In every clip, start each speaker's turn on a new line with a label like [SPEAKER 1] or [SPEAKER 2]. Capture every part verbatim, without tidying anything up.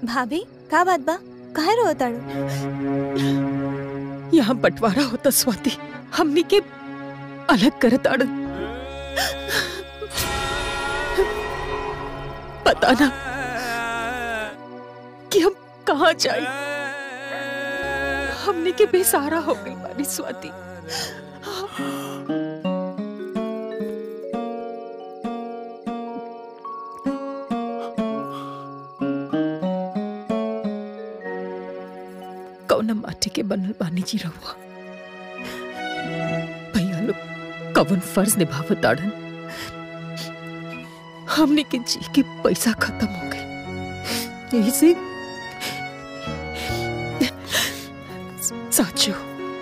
[SPEAKER 1] भाभी का बात बा, काहे रो ताड़ू?
[SPEAKER 2] यहाँ बंटवारा होता स्वाति, हमनी के अलग कर ताड़। पता ना कि हम कहाँ जाए, हमने के बेसहारा हो गई बारी स्वाति। कौन माटी के बनल बानी जी रहुआ, भैया लोग कवन फर्ज निभावत ताड़न, हमने के जी के पैसा खत्म हो गई। यही से साचो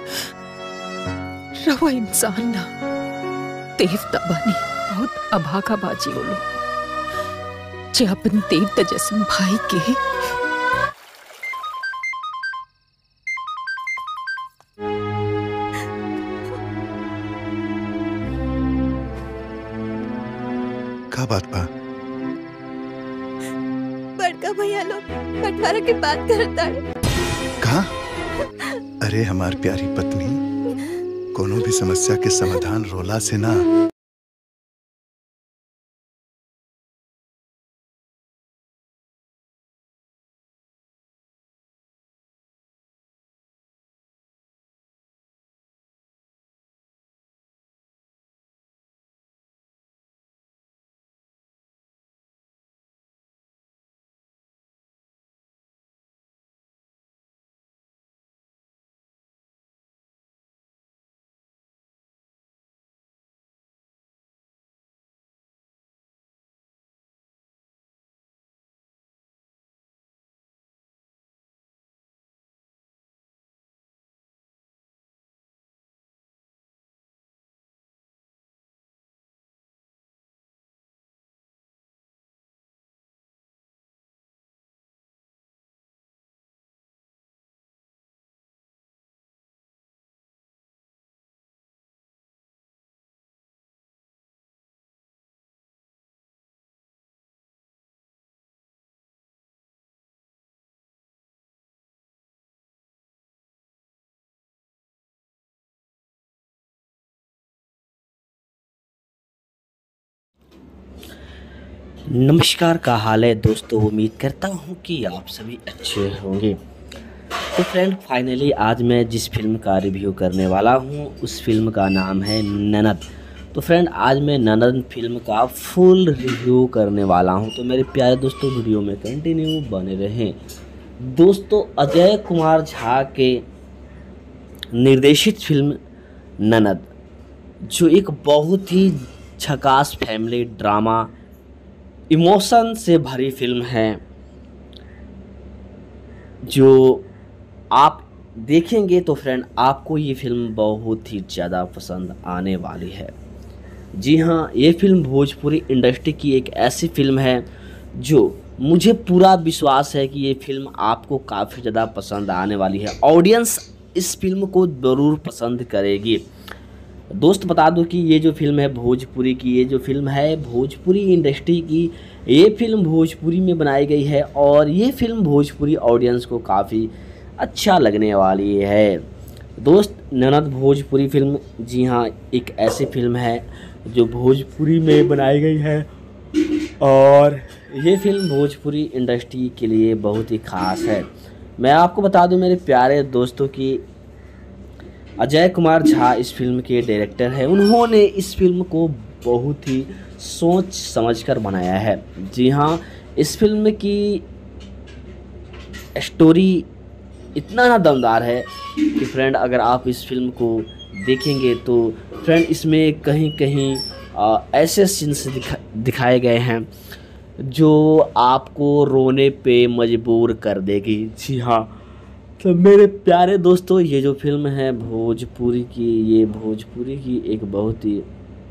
[SPEAKER 2] रहुआ इंसान ना देवता बानी, बहुत अभागा बाजी बोलो जे अपन देवता जैसन भाई के
[SPEAKER 3] का बात बा?
[SPEAKER 1] बड़का भैया लोग बंटवारा की बात करता है।
[SPEAKER 3] कहा? अरे हमार प्यारी पत्नी, कोनो भी समस्या के समाधान रोला से ना।
[SPEAKER 4] नमस्कार, का हाल है दोस्तों। उम्मीद करता हूँ कि आप सभी अच्छे होंगे। तो फ्रेंड, फाइनली आज मैं जिस फिल्म का रिव्यू करने वाला हूँ उस फिल्म का नाम है ननद। तो फ्रेंड, आज मैं ननद फिल्म का फुल रिव्यू करने वाला हूँ, तो मेरे प्यारे दोस्तों वीडियो में कंटिन्यू बने रहें। दोस्तों, अजय कुमार झा के निर्देशित फिल्म ननद, जो एक बहुत ही झकास फैमिली ड्रामा इमोशन से भरी फिल्म है, जो आप देखेंगे तो फ्रेंड आपको ये फिल्म बहुत ही ज़्यादा पसंद आने वाली है। जी हाँ, ये फिल्म भोजपुरी इंडस्ट्री की एक ऐसी फिल्म है जो मुझे पूरा विश्वास है कि ये फिल्म आपको काफ़ी ज़्यादा पसंद आने वाली है। ऑडियंस इस फिल्म को ज़रूर पसंद करेगी। दोस्त, बता दूं कि ये जो फिल्म है भोजपुरी की, ये जो फिल्म है भोजपुरी इंडस्ट्री की, ये फिल्म भोजपुरी में बनाई गई है और ये फिल्म भोजपुरी ऑडियंस को काफ़ी अच्छा लगने वाली है। दोस्त, ननद भोजपुरी फिल्म, जी हाँ, एक ऐसी फिल्म है जो भोजपुरी में बनाई गई है और ये फिल्म भोजपुरी इंडस्ट्री के लिए बहुत ही ख़ास है। मैं आपको बता दूं मेरे प्यारे दोस्तों कि अजय कुमार झा इस फिल्म के डायरेक्टर हैं। उन्होंने इस फिल्म को बहुत ही सोच समझकर बनाया है। जी हाँ, इस फिल्म की स्टोरी इतना ना दमदार है कि फ्रेंड अगर आप इस फिल्म को देखेंगे तो फ्रेंड इसमें कहीं कहीं आ, ऐसे सीन्स दिखा दिखाए गए हैं जो आपको रोने पे मजबूर कर देगी। जी हाँ, तो मेरे प्यारे दोस्तों, ये जो फिल्म है भोजपुरी की, ये भोजपुरी की एक बहुत ही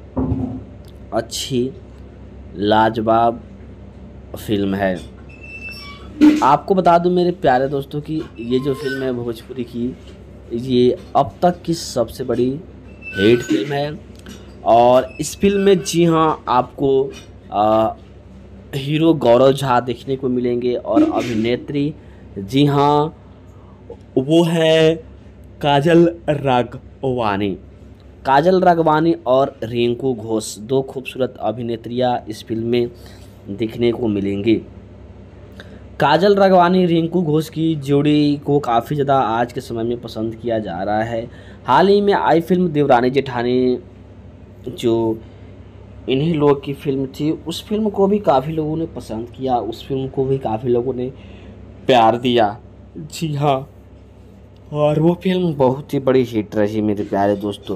[SPEAKER 4] अच्छी लाजवाब फिल्म है। आपको बता दूं मेरे प्यारे दोस्तों कि ये जो फिल्म है भोजपुरी की, ये अब तक की सबसे बड़ी हिट फिल्म है और इस फिल्म में जी हाँ आपको आ, हीरो गौरव झा देखने को मिलेंगे और अभिनेत्री जी हाँ वो है काजल राघवानी। काजल राघवानी और रिंकू घोष दो खूबसूरत अभिनेत्रियां इस फिल्म में दिखने को मिलेंगी। काजल राघवानी रिंकू घोष की जोड़ी को काफ़ी ज़्यादा आज के समय में पसंद किया जा रहा है। हाल ही में आई फिल्म देवरानी जेठानी जो इन्हीं लोग की फिल्म थी, उस फिल्म को भी काफ़ी लोगों ने पसंद किया, उस फिल्म को भी काफ़ी लोगों ने प्यार दिया। जी हाँ, और वो फिल्म बहुत ही बड़ी हिट रही मेरे प्यारे दोस्तों।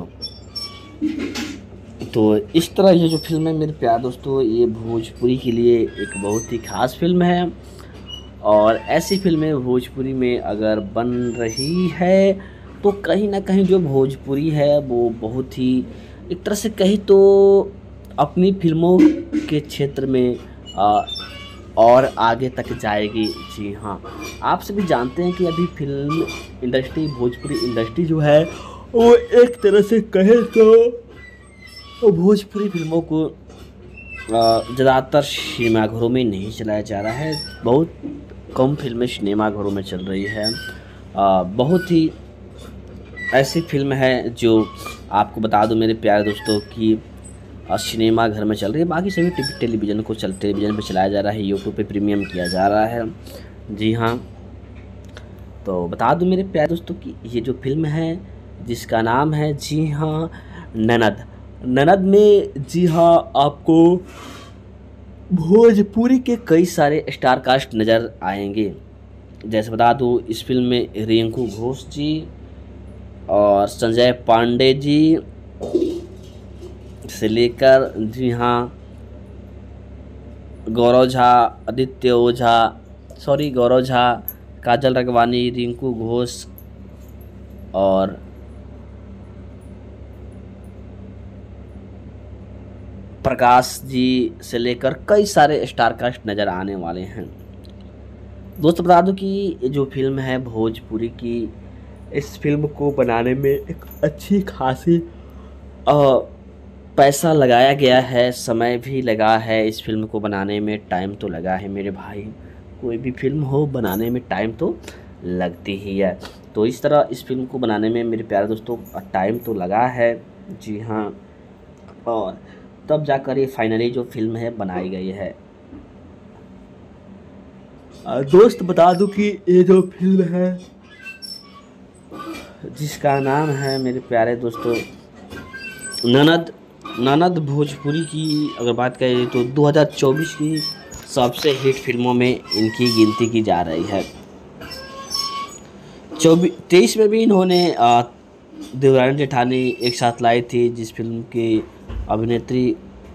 [SPEAKER 4] तो इस तरह ये जो फिल्म है मेरे प्यारे दोस्तों, ये भोजपुरी के लिए एक बहुत ही ख़ास फिल्म है और ऐसी फिल्में भोजपुरी में अगर बन रही है तो कहीं ना कहीं जो भोजपुरी है वो बहुत ही एक तरह से कहीं तो अपनी फिल्मों के क्षेत्र में आ, और आगे तक जाएगी। जी हाँ, आप सभी जानते हैं कि अभी फिल्म इंडस्ट्री, भोजपुरी इंडस्ट्री जो है वो एक तरह से कहे तो भोजपुरी फिल्मों को ज़्यादातर सिनेमाघरों में नहीं चलाया जा रहा है। बहुत कम फिल्में सिनेमाघरों में चल रही है। आ, बहुत ही ऐसी फिल्म है जो आपको बता दूं मेरे प्यारे दोस्तों कि सिनेमा घर में चल रही है, बाकी सभी टीवी टेलीविज़न को चल टेलीविज़न पे चलाया जा रहा है, यूट्यूब पे प्रीमियम किया जा रहा है। जी हाँ, तो बता दूं मेरे प्यारे दोस्तों कि ये जो फिल्म है जिसका नाम है जी हाँ ननद। ननद में जी हाँ आपको भोजपुरी के कई सारे स्टार कास्ट नज़र आएंगे। जैसे बता दूं इस फिल्म में रिंकू घोष जी और संजय पांडे जी से लेकर जी हाँ गौरव झा, आदित्य ओझा, सॉरी गौरव झा, काजल राघवानी, रिंकू घोष और प्रकाश जी से लेकर कई सारे स्टार कास्ट नज़र आने वाले हैं। दोस्तों बता दूं कि ये जो फिल्म है भोजपुरी की, इस फिल्म को बनाने में एक अच्छी खासी पैसा लगाया गया है, समय भी लगा है इस फिल्म को बनाने में, टाइम तो लगा है मेरे भाई। कोई भी फिल्म हो बनाने में टाइम तो लगती ही है। तो इस तरह इस फिल्म को बनाने में मेरे प्यारे दोस्तों टाइम तो लगा है। जी हाँ, और तब जाकर ये फाइनली जो फिल्म है बनाई गई है। दोस्त बता दूं कि ये जो फिल्म है जिसका नाम है मेरे प्यारे दोस्तों ननद। ननद भोजपुरी की अगर बात करें तो दो हज़ार चौबीस की सबसे हिट फिल्मों में इनकी गिनती की जा रही है। चौबीस तेईस में भी इन्होंने देवरानी जेठानी एक साथ लाई थी, जिस फिल्म की अभिनेत्री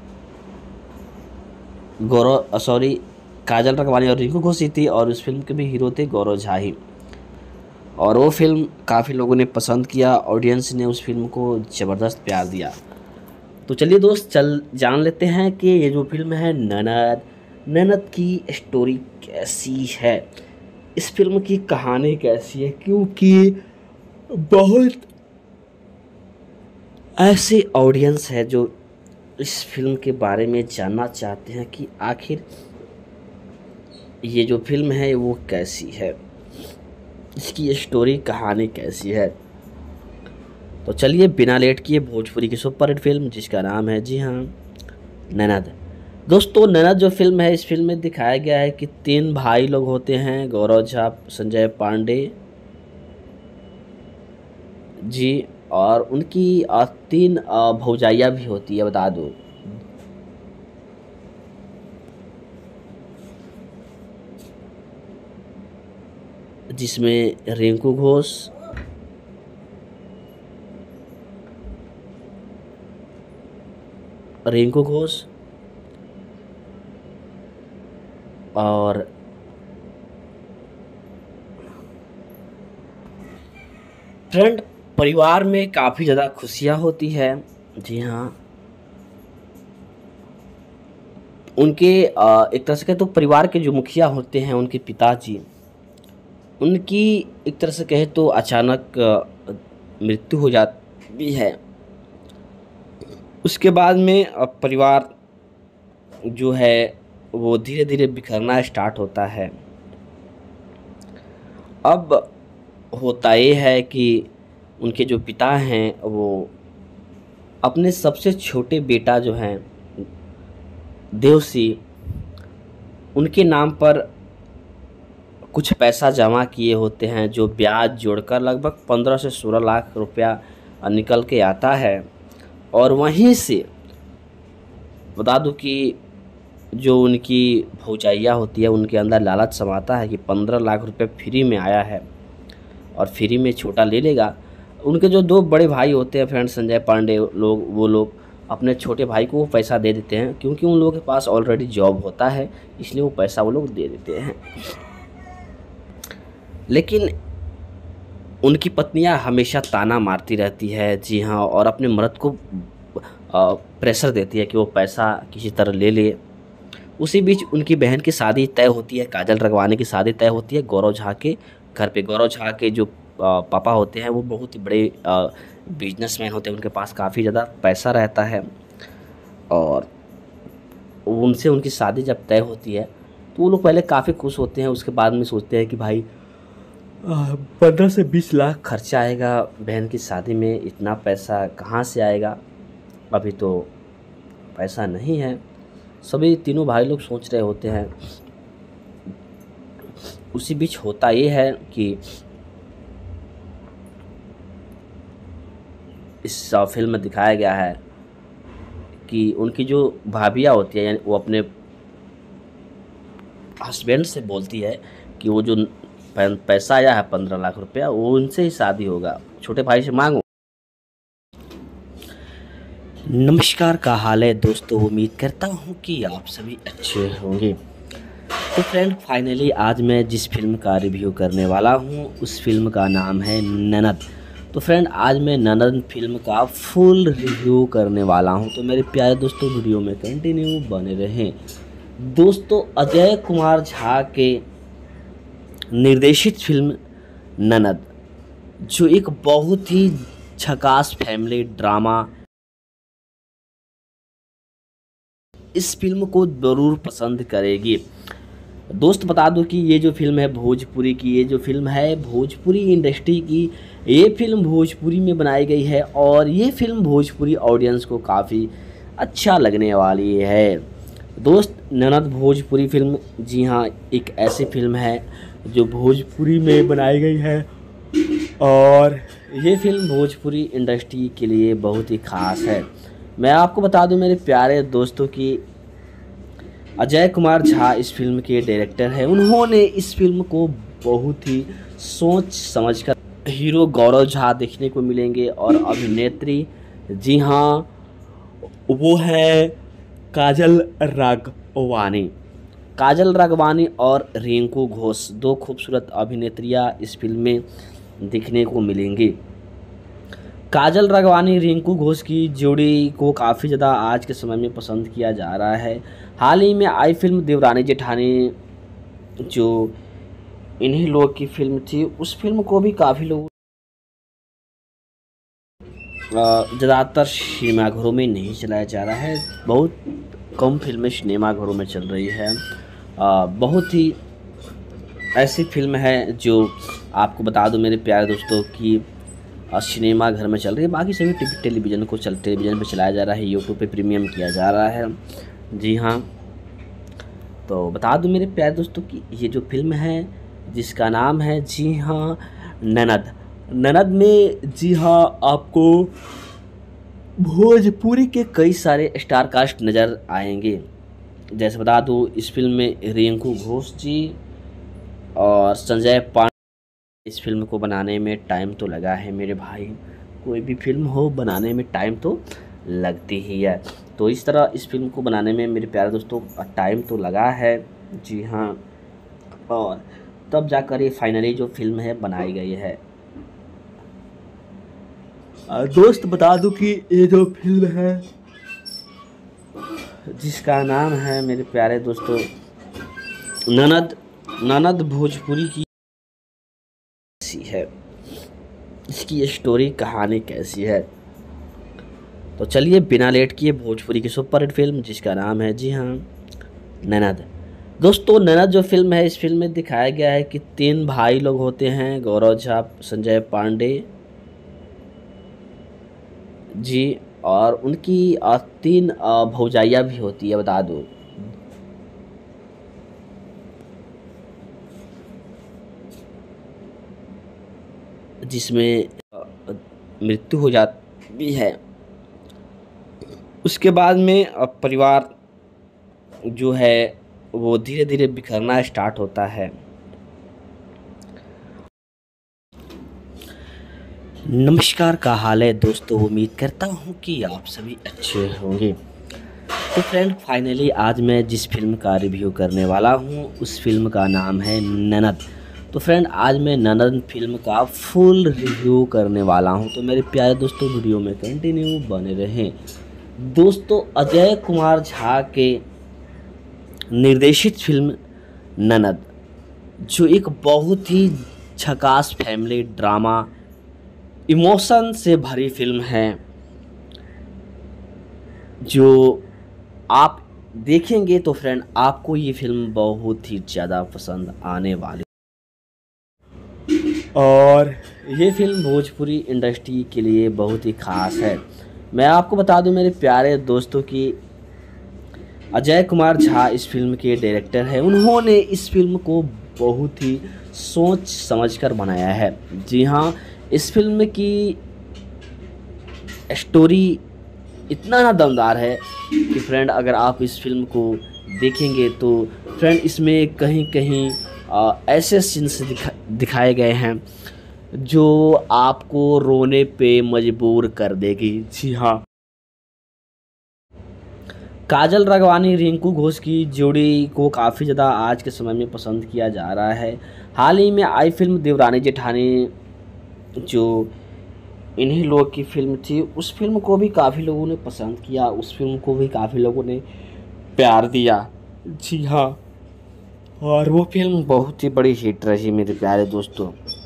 [SPEAKER 4] गौरव सॉरी काजल राघवानी और रिंकू घोष थी और उस फिल्म के भी हीरो थे गौरव झा ही। और वो फिल्म काफ़ी लोगों ने पसंद किया, ऑडियंस ने उस फिल्म को ज़बरदस्त प्यार दिया। तो चलिए दोस्त चल जान लेते हैं कि ये जो फिल्म है ननद, ननद की स्टोरी कैसी है, इस फिल्म की कहानी कैसी है। क्योंकि बहुत ऐसे ऑडियंस है जो इस फिल्म के बारे में जानना चाहते हैं कि आखिर ये जो फिल्म है वो कैसी है, इसकी स्टोरी कहानी कैसी है। तो चलिए बिना लेट किए भोजपुरी की सुपर हिट फिल्म जिसका नाम है जी हाँ ननद। दोस्तों ननद जो फिल्म है, इस फिल्म में दिखाया गया है कि तीन भाई लोग होते हैं, गौरव झा, संजय पांडे जी, और उनकी तीन भौजाइयाँ भी होती है बता दो। जिसमें रिंकू घोष, रिंकू घोष और फ्रेंड परिवार में काफ़ी ज़्यादा खुशियाँ होती है। जी हाँ, उनके एक तरह से कहे तो परिवार के जो मुखिया होते हैं उनके पिताजी, उनकी एक तरह से कहे तो अचानक मृत्यु हो जाती है। उसके बाद में परिवार जो है वो धीरे धीरे बिखरना स्टार्ट होता है। अब होता ये है कि उनके जो पिता हैं वो अपने सबसे छोटे बेटा जो हैं देवसी, उनके नाम पर कुछ पैसा जमा किए होते हैं, जो ब्याज जोड़कर लगभग पंद्रह से सोलह लाख रुपया निकल के आता है। और वहीं से बता दूं कि जो उनकी भौजाइया होती है उनके अंदर लालच समाता है कि पंद्रह लाख रुपए फ्री में आया है और फ्री में छोटा ले लेगा। उनके जो दो बड़े भाई होते हैं फ्रेंड, संजय पांडे लोग, वो लोग अपने छोटे भाई को वो पैसा दे देते हैं, क्योंकि उन लोगों के पास ऑलरेडी जॉब होता है, इसलिए वो पैसा वो लोग दे देते हैं। लेकिन उनकी पत्नियां हमेशा ताना मारती रहती है, जी हाँ, और अपने मर्द को प्रेशर देती है कि वो पैसा किसी तरह ले ले। उसी बीच उनकी बहन की शादी तय होती है, काजल रगवानी की शादी तय होती है गौरव झा के घर पे। गौरव झा के जो पापा होते हैं वो बहुत ही बड़े बिजनेसमैन होते हैं, उनके पास काफ़ी ज़्यादा पैसा रहता है। और उनसे उनकी शादी जब तय होती है तो वो लोग पहले काफ़ी खुश होते हैं, उसके बाद में सोचते हैं कि भाई पंद्रह से बीस लाख खर्चा आएगा बहन की शादी में, इतना पैसा कहाँ से आएगा, अभी तो पैसा नहीं है। सभी तीनों भाई लोग सोच रहे होते हैं। उसी बीच होता ये है कि इस फिल्म में दिखाया गया है कि उनकी जो भाभियाँ होती है, यानी वो अपने हस्बैंड से बोलती है कि वो जो पैसा आया है पंद्रह लाख रुपया, वो उनसे ही शादी होगा, छोटे भाई से मांगो। नमस्कार, का हाल है दोस्तों, उम्मीद करता हूँ कि आप सभी अच्छे होंगे। तो फ्रेंड, फाइनली आज मैं जिस फिल्म का रिव्यू करने वाला हूँ उस फिल्म का नाम है ननद। तो फ्रेंड, आज मैं ननद फिल्म का फुल रिव्यू करने वाला हूँ, तो मेरे प्यारे दोस्तों वीडियो में कंटिन्यू बने रहें। दोस्तों, अजय कुमार झा के निर्देशित फिल्म ननद, जो एक बहुत ही झकास फैमिली ड्रामा, इस फिल्म को ज़रूर पसंद करेगी। दोस्त बता दूं कि ये जो फिल्म है भोजपुरी की, ये जो फिल्म है भोजपुरी इंडस्ट्री की, ये फिल्म भोजपुरी में बनाई गई है और ये फिल्म भोजपुरी ऑडियंस को काफ़ी अच्छा लगने वाली है। दोस्त, ननद भोजपुरी फिल्म, जी हाँ, एक ऐसी फिल्म है जो भोजपुरी में बनाई गई है और ये फिल्म भोजपुरी इंडस्ट्री के लिए बहुत ही ख़ास है। मैं आपको बता दूं मेरे प्यारे दोस्तों कि अजय कुमार झा इस फिल्म के डायरेक्टर हैं। उन्होंने इस फिल्म को बहुत ही सोच समझकर, हीरो गौरव झा देखने को मिलेंगे और अभिनेत्री, जी हाँ, वो है काजल राघवानी। काजल राघवानी और रिंकू घोष, दो खूबसूरत अभिनेत्रियाँ इस फिल्म में दिखने को मिलेंगी। काजल राघवानी रिंकू घोष की जोड़ी को काफ़ी ज़्यादा आज के समय में पसंद किया जा रहा है। हाल ही में आई फिल्म देवरानी जेठानी, जो इन्हीं लोग की फिल्म थी, उस फिल्म को भी काफ़ी लोग ज़्यादातर सिनेमाघरों में नहीं चलाया जा रहा है, बहुत कम फिल्में सिनेमाघरों में चल रही है। आ, बहुत ही ऐसी फिल्म है जो आपको बता दूं मेरे प्यारे दोस्तों कि सिनेमा घर में चल रही है, बाकी सभी टीवी टेलीविज़न को चल टेलीविज़न पे चलाया जा रहा है, यूट्यूब पे प्रीमियम किया जा रहा है। जी हाँ, तो बता दूं मेरे प्यारे दोस्तों कि ये जो फिल्म है जिसका नाम है, जी हाँ, ननद। ननद में, जी हाँ, आपको भोजपुरी के कई सारे स्टार कास्ट नज़र आएंगे। जैसे बता दूं, इस फिल्म में रिंकू घोष जी और संजय पांडे। इस फिल्म को बनाने में टाइम तो लगा है मेरे भाई, कोई भी फिल्म हो बनाने में टाइम तो लगती ही है। तो इस तरह इस फिल्म को बनाने में मेरे प्यारे दोस्तों टाइम तो लगा है, जी हाँ, और तब जाकर ये फाइनली जो फिल्म है बनाई गई है। दोस्त बता दूं कि ये जो फिल्म है जिसका नाम है मेरे प्यारे दोस्तों ननद, ननद भोजपुरी की कैसी है, इसकी स्टोरी कहानी कैसी है, तो चलिए बिना लेट किए भोजपुरी की सुपर हिट फिल्म जिसका नाम है, जी हाँ, ननद। दोस्तों ननद जो फिल्म है, इस फिल्म में दिखाया गया है कि तीन भाई लोग होते हैं, गौरव झा, संजय पांडे जी, और उनकी अ, तीन अ, भौजाइयाँ भी होती है, बता दो। जिसमें अ, मृत्यु हो जाती है। उसके बाद में अ, परिवार जो है वो धीरे धीरे बिखरना स्टार्ट होता है। नमस्कार, का हाल है दोस्तों, उम्मीद करता हूँ कि आप सभी अच्छे होंगे। तो फ्रेंड फाइनली आज मैं जिस फिल्म का रिव्यू करने वाला हूँ उस फिल्म का नाम है ननद। तो फ्रेंड आज मैं ननद फिल्म का फुल रिव्यू करने वाला हूँ, तो मेरे प्यारे दोस्तों वीडियो में कंटिन्यू बने रहें। दोस्तों अजय कुमार झा के निर्देशित फिल्म ननद, जो एक बहुत ही झकास फैमिली ड्रामा इमोशन से भरी फिल्म है, जो आप देखेंगे तो फ्रेंड आपको ये फिल्म बहुत ही ज़्यादा पसंद आने वाली। और ये फिल्म भोजपुरी इंडस्ट्री के लिए बहुत ही ख़ास है। मैं आपको बता दूं मेरे प्यारे दोस्तों कि अजय कुमार झा इस फिल्म के डायरेक्टर हैं। उन्होंने इस फिल्म को बहुत ही सोच समझकर बनाया है। जी हाँ, इस फिल्म की स्टोरी इतना ना दमदार है कि फ्रेंड अगर आप इस फिल्म को देखेंगे तो फ्रेंड इसमें कहीं कहीं आ, ऐसे सीन्स दिखा दिखाए गए हैं जो आपको रोने पे मजबूर कर देगी। जी हाँ, काजल राघवानी रिंकू घोष की जोड़ी को काफ़ी ज़्यादा आज के समय में पसंद किया जा रहा है। हाल ही में आई फिल्म देवरानी जेठानी, जो इन्हीं लोगों की फिल्म थी, उस फिल्म को भी काफ़ी लोगों ने पसंद किया, उस फिल्म को भी काफ़ी लोगों ने प्यार दिया। जी हाँ, और वो फिल्म बहुत ही बड़ी हिट रही मेरे प्यारे दोस्तों।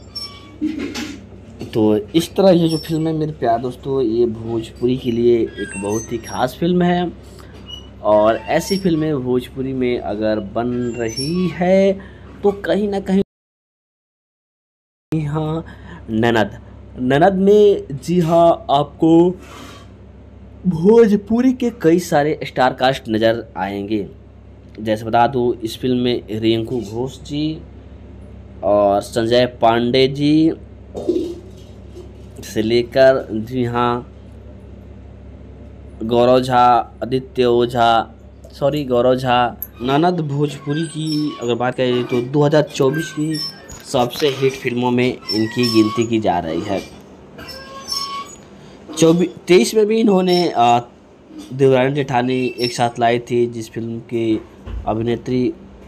[SPEAKER 4] तो इस तरह ये जो फिल्म है मेरे प्यारे दोस्तों, ये भोजपुरी के लिए एक बहुत ही ख़ास फिल्म है। और ऐसी फिल्में भोजपुरी में अगर बन रही है तो कहीं ना कहीं, हाँ ननद ननद में जी हाँ आपको भोजपुरी के कई सारे स्टार कास्ट नज़र आएंगे। जैसे बता दूँ इस फिल्म में रिंकू घोष जी और संजय पांडे जी से लेकर जी हाँ गौरव झा, आदित्य ओझा, सॉरी गौरव झा। ननद भोजपुरी की अगर बात करें तो दो हज़ार चौबीस की सबसे हिट फिल्मों में इनकी गिनती की जा रही है। चौबीस तेईस में भी इन्होंने देवरानी जेठानी एक साथ लाई थी, जिस फिल्म की अभिनेत्री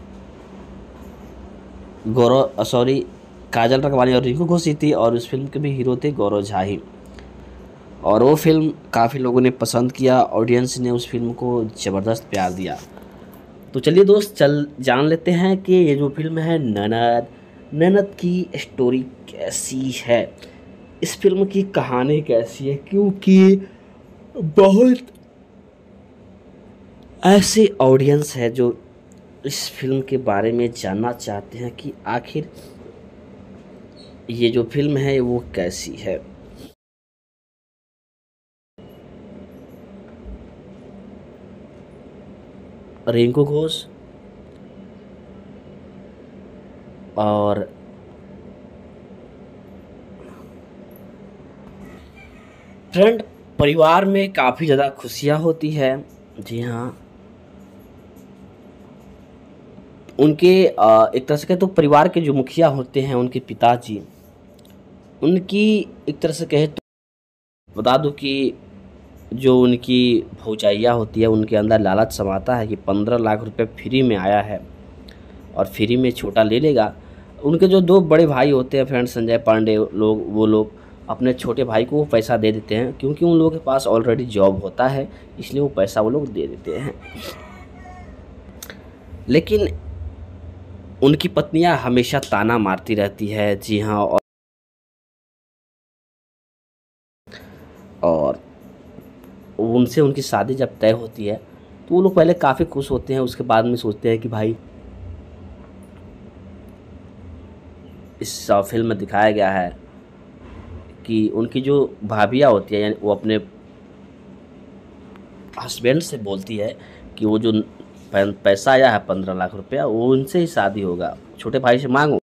[SPEAKER 4] गौरव सॉरी काजल राघवानी और रिंकू घोष थी, और उस फिल्म के भी हीरो थे गौरव झा ही। और वो फिल्म काफ़ी लोगों ने पसंद किया, ऑडियंस ने उस फिल्म को ज़बरदस्त प्यार दिया। तो चलिए दोस्त चल जान लेते हैं कि ये जो फिल्म है ननद, ननद की स्टोरी कैसी है, इस फिल्म की कहानी कैसी है। क्योंकि बहुत ऐसे ऑडियंस है जो इस फिल्म के बारे में जानना चाहते हैं कि आखिर ये जो फिल्म है वो कैसी है। रिंकू घोष और फ्रेंड परिवार में काफ़ी ज़्यादा खुशियाँ होती है। जी हाँ, उनके एक तरह से कहे तो परिवार के जो मुखिया होते हैं उनके पिताजी, उनकी एक तरह से कहे तो बता दूं कि जो उनकी भौजाइया होती है उनके अंदर लालच समाता है कि पंद्रह लाख रुपए फ्री में आया है और फ्री में छोटा ले लेगा। उनके जो दो बड़े भाई होते हैं फ्रेंड संजय पांडे लोग, वो लोग अपने छोटे भाई को पैसा दे देते हैं, क्योंकि उन लोगों के पास ऑलरेडी जॉब होता है, इसलिए वो पैसा वो लोग दे देते हैं। लेकिन उनकी पत्नियां हमेशा ताना मारती रहती है। जी हाँ, और, और उनसे उनकी शादी जब तय होती है तो वो लोग पहले काफ़ी खुश होते हैं, उसके बाद में सोचते हैं कि भाई इस फिल्म में दिखाया गया है कि उनकी जो भाभियाँ होती है, यानी वो अपने हस्बैंड से बोलती है कि वो जो पै- पैसा आया है पंद्रह लाख रुपया, वो उनसे ही शादी होगा, छोटे भाई से मांगो।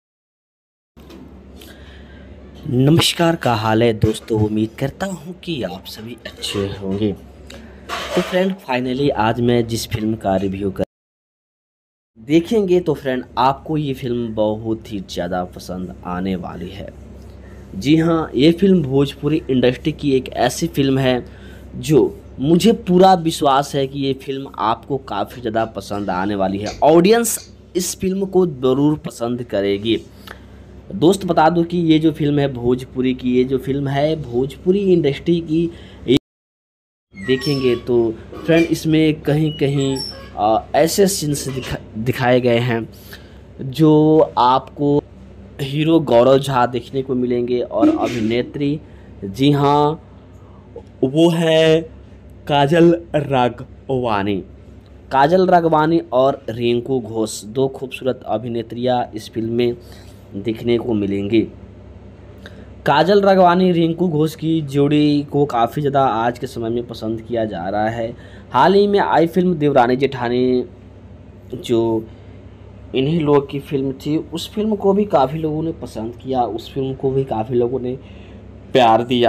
[SPEAKER 4] नमस्कार, का हाल है दोस्तों, उम्मीद करता हूँ कि आप सभी अच्छे होंगे। तो फ्रेंड फाइनली आज मैं जिस फिल्म का रिव्यू कर देखेंगे तो फ्रेंड आपको ये फिल्म बहुत ही ज़्यादा पसंद आने वाली है। जी हाँ, ये फिल्म भोजपुरी इंडस्ट्री की एक ऐसी फिल्म है जो मुझे पूरा विश्वास है कि ये फिल्म आपको काफ़ी ज़्यादा पसंद आने वाली है। ऑडियंस इस फिल्म को ज़रूर पसंद करेगी। दोस्त बता दूं कि ये जो फिल्म है भोजपुरी की, ये जो फिल्म है भोजपुरी इंडस्ट्री की, ये देखेंगे तो फ्रेंड इसमें कहीं कहीं आ, ऐसे सीन्स दिखा दिखाए गए हैं जो आपको हीरो गौरव झा देखने को मिलेंगे और अभिनेत्री, जी हाँ, वो है काजल राघवानी। काजल राघवानी और रिंकू घोष, दो खूबसूरत अभिनेत्रियाँ इस फिल्म में दिखने को मिलेंगी। काजल राघवानी रिंकू घोष की जोड़ी को काफ़ी ज़्यादा आज के समय में पसंद किया जा रहा है। हाल ही में आई फिल्म देवरानी जेठानी, जो इन्हीं लोग की फिल्म थी, उस फिल्म को भी काफ़ी लोगों ने पसंद किया, उस फिल्म को भी काफ़ी लोगों ने प्यार दिया।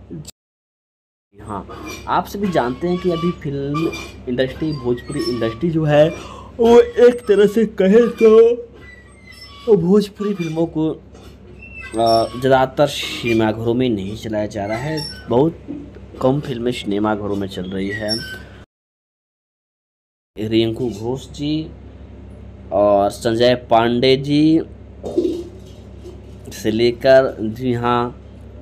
[SPEAKER 4] हाँ, आप सभी जानते हैं कि अभी फिल्म इंडस्ट्री, भोजपुरी इंडस्ट्री जो है वो एक तरह से कहे तो भोजपुरी फिल्मों को ज़्यादातर सिनेमाघरों में नहीं चलाया जा रहा है। बहुत कम फिल्में सिनेमाघरों में चल रही है। रिंकू घोष जी और संजय पांडे जी से लेकर, जी हाँ,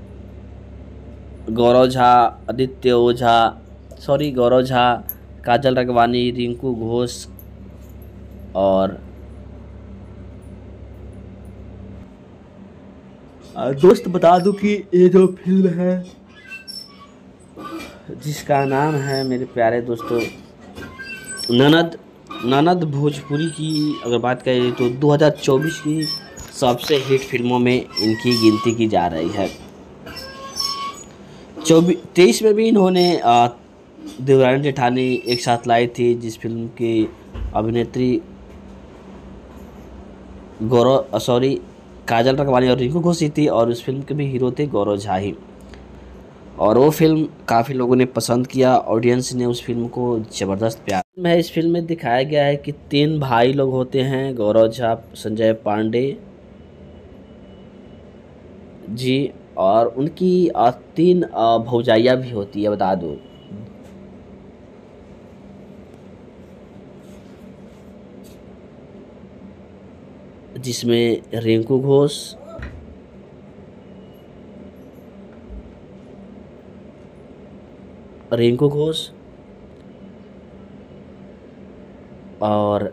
[SPEAKER 4] गौरव झा, आदित्य ओझा, सॉरी गौरव झा, काजल राघवानी, रिंकू घोष और दोस्त बता दूं कि ये जो फिल्म है जिसका नाम है मेरे प्यारे दोस्तों ननद, ननद भोजपुरी की अगर बात करें तो दो हज़ार चौबीस की सबसे हिट फिल्मों में इनकी गिनती की जा रही है। चौबीस तेईस में भी इन्होंने देवरानी जेठानी एक साथ लाई थी, जिस फिल्म की अभिनेत्री गौरव सॉरी काजल राघवानी और रिंकू घोष थी और उस फिल्म के भी हीरो थे गौरव झा ही। और वो फिल्म काफ़ी लोगों ने पसंद किया, ऑडियंस ने उस फिल्म को ज़बरदस्त प्यार में। इस फिल्म में दिखाया गया है कि तीन भाई लोग होते हैं, गौरव झा, संजय पांडे जी, और उनकी तीन भौजाइयाँ भी होती है, बता दो। जिसमें रिंकू घोष, रिंकू घोष और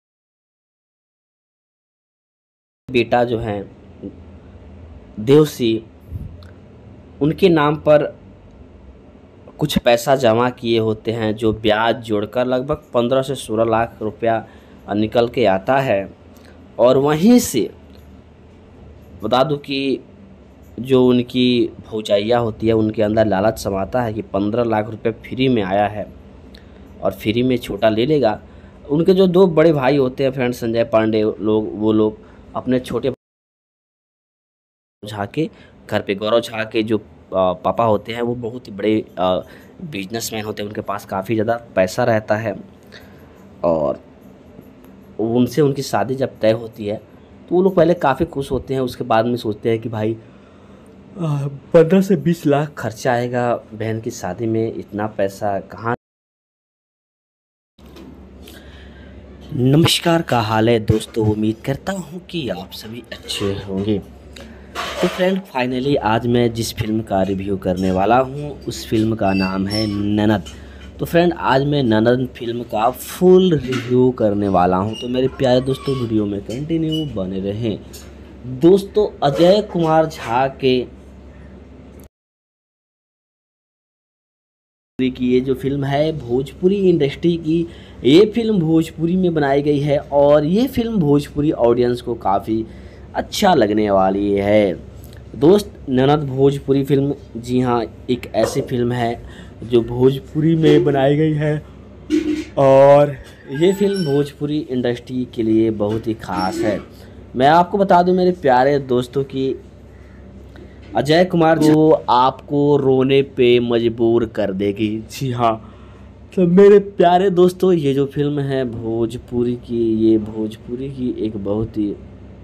[SPEAKER 4] बेटा जो हैं देवसी, उनके नाम पर कुछ पैसा जमा किए होते हैं जो ब्याज जोड़कर लगभग पंद्रह से सोलह लाख रुपया निकल के आता है। और वहीं से बता दूं कि जो उनकी भौजाइयाँ होती है उनके अंदर लालच समाता है कि पंद्रह लाख रुपए फ्री में आया है और फ्री में छोटा ले लेगा। उनके जो दो बड़े भाई होते हैं फ्रेंड, संजय पांडे लोग, वो लोग अपने छोटे झा के घर पे, गौरव झा के जो पापा होते हैं वो बहुत ही बड़े बिजनेसमैन होते हैं, उनके पास काफ़ी ज़्यादा पैसा रहता है और उनसे उनकी शादी जब तय होती है तो वो लोग पहले काफ़ी खुश होते हैं, उसके बाद में सोचते हैं कि भाई पंद्रह से बीस लाख खर्चा आएगा बहन की शादी में, इतना पैसा कहाँ। नमस्कार, का हाल है दोस्तों, उम्मीद करता हूँ कि आप सभी अच्छे होंगे। तो फ्रेंड फाइनली आज मैं जिस फिल्म का रिव्यू करने वाला हूँ उस फिल्म का नाम है ननद। तो फ्रेंड आज मैं ननद फिल्म का फुल रिव्यू करने वाला हूं, तो मेरे प्यारे दोस्तों वीडियो में कंटिन्यू बने रहें। दोस्तों अजय कुमार झा के की ये जो फिल्म है भोजपुरी इंडस्ट्री की ये फिल्म भोजपुरी में बनाई गई है और ये फिल्म भोजपुरी ऑडियंस को काफ़ी अच्छा लगने वाली है। दोस्त, ननद भोजपुरी फिल्म, जी हाँ, एक ऐसी फिल्म है जो भोजपुरी में बनाई गई है और ये फिल्म भोजपुरी इंडस्ट्री के लिए बहुत ही ख़ास है। मैं आपको बता दूं मेरे प्यारे दोस्तों की अजय कुमार जो आपको रोने पे मजबूर कर देगी। जी हाँ, तो मेरे प्यारे दोस्तों, ये जो फिल्म है भोजपुरी की, ये भोजपुरी की एक बहुत ही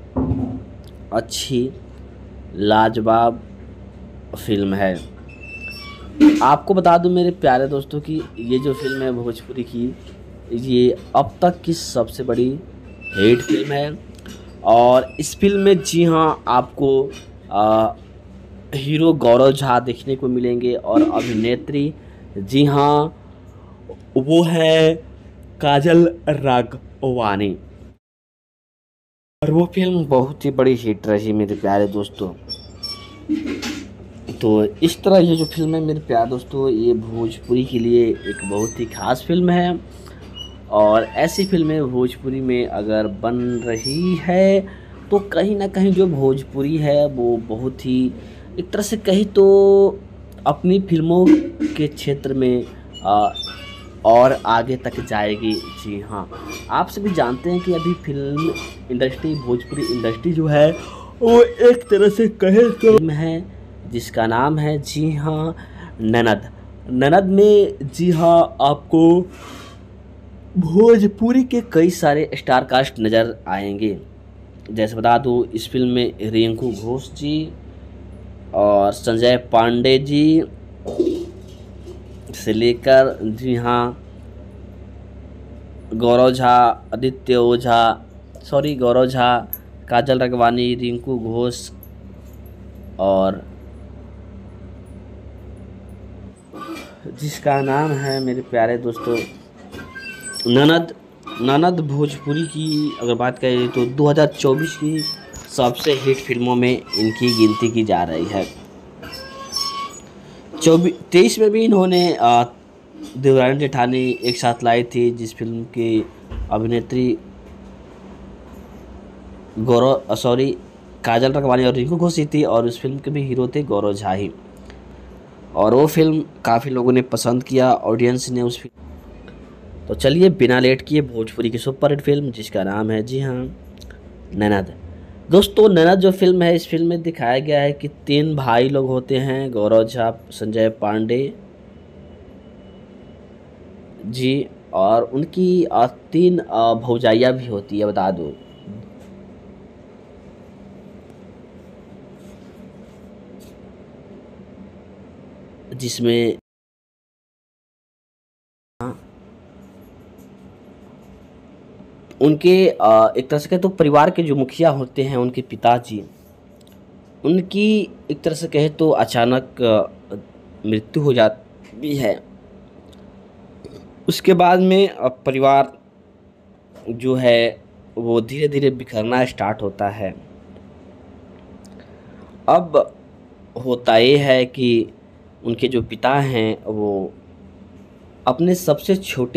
[SPEAKER 4] अच्छी लाजवाब फिल्म है। आपको बता दूं मेरे प्यारे दोस्तों कि ये जो फिल्म है भोजपुरी की, ये अब तक की सबसे बड़ी हिट फिल्म है और इस फिल्म में जी हाँ आपको आ, हीरो गौरव झा देखने को मिलेंगे और अभिनेत्री जी हाँ वो है काजल राघवानी और वो फिल्म बहुत ही बड़ी हिट रही मेरे प्यारे दोस्तों। तो इस तरह ये जो फिल्म है मेरे प्यारे दोस्तों, ये भोजपुरी के लिए एक बहुत ही ख़ास फिल्म है और ऐसी फिल्में भोजपुरी में अगर बन रही है तो कहीं ना कहीं जो भोजपुरी है वो बहुत ही एक तरह से कहीं तो अपनी फिल्मों के क्षेत्र में आ, और आगे तक जाएगी। जी हाँ, आप सभी जानते हैं कि अभी फिल्म इंडस्ट्री, भोजपुरी इंडस्ट्री जो है वो एक तरह से कहे तो फिल्म है जिसका नाम है जी हाँ ननद। ननद में जी हाँ आपको भोजपुरी के कई सारे स्टार कास्ट नज़र आएंगे। जैसे बता दूँ, इस फिल्म में रिंकू घोष जी और संजय पांडे जी से लेकर जी हाँ गौरव झा, आदित्य ओझा, सॉरी गौरव झा, काजल राघवानी, रिंकू घोष और जिसका नाम है मेरे प्यारे दोस्तों ननद। ननद भोजपुरी की अगर बात करें तो दो हज़ार चौबीस की सबसे हिट फिल्मों में इनकी गिनती की जा रही है। चौबीस तेईस में भी इन्होंने देवरानी जेठानी एक साथ लाई थी, जिस फिल्म की अभिनेत्री गौरव सॉरी काजल राघवानी और रिंकू घोष थी और उस फिल्म के भी हीरो थे गौरव झा ही और वो फिल्म काफ़ी लोगों ने पसंद किया, ऑडियंस ने उस फिल्म। तो चलिए बिना लेट किए भोजपुरी की सुपरहिट फिल्म जिसका नाम है जी हाँ ननद। दोस्तों, ननद जो फिल्म है, इस फिल्म में दिखाया गया है कि तीन भाई लोग होते हैं, गौरव झा, संजय पांडे जी और उनकी तीन भौजाइयाँ भी होती है, बता दो। जिसमें उनके एक तरह से कहे तो परिवार के जो मुखिया होते हैं, उनके पिताजी, उनकी एक तरह से कहे तो अचानक मृत्यु हो जाती है। उसके बाद में परिवार जो है वो धीरे धीरे बिखरना स्टार्ट होता है। अब होता ये है कि उनके जो पिता हैं वो अपने सबसे छोटे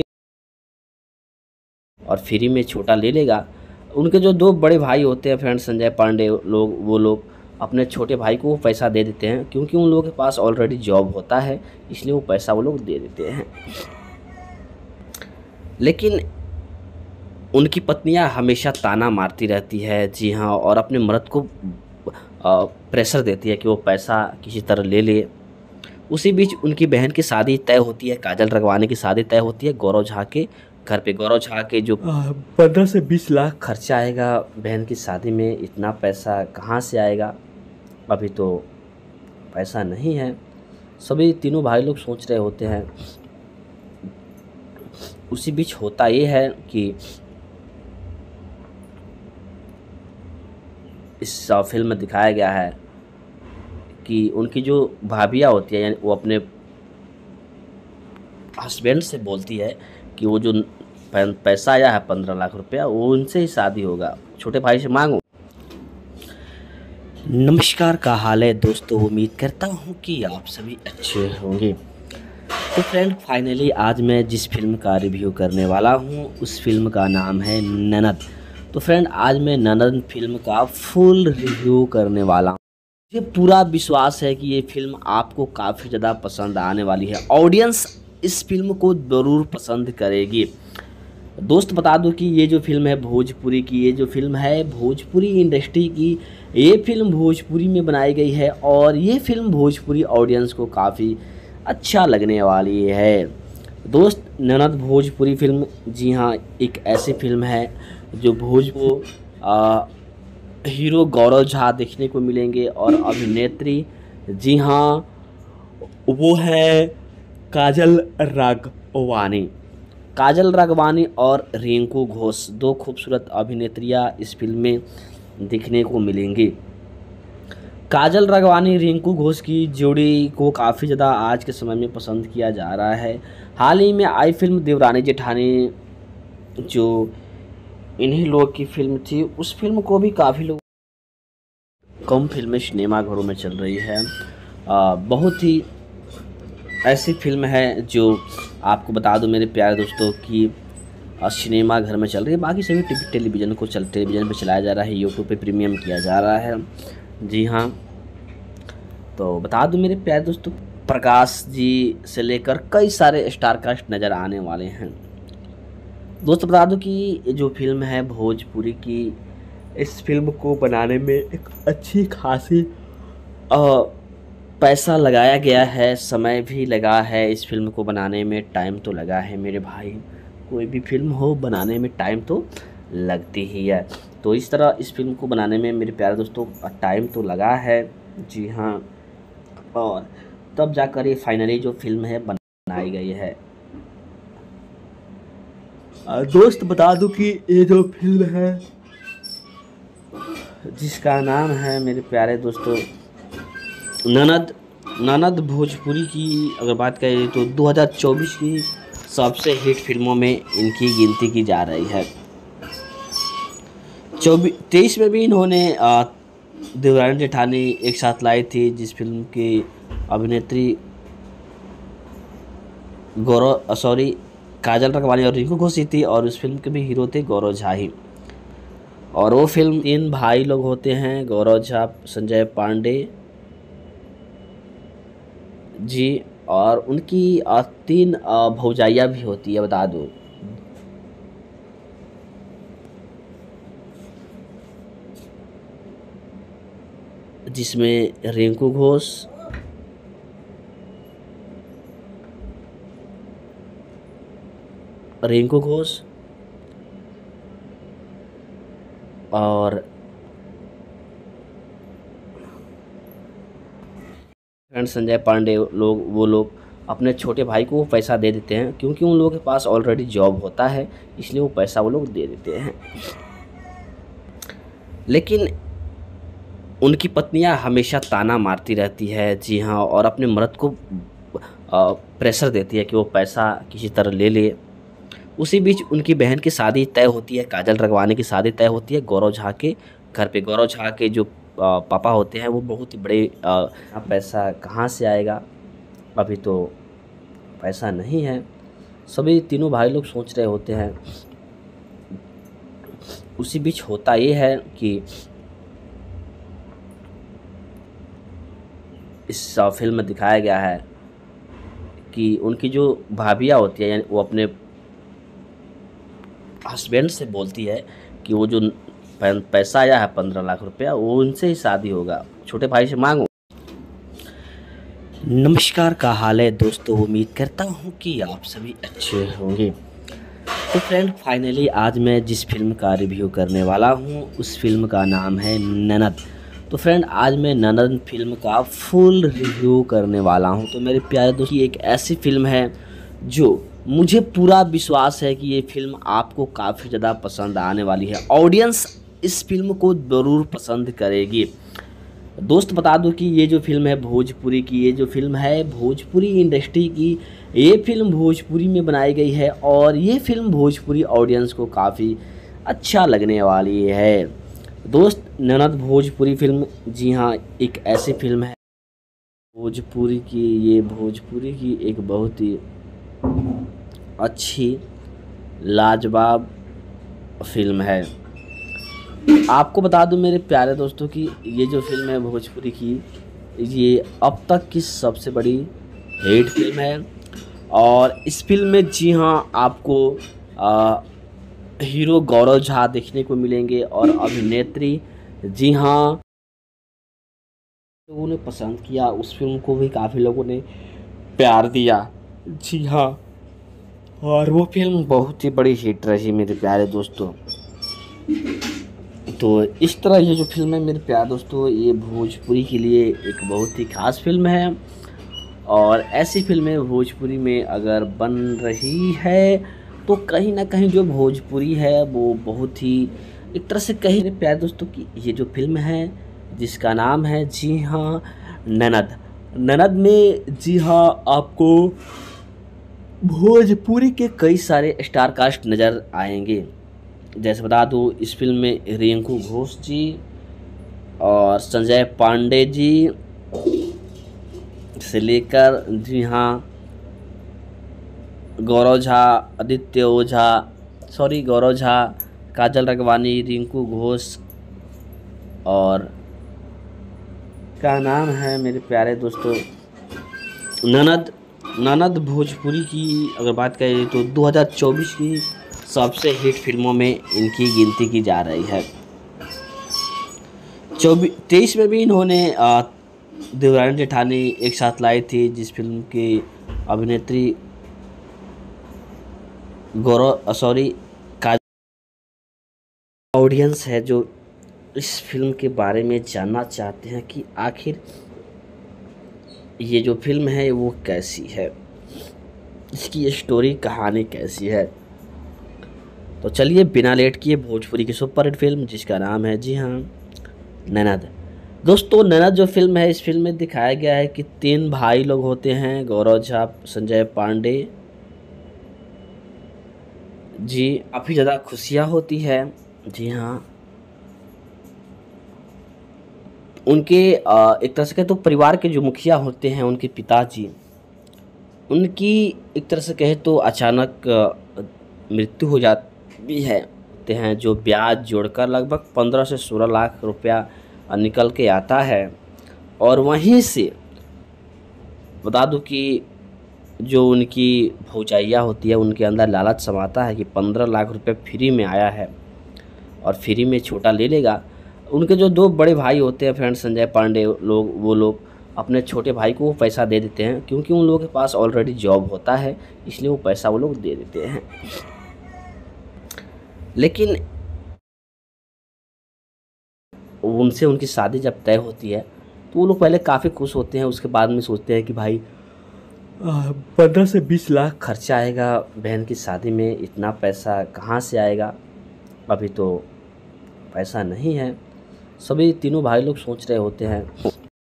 [SPEAKER 4] और फ्री में छोटा ले लेगा। उनके जो दो बड़े भाई होते हैं फ्रेंड संजय पांडे लोग, वो लोग अपने छोटे भाई को वो पैसा दे देते हैं क्योंकि उन लोगों के पास ऑलरेडी जॉब होता है, इसलिए वो पैसा वो लोग दे देते हैं। लेकिन उनकी पत्नियां हमेशा ताना मारती रहती है, जी हाँ, और अपने मर्द को प्रेशर देती है कि वो पैसा किसी तरह ले ले। उसी बीच उनकी बहन की शादी तय होती है, काजल राघवानी की शादी तय होती है गौरव झा के घर पे। गौरव झा के जो पंद्रह से बीस लाख खर्चा आएगा बहन की शादी में, इतना पैसा कहाँ से आएगा, अभी तो पैसा नहीं है। सभी तीनों भाई लोग सोच रहे होते हैं। उसी बीच होता ये है कि इस फिल्म में दिखाया गया है कि उनकी जो भाभियाँ होती है, यानी वो अपने हस्बैंड से बोलती है कि वो जो पैसा आया है पंद्रह लाख रुपया, वो उनसे ही शादी होगा, छोटे भाई से मांगो। नमस्कार, का हाल है दोस्तों, उम्मीद करता हूँ कि आप सभी अच्छे होंगे। तो फ्रेंड फाइनली आज मैं जिस फिल्म का रिव्यू करने वाला हूँ उस फिल्म का नाम है ननद। तो फ्रेंड आज मैं ननद फिल्म का फुल रिव्यू करने वाला हूँ। मुझे पूरा विश्वास है कि ये फिल्म आपको काफ़ी ज़्यादा पसंद आने वाली है। ऑडियंस इस फिल्म को ज़रूर पसंद करेगी। दोस्त बता दूं कि ये जो फिल्म है भोजपुरी की, ये जो फिल्म है भोजपुरी इंडस्ट्री की, ये फिल्म भोजपुरी में बनाई गई है और ये फिल्म भोजपुरी ऑडियंस को काफ़ी अच्छा लगने वाली है। दोस्त ननद भोजपुरी फिल्म, जी हाँ, एक ऐसी फिल्म है जो भोजपुर हीरो गौरव झा देखने को मिलेंगे और अभिनेत्री, जी हाँ, वो है काजल राघवानी। काजल राघवानी और रिंकू घोष, दो खूबसूरत अभिनेत्रियां इस फिल्म में दिखने को मिलेंगी। काजल राघवानी रिंकू घोष की जोड़ी को काफ़ी ज़्यादा आज के समय में पसंद किया जा रहा है। हाल ही में आई फिल्म देवरानी जेठानी, जो इन्हीं लोग की फिल्म थी, उस फिल्म को भी काफ़ी लोग, कम फिल्में सिनेमा घरों में चल रही है। आ, बहुत ही ऐसी फिल्म है जो आपको बता दूं मेरे प्यारे दोस्तों कि सिनेमा घर में चल रही है। बाकी सभी टीवी टेलीविज़न को चल टेलीविज़न पे चलाया जा रहा है, यूट्यूब पे प्रीमियम किया जा रहा है। जी हाँ, तो बता दूं मेरे प्यारे दोस्तों, प्रकाश जी से लेकर कई सारे स्टार कास्ट नज़र आने वाले हैं। दोस्तों बता दूं कि ये जो फिल्म है भोजपुरी की, इस फिल्म को बनाने में एक अच्छी खासी पैसा लगाया गया है, समय भी लगा है इस फिल्म को बनाने में, टाइम तो लगा है मेरे भाई। कोई भी फिल्म हो बनाने में टाइम तो लगती ही है। तो इस तरह इस फिल्म को बनाने में मेरे प्यारे दोस्तों टाइम तो लगा है, जी हाँ, और तब जाकर ये फाइनली जो फिल्म है बनाई गई है। दोस्त बता दूं कि ये जो फिल्म है जिसका नाम है मेरे प्यारे दोस्तों ननद, ननद भोजपुरी की अगर बात करें तो दो हज़ार चौबीस की सबसे हिट फिल्मों में इनकी गिनती की जा रही है। चौबीस तेईस में भी इन्होंने देवरानी जेठानी एक साथ लाई थी, जिस फिल्म की अभिनेत्री गौरव सॉरी काजल राघवानी और रिंकू घोष थी और उस फिल्म के भी हीरो थे गौरव झा ही। और वो फिल्म तीन भाई लोग होते हैं, गौरव झा, संजय पांडे जी, और उनकी तीन भौजाइयाँ भी होती है, बता दो। जिसमें रिंकू घोष, रिंकू घोष और फ्रेंड संजय पांडे लोग, वो लोग अपने छोटे भाई को वो पैसा दे देते हैं, क्योंकि उन लोगों के पास ऑलरेडी जॉब होता है, इसलिए वो पैसा वो लोग दे देते हैं। लेकिन उनकी पत्नियां हमेशा ताना मारती रहती है, जी हाँ, और अपने मर्द को प्रेशर देती है कि वो पैसा किसी तरह ले ले। उसी बीच उनकी बहन की शादी तय होती है, काजल राघवानी की शादी तय होती है गौरव झा के घर पे। गौरव झा के जो पापा होते हैं वो बहुत ही बड़े, पैसा कहाँ से आएगा, अभी तो पैसा नहीं है, सभी तीनों भाई लोग सोच रहे होते हैं। उसी बीच होता ये है कि इस फिल्म में दिखाया गया है कि उनकी जो भाभियाँ होती है, यानी वो अपने हस्बैंड से बोलती है कि वो जो पैसा आया है पंद्रह लाख रुपया, वो उनसे ही शादी होगा, छोटे भाई से मांगो। नमस्कार, का हाल है दोस्तों, उम्मीद करता हूँ कि आप सभी अच्छे होंगे। तो फ्रेंड फाइनली आज मैं जिस फिल्म का रिव्यू करने वाला हूँ उस फिल्म का नाम है ननद। तो फ्रेंड आज मैं ननद फिल्म का फुल रिव्यू करने वाला हूँ। तो मेरे प्यारे दोस्तों, एक ऐसी फिल्म है जो मुझे पूरा विश्वास है कि ये फिल्म आपको काफ़ी ज़्यादा पसंद आने वाली है। ऑडियंस इस फिल्म को ज़रूर पसंद करेगी। दोस्त बता दूं कि ये जो फिल्म है भोजपुरी की, ये जो फिल्म है भोजपुरी इंडस्ट्री की, ये फिल्म भोजपुरी में बनाई गई है और ये फिल्म भोजपुरी ऑडियंस को काफ़ी अच्छा लगने वाली है। दोस्त ननद भोजपुरी फिल्म, जी हाँ, एक ऐसी फिल्म है भोजपुरी की ये भोजपुरी की एक बहुत ही अच्छी लाजवाब फिल्म है। आपको बता दूं मेरे प्यारे दोस्तों कि ये जो फिल्म है भोजपुरी की, ये अब तक की सबसे बड़ी हिट फिल्म है। और इस फिल्म में जी हाँ आपको आ, हीरो गौरव झा देखने को मिलेंगे और अभिनेत्री जी हाँ लोगों ने पसंद किया, उस फिल्म को भी काफ़ी लोगों ने प्यार दिया। जी हाँ, और वो फिल्म बहुत ही बड़ी हिट रही मेरे प्यारे दोस्तों। तो इस तरह ये जो फिल्म है मेरे प्यारे दोस्तों, ये भोजपुरी के लिए एक बहुत ही खास फिल्म है। और ऐसी फिल्में भोजपुरी में अगर बन रही है तो कहीं ना कहीं जो भोजपुरी है वो बहुत ही एक तरह से कहीं मेरे प्यारे दोस्तों की ये जो फिल्म है जिसका नाम है जी हाँ ननद। ननद में जी हाँ आपको भोजपुरी के कई सारे स्टार कास्ट नज़र आएंगे। जैसे बता दूँ इस फिल्म में रिंकू घोष जी और संजय पांडे जी से लेकर जी हाँ गौरव झा, आदित्य ओझा, सॉरी गौरव झा, काजल रगवानी, रिंकू घोष और का नाम है मेरे प्यारे दोस्तों ननद। ननद भोजपुरी की अगर बात करें तो दो हज़ार चौबीस की सबसे हिट फिल्मों में इनकी गिनती की जा रही है। चौबीस तेईस में भी इन्होंने देवरानी जेठानी एक साथ लाई थी, जिस फिल्म की अभिनेत्री गौरव सॉरी का ऑडियंस है जो इस फिल्म के बारे में जानना चाहते हैं कि आखिर ये जो फिल्म है वो कैसी है, इसकी स्टोरी कहानी कैसी है। तो चलिए बिना लेट किए भोजपुरी की सुपर हिट फिल्म जिसका नाम है जी हाँ ननद। दोस्तों ननद जो फिल्म है, इस फिल्म में दिखाया गया है कि तीन भाई लोग होते हैं, गौरव झा, संजय पांडे जी। काफ़ी ज़्यादा खुशियाँ होती है जी हाँ उनके एक तरह से कहे तो परिवार के जो मुखिया होते हैं उनके पिताजी, उनकी एक तरह से कहे तो अचानक मृत्यु हो जाती है होते हैं, जो ब्याज जोड़कर लगभग पंद्रह से सोलह लाख रुपया निकल के आता है। और वहीं से बता दूं कि जो उनकी भौजाइया होती है उनके अंदर लालच समाता है कि पंद्रह लाख रुपए फ्री में आया है और फ्री में छोटा ले लेगा। उनके जो दो बड़े भाई होते हैं फ्रेंड संजय पांडे लोग, वो लोग अपने छोटे भाई को पैसा दे देते हैं क्योंकि उन लोगों के पास ऑलरेडी जॉब होता है, इसलिए वो पैसा वो लोग दे देते हैं। लेकिन उनसे उनकी शादी जब तय होती है तो वो लोग पहले काफ़ी खुश होते हैं, उसके बाद में सोचते हैं कि भाई पंद्रह से बीस लाख खर्चा आएगा बहन की शादी में, इतना पैसा कहाँ से आएगा, अभी तो पैसा नहीं है। सभी तीनों भाई लोग सोच रहे होते हैं।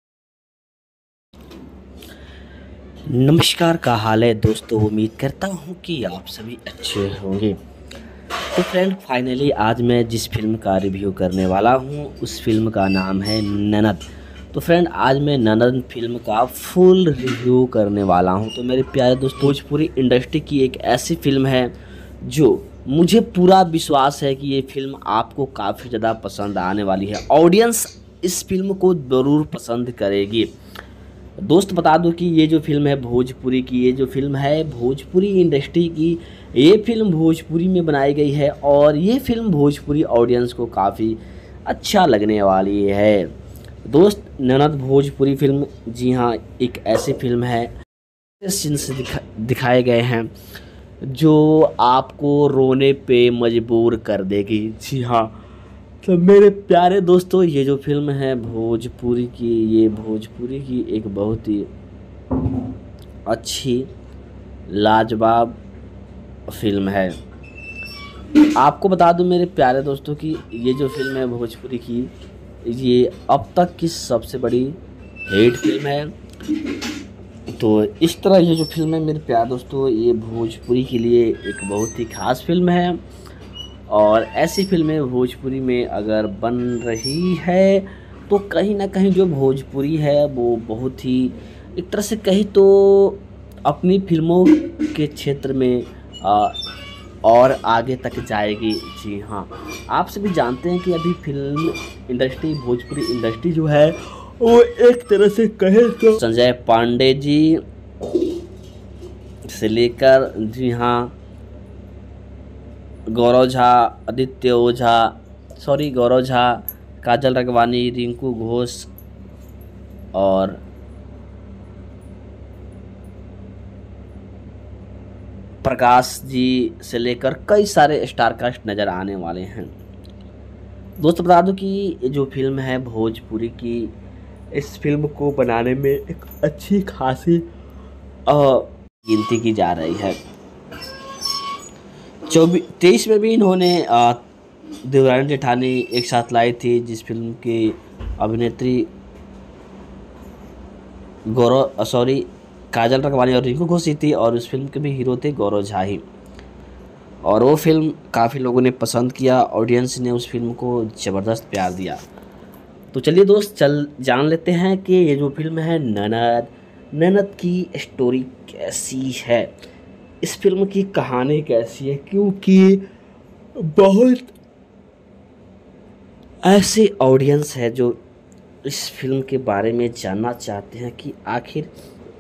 [SPEAKER 4] नमस्कार, का हाल है दोस्तों, उम्मीद करता हूँ कि आप सभी अच्छे होंगे। तो फ्रेंड फाइनली आज मैं जिस फिल्म का रिव्यू करने वाला हूँ उस फिल्म का नाम है ननद। तो फ्रेंड आज मैं ननद फिल्म का फुल रिव्यू करने वाला हूँ। तो मेरे प्यारे दोस्तों भोजपुरी इंडस्ट्री की एक ऐसी फिल्म है जो मुझे पूरा विश्वास है कि ये फिल्म आपको काफ़ी ज़्यादा पसंद आने वाली है। ऑडियंस इस फिल्म को ज़रूर पसंद करेगी। दोस्त बता दूं कि ये जो फिल्म है भोजपुरी की, ये जो फिल्म है भोजपुरी इंडस्ट्री की, ये फिल्म भोजपुरी में बनाई गई है और ये फिल्म भोजपुरी ऑडियंस को काफ़ी अच्छा लगने वाली है। दोस्त ननद भोजपुरी फिल्म जी हाँ एक ऐसी फिल्म है सीन से दिखा दिखाए गए हैं जो आपको रोने पे मजबूर कर देगी। जी हाँ, तो मेरे प्यारे दोस्तों ये जो फिल्म है भोजपुरी की, ये भोजपुरी की एक बहुत ही अच्छी लाजवाब फिल्म है। आपको बता दूं मेरे प्यारे दोस्तों कि ये जो फिल्म है भोजपुरी की, ये अब तक की सबसे बड़ी हिट फिल्म है। तो इस तरह ये जो फिल्म है मेरे प्यारे दोस्तों, ये भोजपुरी के लिए एक बहुत ही खास फिल्म है। और ऐसी फिल्में भोजपुरी में अगर बन रही है तो कहीं ना कहीं जो भोजपुरी है वो बहुत ही एक तरह से कहीं तो अपनी फिल्मों के क्षेत्र में आ, और आगे तक जाएगी। जी हाँ, आप सभी जानते हैं कि अभी फिल्म इंडस्ट्री, भोजपुरी इंडस्ट्री जो है वो एक तरह से कहे तो संजय पांडे जी से लेकर, जी हाँ, गौरव झा, आदित्य ओझा, सॉरी गौरव झा, काजल रगवानी, रिंकू घोष और प्रकाश जी से लेकर कई सारे स्टार कास्ट नज़र आने वाले हैं। दोस्तों बता दूं कि ये जो फिल्म है भोजपुरी की, इस फिल्म को बनाने में एक अच्छी खासी गिनती की जा रही है। चौबीस तेईस में भी इन्होंने देवरानी जेठानी एक साथ लाई थी, जिस फिल्म की अभिनेत्री गौरव सॉरी काजल रखवानी और रिंकू घोष थी, और उस फिल्म के भी हीरो थे गौरव झा ही। और वो फिल्म काफ़ी लोगों ने पसंद किया, ऑडियंस ने उस फिल्म को ज़बरदस्त प्यार दिया। तो चलिए दोस्त, चल जान लेते हैं कि ये जो फिल्म है ननद, ननद की स्टोरी कैसी है, इस फिल्म की कहानी कैसी है, क्योंकि बहुत ऐसे ऑडियंस है जो इस फिल्म के बारे में जानना चाहते हैं कि आखिर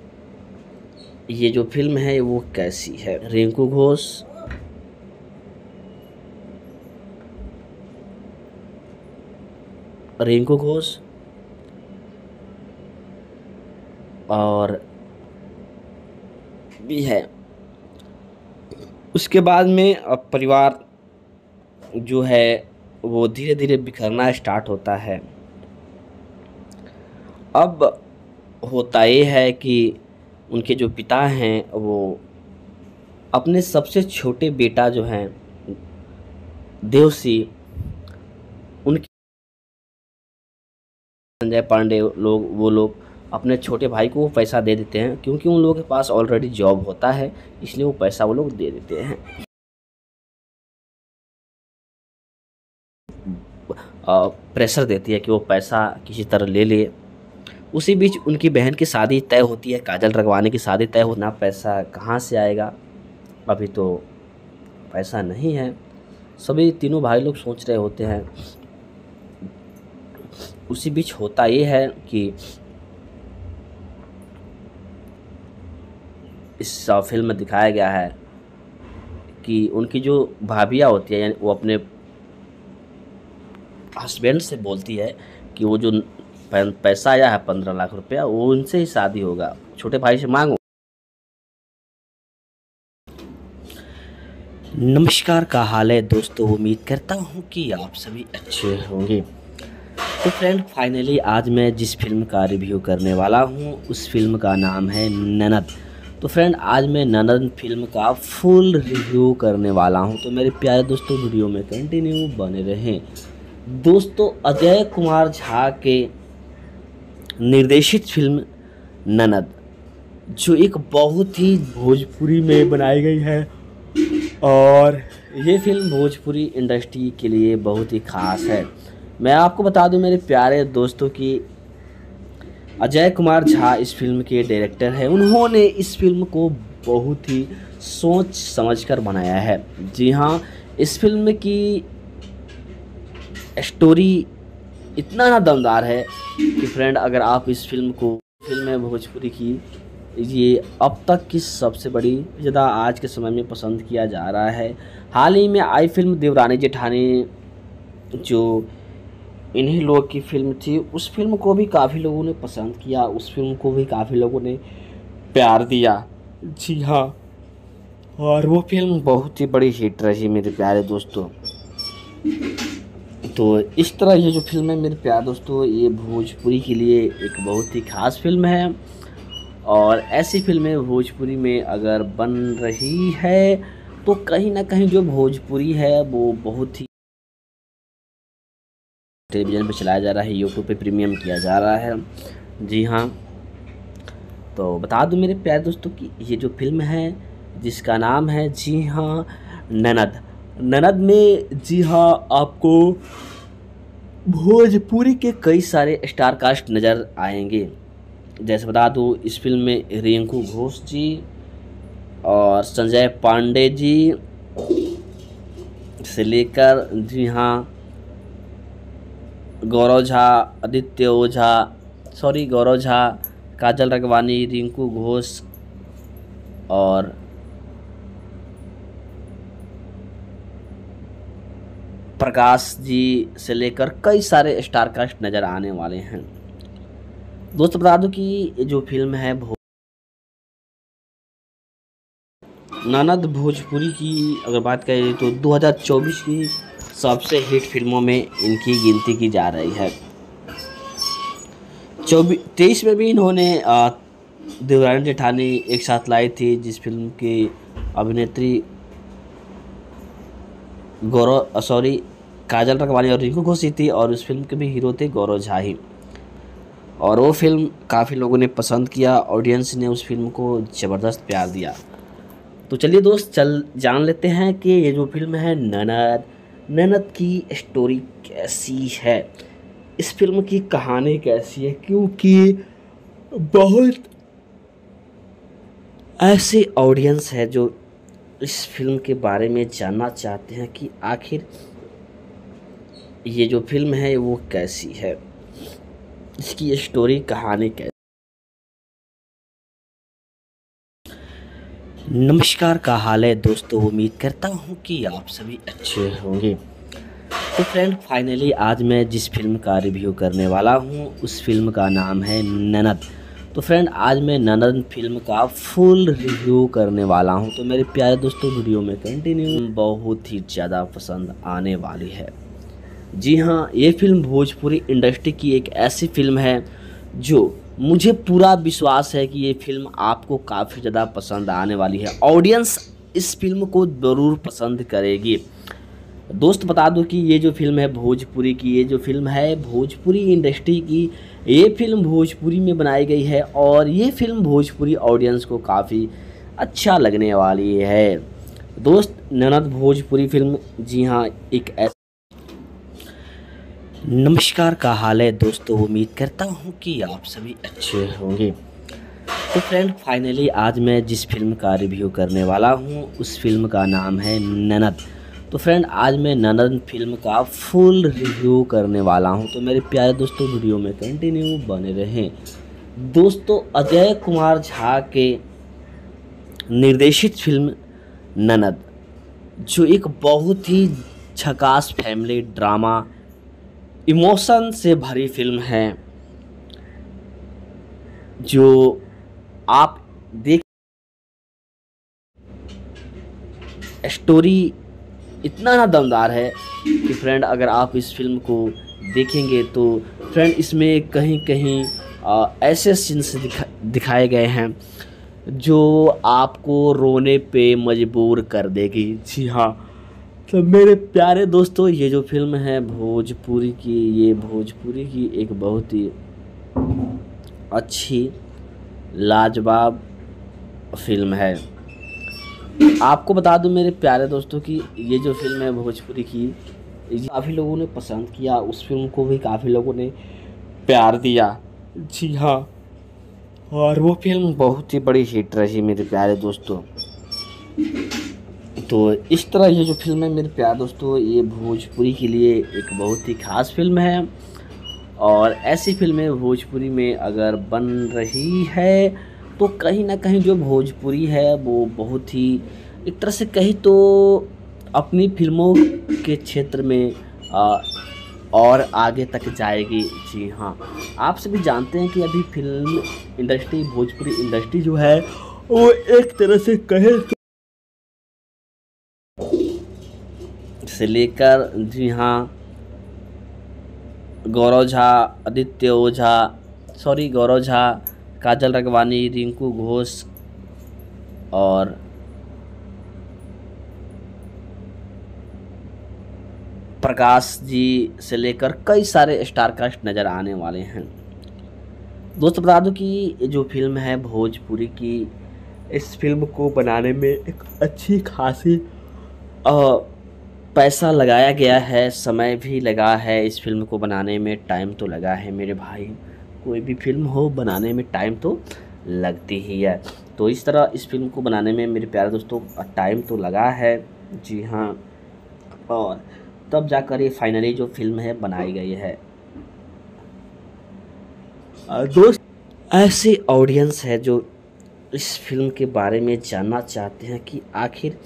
[SPEAKER 4] ये जो फिल्म है वो कैसी है। रिंकू घोष, रिंकू घोष और भी है। उसके बाद में अब परिवार जो है वो धीरे धीरे बिखरना स्टार्ट होता है। अब होता ये है कि उनके जो पिता हैं वो अपने सबसे छोटे बेटा जो हैं देवसी, उनके संजय पांडे लोग वो लोग अपने छोटे भाई को वो पैसा दे देते हैं, क्योंकि उन लोगों के पास ऑलरेडी जॉब होता है, इसलिए वो पैसा वो लोग दे देते हैं। प्रेशर देती है कि वो पैसा किसी तरह ले ले। उसी बीच उनकी बहन की शादी तय होती है, काजल रगवानी की शादी तय होना, पैसा कहाँ से आएगा, अभी तो पैसा नहीं है। सभी तीनों भाई लोग सोच रहे होते हैं। उसी बीच होता ये है कि इस फिल्म में दिखाया गया है कि उनकी जो भाभियाँ होती है, यानी वो अपने हस्बैंड से बोलती है कि वो जो पैसा आया है पंद्रह लाख रुपया, वो उनसे ही शादी होगा, छोटे भाई से मांगो। नमस्कार, का हाल है दोस्तों, उम्मीद करता हूँ कि आप सभी अच्छे होंगे। तो फ्रेंड, फाइनली आज मैं जिस फिल्म का रिव्यू करने वाला हूँ उस फिल्म का नाम है ननद। तो फ्रेंड, आज मैं ननद फिल्म का फुल रिव्यू करने वाला हूँ, तो मेरे प्यारे दोस्तों वीडियो में कंटिन्यू बने रहें। दोस्तों, अजय कुमार झा के निर्देशित फिल्म ननद, जो एक बहुत ही भोजपुरी में बनाई गई है, और ये फिल्म भोजपुरी इंडस्ट्री के लिए बहुत ही ख़ास है। मैं आपको बता दूं मेरे प्यारे दोस्तों कि अजय कुमार झा इस फिल्म के डायरेक्टर हैं। उन्होंने इस फिल्म को बहुत ही सोच समझकर बनाया है। जी हाँ, इस फिल्म की स्टोरी इतना ना दमदार है कि फ्रेंड, अगर आप इस फिल्म को फिल्म है भोजपुरी की, ये अब तक की सबसे बड़ी ज़्यादा आज के समय में पसंद किया जा रहा है। हाल ही में आई फिल्म देवरानी जेठानी, जो इन्हीं लोग की फिल्म थी, उस फिल्म को भी काफ़ी लोगों ने पसंद किया, उस फिल्म को भी काफ़ी लोगों ने प्यार दिया। जी हाँ, और वो फिल्म बहुत ही बड़ी हिट रही मेरे प्यारे दोस्तों। तो इस तरह ये जो फिल्म है मेरे प्यारे दोस्तों, ये भोजपुरी के लिए एक बहुत ही ख़ास फिल्म है, और ऐसी फिल्में भोजपुरी में अगर बन रही है तो कहीं ना कहीं जो भोजपुरी है वो बहुत ही टेलीविज़न पे चलाया जा रहा है, यूट्यूब पे प्रीमियम किया जा रहा है। जी हाँ, तो बता दूं मेरे प्यारे दोस्तों कि ये जो फिल्म है जिसका नाम है, जी हाँ, ननद। ननद में जी हाँ आपको भोजपुरी के कई सारे स्टार कास्ट नज़र आएंगे। जैसे बता दूँ, इस फिल्म में रिंकू घोष जी और संजय पांडे जी से लेकर, जी हाँ, गौरव झा, आदित्य ओझा, सॉरी गौरव झा, काजल रगवानी, रिंकू घोष और प्रकाश जी से लेकर कई सारे स्टार कास्ट नज़र आने वाले हैं। दोस्तों बता दूं कि ये जो फिल्म है भो ननद भोजपुरी की अगर बात करें तो दो हज़ार चौबीस की सबसे हिट फिल्मों में इनकी गिनती की जा रही है। चौबीस तेईस में भी इन्होंने देवरानी जेठानी एक साथ लाई थी, जिस फिल्म की अभिनेत्री गौरव सॉरी काजल रखवानी और रिंकू घोष थी, और उस फिल्म के भी हीरो थे गौरव झा ही। और वो फिल्म काफ़ी लोगों ने पसंद किया, ऑडियंस ने उस फिल्म को ज़बरदस्त प्यार दिया। तो चलिए दोस्त, चल जान लेते हैं कि ये जो फिल्म है ननद ननद की स्टोरी कैसी है, इस फिल्म की कहानी कैसी है, क्योंकि बहुत ऐसे ऑडियंस है जो इस फिल्म के बारे में जानना चाहते हैं कि आखिर ये जो फिल्म है वो कैसी है, इसकी स्टोरी कहानी कैसी। नमस्कार, का हाल है दोस्तों, उम्मीद करता हूँ कि आप सभी अच्छे होंगे। तो फ्रेंड, फाइनली आज मैं जिस फिल्म का रिव्यू करने वाला हूँ उस फिल्म का नाम है ननद। तो फ्रेंड, आज मैं ननद फिल्म का फुल रिव्यू करने वाला हूँ। तो मेरे प्यारे दोस्तों, वीडियो में कंटिन्यू बहुत ही ज़्यादा पसंद आने वाली है। जी हाँ, ये फिल्म भोजपुरी इंडस्ट्री की एक ऐसी फिल्म है जो मुझे पूरा विश्वास है कि ये फिल्म आपको काफ़ी ज़्यादा पसंद आने वाली है। ऑडियंस इस फिल्म को ज़रूर पसंद करेगी। दोस्त बता दूं कि ये जो फिल्म है भोजपुरी की, ये जो फिल्म है भोजपुरी इंडस्ट्री की, ये फिल्म भोजपुरी में बनाई गई है और ये फिल्म भोजपुरी ऑडियंस को काफ़ी अच्छा लगने वाली है। दोस्त, ननद भोजपुरी फिल्म, जी हाँ, एक ऐसी। नमस्कार, का हाल है दोस्तों, उम्मीद करता हूँ कि आप सभी अच्छे होंगे। तो फ्रेंड, फाइनली आज मैं जिस फिल्म का रिव्यू करने वाला हूँ उस फिल्म का नाम है ननद। तो फ्रेंड, आज मैं ननद फिल्म का फुल रिव्यू करने वाला हूँ। तो मेरे प्यारे दोस्तों, वीडियो में कंटिन्यू बने रहें। दोस्तों, अजय कुमार झा के निर्देशित फिल्म ननद, जो एक बहुत ही झकास फैमिली ड्रामा इमोशन से भरी फिल्म है, जो आप देख स्टोरी इतना ना दमदार है कि फ्रेंड, अगर आप इस फिल्म को देखेंगे तो फ्रेंड, इसमें कहीं कहीं आ, ऐसे सीन्स दिखा दिखाए गए हैं जो आपको रोने पे मजबूर कर देगी। जी हाँ, तो मेरे प्यारे दोस्तों, ये जो फिल्म है भोजपुरी की, ये भोजपुरी की एक बहुत ही अच्छी लाजवाब फिल्म है। आपको बता दूं मेरे प्यारे दोस्तों कि ये जो फिल्म है भोजपुरी की, काफ़ी लोगों ने पसंद किया, उस फिल्म को भी काफ़ी लोगों ने प्यार दिया। जी हाँ, और वो फिल्म बहुत ही बड़ी हिट रही मेरे प्यारे दोस्तों। तो इस तरह ये जो फिल्म है मेरे प्यारे दोस्तों, ये भोजपुरी के लिए एक बहुत ही ख़ास फिल्म है। और ऐसी फिल्में भोजपुरी में अगर बन रही है तो कहीं ना कहीं जो भोजपुरी है वो बहुत ही, एक तरह से कहीं तो अपनी फिल्मों के क्षेत्र में आ, और आगे तक जाएगी। जी हाँ, आप सभी जानते हैं कि अभी फिल्म इंडस्ट्री, भोजपुरी इंडस्ट्री जो है वो एक तरह से कहे तो से लेकर, जी हाँ, गौरव झा, आदित्य ओझा, सॉरी गौरव झा, काजल रगवानी, रिंकू घोष और प्रकाश जी से लेकर कई सारे स्टार कास्ट नज़र आने वाले हैं। दोस्तों बता दूं कि ये जो फिल्म है भोजपुरी की, इस फिल्म को बनाने में एक अच्छी खासी पैसा लगाया गया है, समय भी लगा है इस फिल्म को बनाने में, टाइम तो लगा है मेरे भाई। कोई भी फिल्म हो बनाने में टाइम तो लगती ही है। तो इस तरह इस फिल्म को बनाने में मेरे प्यारे दोस्तों टाइम तो लगा है, जी हाँ, और तब जाकर ये फाइनली जो फिल्म है बनाई गई है। दोस्त, ऐसे ऑडियंस है जो इस फिल्म के बारे में जानना चाहते हैं कि आखिर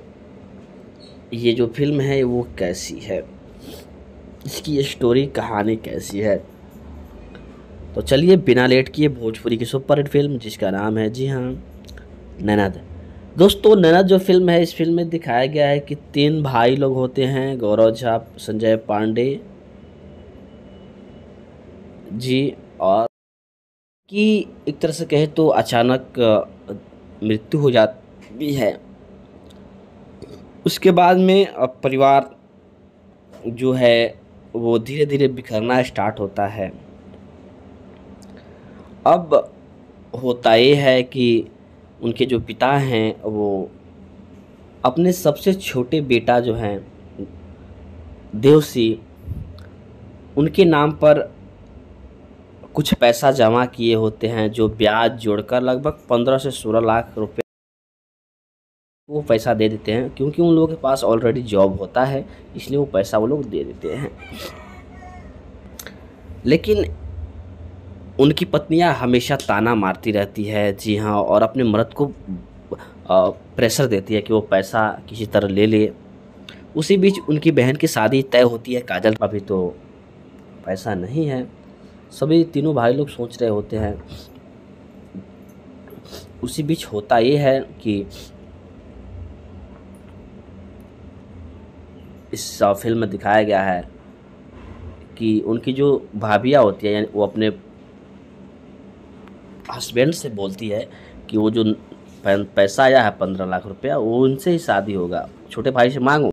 [SPEAKER 4] ये जो फिल्म है वो कैसी है, इसकी स्टोरी कहानी कैसी है। तो चलिए बिना लेट किए भोजपुरी की सुपरहिट फिल्म जिसका नाम है, जी हाँ, ननद। दोस्तों, ननद जो फिल्म है, इस फिल्म में दिखाया गया है कि तीन भाई लोग होते हैं, गौरव झा, संजय पांडे जी, और कि एक तरह से कहे तो अचानक मृत्यु हो जाती है। उसके बाद में अब परिवार जो है वो धीरे धीरे बिखरना स्टार्ट होता है। अब होता ये है कि उनके जो पिता हैं वो अपने सबसे छोटे बेटा जो हैं देवसी, उनके नाम पर कुछ पैसा जमा किए होते हैं, जो ब्याज जोड़कर लगभग पंद्रह से सोलह लाख रुपए वो पैसा दे देते हैं, क्योंकि उन लोगों के पास ऑलरेडी जॉब होता है, इसलिए वो पैसा वो लोग दे देते हैं। लेकिन उनकी पत्नियां हमेशा ताना मारती रहती है, जी हाँ, और अपने मर्द को प्रेशर देती है कि वो पैसा किसी तरह ले ले। उसी बीच उनकी बहन की शादी तय होती है काजल, अभी तो पैसा नहीं है। सभी तीनों भाई लोग सोच रहे होते हैं। उसी बीच होता ये है कि इस फिल्म में दिखाया गया है कि उनकी जो भाभियाँ होती है, यानी वो अपने हस्बैंड से बोलती है कि वो जो पैसा आया है पंद्रह लाख रुपया, वो उनसे ही शादी होगा, छोटे भाई से मांगो।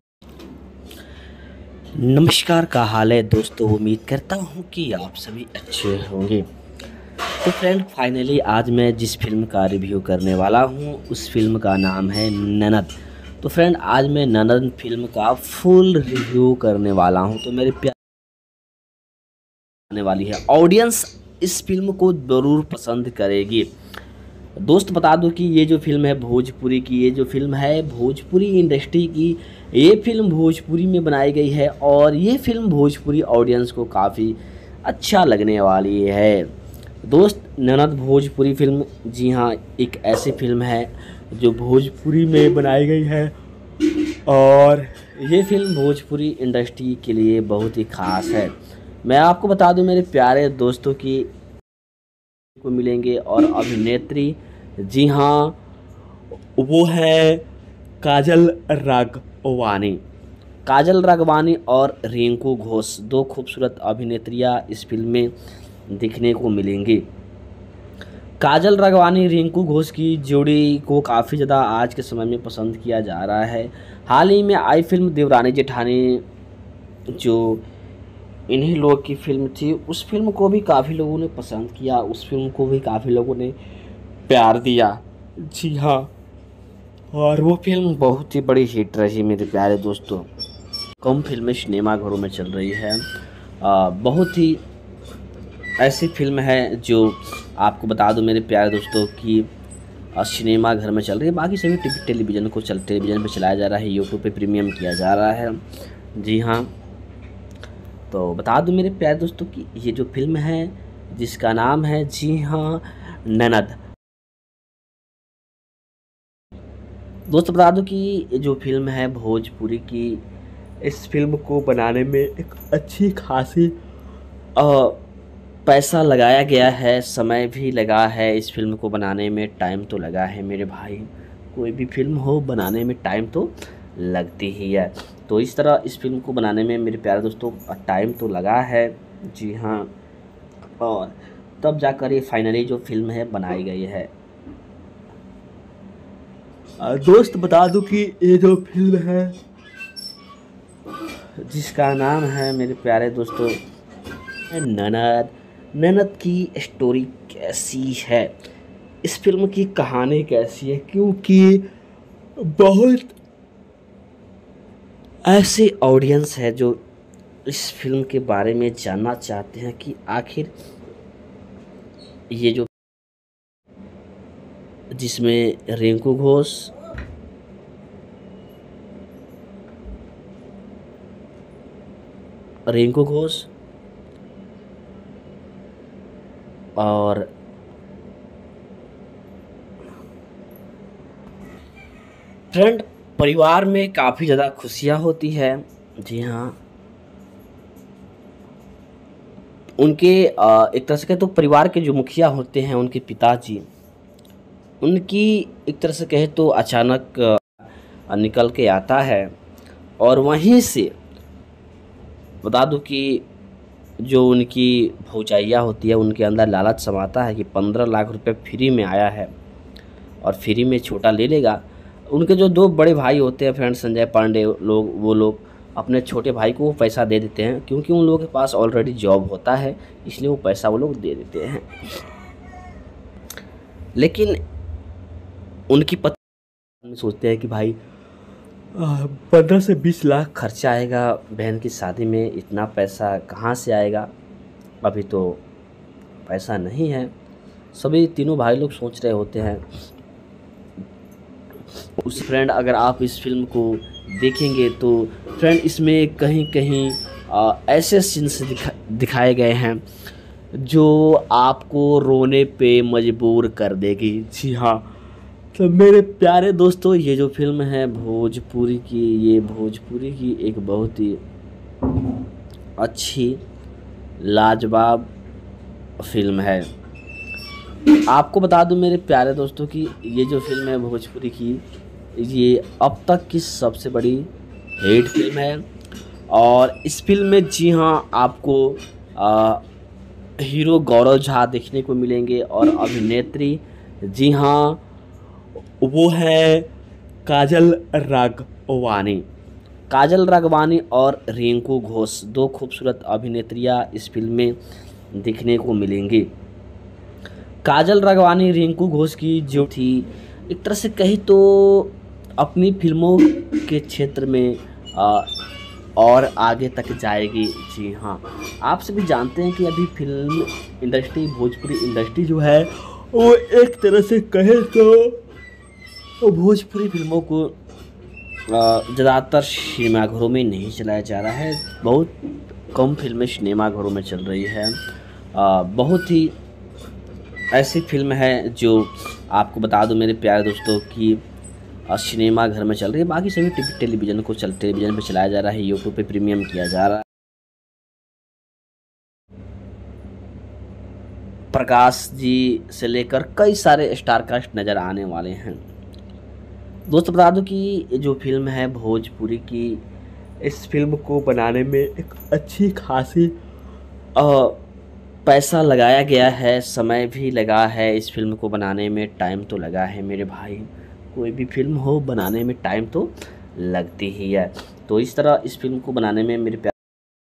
[SPEAKER 4] नमस्कार, का हाल है दोस्तों, उम्मीद करता हूँ कि आप सभी अच्छे होंगे। तो फ्रेंड, फाइनली आज मैं जिस फिल्म का रिव्यू करने वाला हूँ उस फिल्म का नाम है ननद। तो फ्रेंड, आज मैं ननद फिल्म का फुल रिव्यू करने वाला हूँ। तो मेरे प्यार आने वाली है, ऑडियंस इस फिल्म को ज़रूर पसंद करेगी। दोस्त, बता दूं कि ये जो फिल्म है भोजपुरी की, ये जो फिल्म है भोजपुरी इंडस्ट्री की, ये फिल्म भोजपुरी में बनाई गई है और ये फिल्म भोजपुरी ऑडियंस को काफ़ी अच्छा लगने वाली है। दोस्त, ननद भोजपुरी फिल्म, जी हाँ, एक ऐसी फिल्म है जो भोजपुरी में बनाई गई है और ये फिल्म भोजपुरी इंडस्ट्री के लिए बहुत ही ख़ास है। मैं आपको बता दूं मेरे प्यारे दोस्तों की को मिलेंगे और अभिनेत्री, जी हाँ, वो है काजल राघवानी। काजल राघवानी और रिंकू घोष, दो खूबसूरत अभिनेत्रियाँ इस फिल्म में दिखने को मिलेंगी। काजल राघवानी रिंकू घोष की जोड़ी को काफ़ी ज़्यादा आज के समय में पसंद किया जा रहा है। हाल ही में आई फिल्म देवरानी जेठानी, जो इन्हीं लोग की फिल्म थी, उस फिल्म को भी काफ़ी लोगों ने पसंद किया, उस फिल्म को भी काफ़ी लोगों ने प्यार दिया, जी हाँ, और वो फिल्म बहुत ही बड़ी हिट रही मेरे प्यारे दोस्तों। कम फिल्में सिनेमा घरों में चल रही है, आ, बहुत ही ऐसी फिल्म है जो आपको बता दूं मेरे प्यारे दोस्तों कि सिनेमा घर में चल रही है, बाकी सभी टीवी टेलीविज़न को चल टेलीविज़न पे चलाया जा रहा है, यूट्यूब पे प्रीमियम किया जा रहा है, जी हाँ। तो बता दूं मेरे प्यारे दोस्तों कि ये जो फिल्म है जिसका नाम है, जी हाँ, ननद। दोस्तों, बता दूं कि ये जो फिल्म है भोजपुरी की, इस फिल्म को बनाने में एक अच्छी खासी पैसा लगाया गया है, समय भी लगा है इस फिल्म को बनाने में, टाइम तो लगा है मेरे भाई। कोई भी फिल्म हो बनाने में टाइम तो लगती ही है। तो इस तरह इस फिल्म को बनाने में मेरे प्यारे दोस्तों टाइम तो लगा है, जी हाँ, और तब जाकर ये फाइनली जो फिल्म है बनाई गई है। दोस्त, बता दूं कि ये जो फिल्म है जिसका नाम है मेरे प्यारे दोस्तों ननद। ननद की स्टोरी कैसी है, इस फिल्म की कहानी कैसी है, क्योंकि बहुत ऐसे ऑडियंस है जो इस फिल्म के बारे में जानना चाहते हैं कि आखिर ये जो जिसमें रिंकू घोष, रिंकू घोष और फ्रेंड, परिवार में काफ़ी ज़्यादा खुशियाँ होती है। जी हाँ, उनके अ, एक तरह से कहे तो परिवार के जो मुखिया होते हैं, उनके पिताजी, उनकी एक तरह से कहे तो अचानक अ, निकल के आता है। और वहीं से बता दूं कि जो उनकी भौजाइया होती है, उनके अंदर लालच समाता है कि पंद्रह लाख रुपए फ्री में आया है और फ्री में छोटा ले लेगा। उनके जो दो बड़े भाई होते हैं फ्रेंड, संजय पांडे लोग, वो लोग अपने छोटे भाई को वो पैसा दे देते हैं, क्योंकि उन लोगों के पास ऑलरेडी जॉब होता है, इसलिए वो पैसा वो लोग दे देते हैं। लेकिन उनकी पत्नी सोचते हैं कि भाई पंद्रह से बीस लाख खर्चा आएगा बहन की शादी में, इतना पैसा कहाँ से आएगा, अभी तो पैसा नहीं है। सभी तीनों भाई लोग सोच रहे होते हैं। उस फ्रेंड, अगर आप इस फिल्म को देखेंगे तो फ्रेंड इसमें कहीं कहीं आ, ऐसे सीन्स दिखा दिखाए गए हैं जो आपको रोने पे मजबूर कर देगी। जी हाँ, तो मेरे प्यारे दोस्तों, ये जो फिल्म है भोजपुरी की, ये भोजपुरी की एक बहुत ही अच्छी लाजवाब फिल्म है। आपको बता दूं मेरे प्यारे दोस्तों कि ये जो फिल्म है भोजपुरी की, ये अब तक की सबसे बड़ी हिट फिल्म है। और इस फिल्म में जी हाँ आपको आ, हीरो गौरव झा देखने को मिलेंगे और अभिनेत्री जी हाँ वो है काजल राघवानी। काजल राघवानी और रिंकू घोष, दो खूबसूरत अभिनेत्रियां इस फिल्म में दिखने को मिलेंगी। काजल राघवानी रिंकू घोष की जो थी, एक तरह से कही तो अपनी फिल्मों के क्षेत्र में आ, और आगे तक जाएगी। जी हाँ, आप सभी जानते हैं कि अभी फिल्म इंडस्ट्री, भोजपुरी इंडस्ट्री जो है वो एक तरह से कहे तो भोजपुरी फिल्मों को ज़्यादातर सिनेमाघरों में नहीं चलाया जा रहा है। बहुत कम फिल्में सिनेमाघरों में चल रही है। आ, बहुत ही ऐसी फिल्म है जो आपको बता दूं मेरे प्यारे दोस्तों कि सिनेमा घर में चल रही है, बाकी सभी टीवी टेलीविज़न को चल टेलीविज़न पे चलाया जा रहा है, यूट्यूब पे प्रीमियम किया जा रहा है। प्रकाश जी से लेकर कई सारे स्टार कास्ट नज़र आने वाले हैं। दोस्तों बता दूं कि ये जो फिल्म है भोजपुरी की, इस फिल्म को बनाने में एक अच्छी खासी पैसा लगाया गया है, समय भी लगा है इस फिल्म को बनाने में, टाइम तो लगा है मेरे भाई। कोई भी फिल्म हो बनाने में टाइम तो लगती ही है। तो इस तरह इस फिल्म को बनाने में मेरे प्यार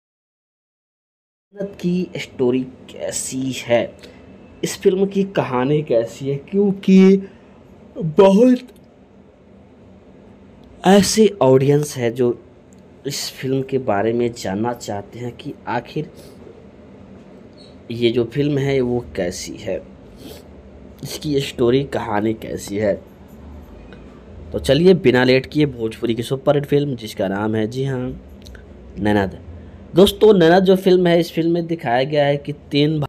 [SPEAKER 4] की स्टोरी कैसी है, इस फिल्म की कहानी कैसी है, क्योंकि बहुत ऐसे ऑडियंस है जो इस फिल्म के बारे में जानना चाहते हैं कि आखिर ये जो फिल्म है वो कैसी है, इसकी स्टोरी कहानी कैसी है। तो चलिए बिना लेट किए भोजपुरी की सुपर हिट फिल्म जिसका नाम है जी हाँ ननद। दोस्तों ननद जो फिल्म है, इस फिल्म में दिखाया गया है कि तीन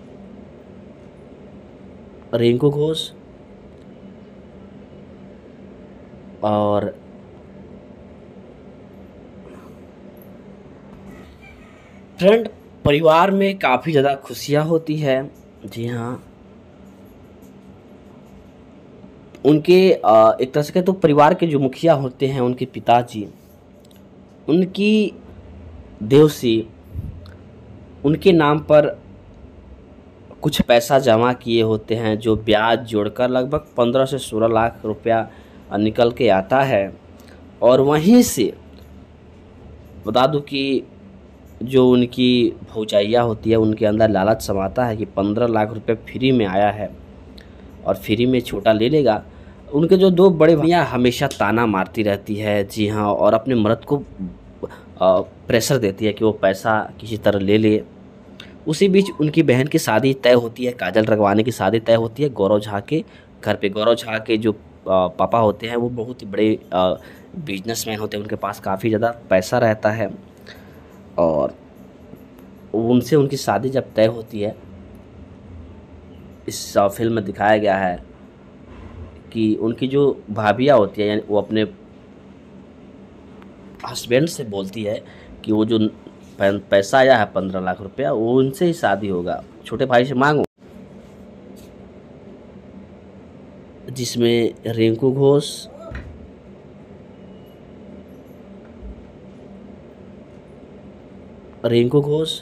[SPEAKER 4] रिंकू घोष और फ्रेंड, परिवार में काफ़ी ज़्यादा खुशियाँ होती है। जी हाँ, उनके एक तरह से कहे तो परिवार के जो मुखिया होते हैं, उनके पिताजी, उनकी देवसी, उनके नाम पर कुछ पैसा जमा किए होते हैं, जो ब्याज जोड़कर लगभग पंद्रह से सोलह लाख रुपया निकल के आता है। और वहीं से बता दूं कि जो उनकी भौजाइया होती है, उनके अंदर लालच समाता है कि पंद्रह लाख रुपए फ्री में आया है और फ्री में छोटा ले लेगा। उनके जो दो बड़े भैया हमेशा ताना मारती रहती है, जी हाँ, और अपने मर्द को प्रेशर देती है कि वो पैसा किसी तरह ले ले। उसी बीच उनकी बहन की शादी तय होती है, काजल रगवानी की शादी तय होती है गौरव झा के घर पे। गौरव झा के जो पापा होते हैं वो बहुत ही बड़े बिजनेसमैन होते हैं, उनके पास काफ़ी ज़्यादा पैसा रहता है और उनसे उनकी शादी जब तय होती है, इस फिल्म में दिखाया गया है कि उनकी जो भाभियाँ होती है यानी वो अपने हस्बैंड से बोलती है कि वो जो पैसा आया है पंद्रह लाख रुपया वो उनसे ही शादी होगा, छोटे भाई से मांगो। जिसमें रिंकू घोष, रिंकू घोष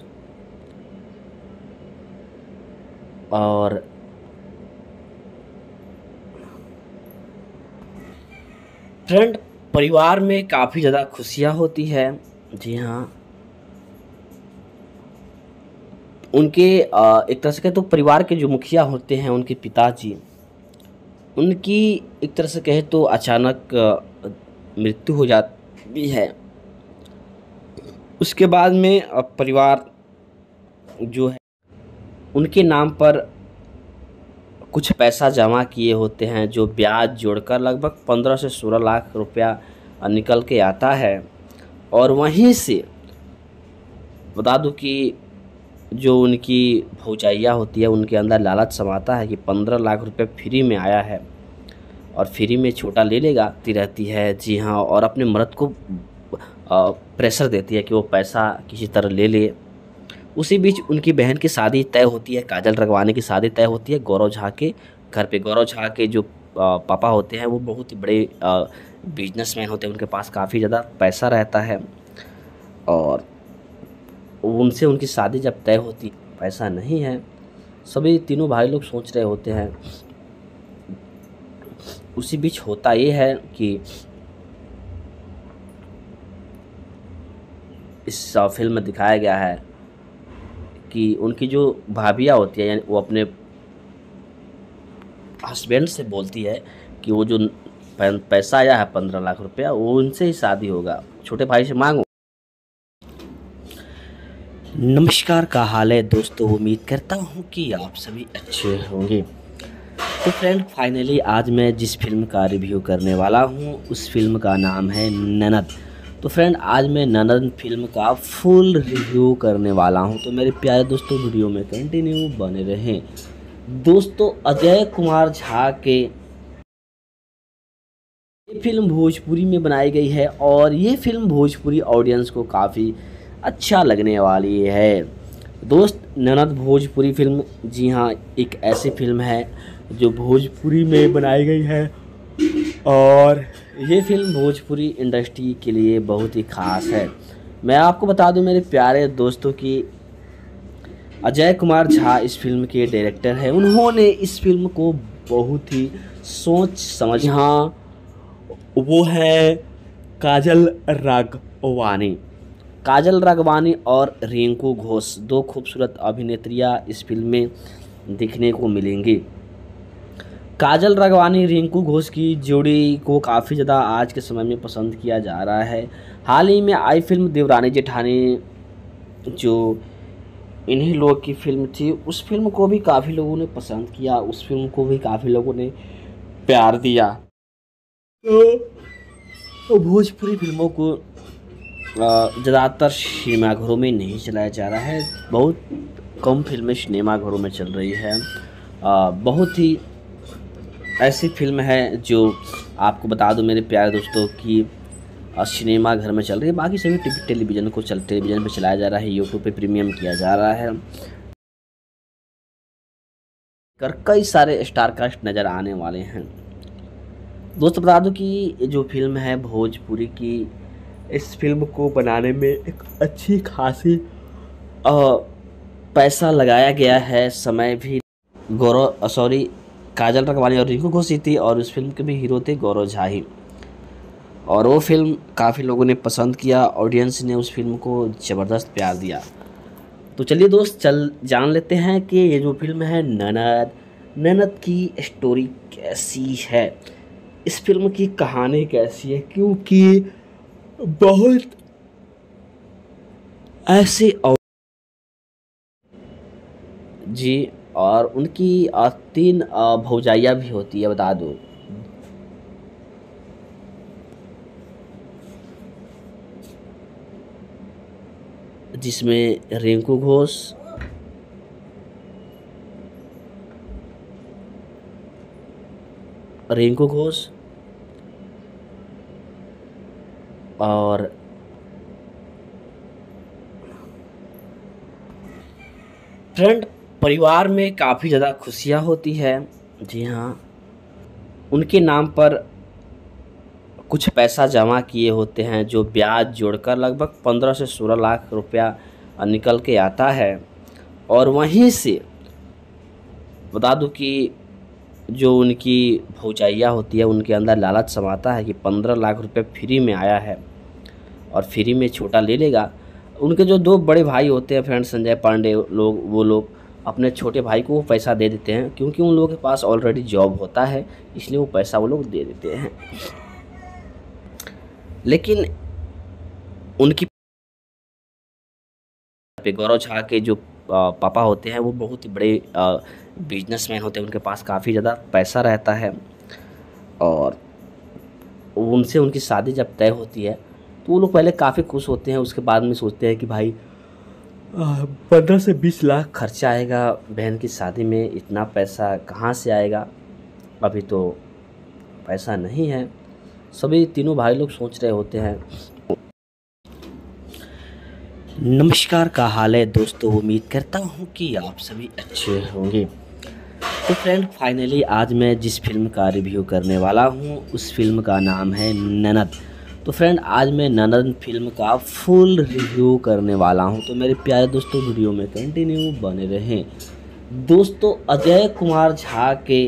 [SPEAKER 4] और फ्रेंड परिवार में काफ़ी ज़्यादा खुशियाँ होती है। जी हाँ, उनके एक तरह से कहे तो परिवार के जो मुखिया होते हैं उनके पिताजी, उनकी एक तरह से कहे तो अचानक मृत्यु हो जाती है। उसके बाद में परिवार जो है उनके नाम पर कुछ पैसा जमा किए होते हैं, जो ब्याज जोड़कर लगभग पंद्रह से सोलह लाख रुपया निकल के आता है। और वहीं से बता दूं कि जो उनकी भौजाइया होती है उनके अंदर लालच समाता है कि पंद्रह लाख रुपए फ्री में आया है और फ्री में छोटा ले लेगा ती रहती है। जी हाँ, और अपने मर्द को प्रेशर देती है कि वो पैसा किसी तरह ले ले। उसी बीच उनकी बहन की शादी तय होती है, काजल रगवानी की शादी तय होती है गौरव झा के घर पे। गौरव झा के जो पापा होते हैं वो बहुत ही बड़े बिजनेसमैन होते हैं, उनके पास काफ़ी ज़्यादा पैसा रहता है और उनसे उनकी शादी जब तय होती, पैसा नहीं है, सभी तीनों भाई लोग सोच रहे होते हैं। उसी बीच होता ये है कि इस फिल्म में दिखाया गया है कि उनकी जो भाभियाँ होती है यानी वो अपने हस्बैंड से बोलती है कि वो जो पैसा आया है पंद्रह लाख रुपया वो उनसे ही शादी होगा, छोटे भाई से मांगो। नमस्कार, का हाल है दोस्तों, उम्मीद करता हूँ कि आप सभी अच्छे होंगे। तो फ्रेंड फाइनली आज मैं जिस फिल्म का रिव्यू करने वाला हूँ उस फिल्म का नाम है ननद। तो फ्रेंड आज मैं ननद फिल्म का फुल रिव्यू करने वाला हूँ, तो मेरे प्यारे दोस्तों वीडियो में कंटिन्यू बने रहें। दोस्तों अजय कुमार झा के ये फिल्म भोजपुरी में बनाई गई है और ये फिल्म भोजपुरी ऑडियंस को काफ़ी अच्छा लगने वाली है। दोस्त ननद भोजपुरी फिल्म, जी हाँ, एक ऐसी फिल्म है जो भोजपुरी में बनाई गई है और ये फिल्म भोजपुरी इंडस्ट्री के लिए बहुत ही ख़ास है। मैं आपको बता दूं मेरे प्यारे दोस्तों कि अजय कुमार झा इस फिल्म के डायरेक्टर हैं। उन्होंने इस फिल्म को बहुत ही सोच समझ, हाँ वो है काजल राघवानी। काजल राघवानी और रिंकू घोष दो खूबसूरत अभिनेत्रियां इस फिल्म में दिखने को मिलेंगी। काजल राघवानी रिंकू घोष की जोड़ी को काफ़ी ज़्यादा आज के समय में पसंद किया जा रहा है। हाल ही में आई फिल्म देवरानी जेठानी जो इन्हीं लोग की फिल्म थी, उस फिल्म को भी काफ़ी लोगों ने पसंद किया, उस फिल्म को भी काफ़ी लोगों ने प्यार दिया। तो भोजपुरी फिल्मों को ज़्यादातर सिनेमाघरों में नहीं चलाया जा रहा है, बहुत कम फिल्में सिनेमाघरों में चल रही है। आ, बहुत ही ऐसी फिल्म है जो आपको बता दूं मेरे प्यारे दोस्तों कि सिनेमा घर में चल रही है, बाकी सभी टीवी टेलीविज़न को चल टेलीविज़न पे चलाया जा रहा है, यूट्यूब पे प्रीमियम किया जा रहा है। कर कई सारे स्टार कास्ट नज़र आने वाले हैं। दोस्तों बता दूं कि ये जो फिल्म है भोजपुरी की, इस फिल्म को बनाने में एक अच्छी खासी पैसा लगाया गया है, समय भी गौरव सॉरी काजल राघवानी और रिंकू घोष थी और उस फिल्म के भी हीरो थे गौरव झा ही, और वो फिल्म काफ़ी लोगों ने पसंद किया, ऑडियंस ने उस फिल्म को ज़बरदस्त प्यार दिया। तो चलिए दोस्त चल जान लेते हैं कि ये जो फिल्म है ननद, ननद की स्टोरी कैसी है। इस फिल्म की कहानी कैसी है, क्योंकि बहुत ऐसे और जी और उनकी अ, तीन अ, भौजाइयाँ भी होती है, बता दूँ। जिसमें रिंकू घोष, रिंकू घोष और फ्रेंड, परिवार में काफ़ी ज़्यादा खुशियाँ होती है। जी हाँ, उनके नाम पर कुछ पैसा जमा किए होते हैं जो ब्याज जोड़कर लगभग पंद्रह से सोलह लाख रुपया निकल के आता है। और वहीं से बता दूं कि जो उनकी भौजाइयाँ होती है उनके अंदर लालच समाता है कि पंद्रह लाख रुपए फ्री में आया है और फ्री में छोटा ले लेगा। उनके जो दो बड़े भाई होते हैं फ्रेंड, संजय पांडे लोग, वो लोग अपने छोटे भाई को वो पैसा दे देते हैं, क्योंकि उन लोगों के पास ऑलरेडी जॉब होता है, इसलिए वो पैसा वो लोग दे देते हैं। लेकिन उनकी पे गौरव झा के जो पापा होते हैं वो बहुत ही बड़े बिजनेसमैन होते हैं, उनके पास काफ़ी ज़्यादा पैसा रहता है। और उनसे उनकी शादी जब तय होती है तो वो लोग पहले काफ़ी खुश होते हैं, उसके बाद में सोचते हैं कि भाई पंद्रह से बीस लाख खर्चा आएगा बहन की शादी में, इतना पैसा कहाँ से आएगा, अभी तो पैसा नहीं है। सभी तीनों भाई लोग सोच रहे होते हैं। नमस्कार, का हाल है दोस्तों, उम्मीद करता हूँ कि आप सभी अच्छे होंगे। तो फ्रेंड, फाइनली आज मैं जिस फिल्म का रिव्यू करने वाला हूँ उस फिल्म का नाम है ननद। तो फ्रेंड, आज मैं ननद फिल्म का फुल रिव्यू करने वाला हूँ, तो मेरे प्यारे दोस्तों वीडियो में कंटिन्यू बने रहें। दोस्तों, अजय कुमार झा के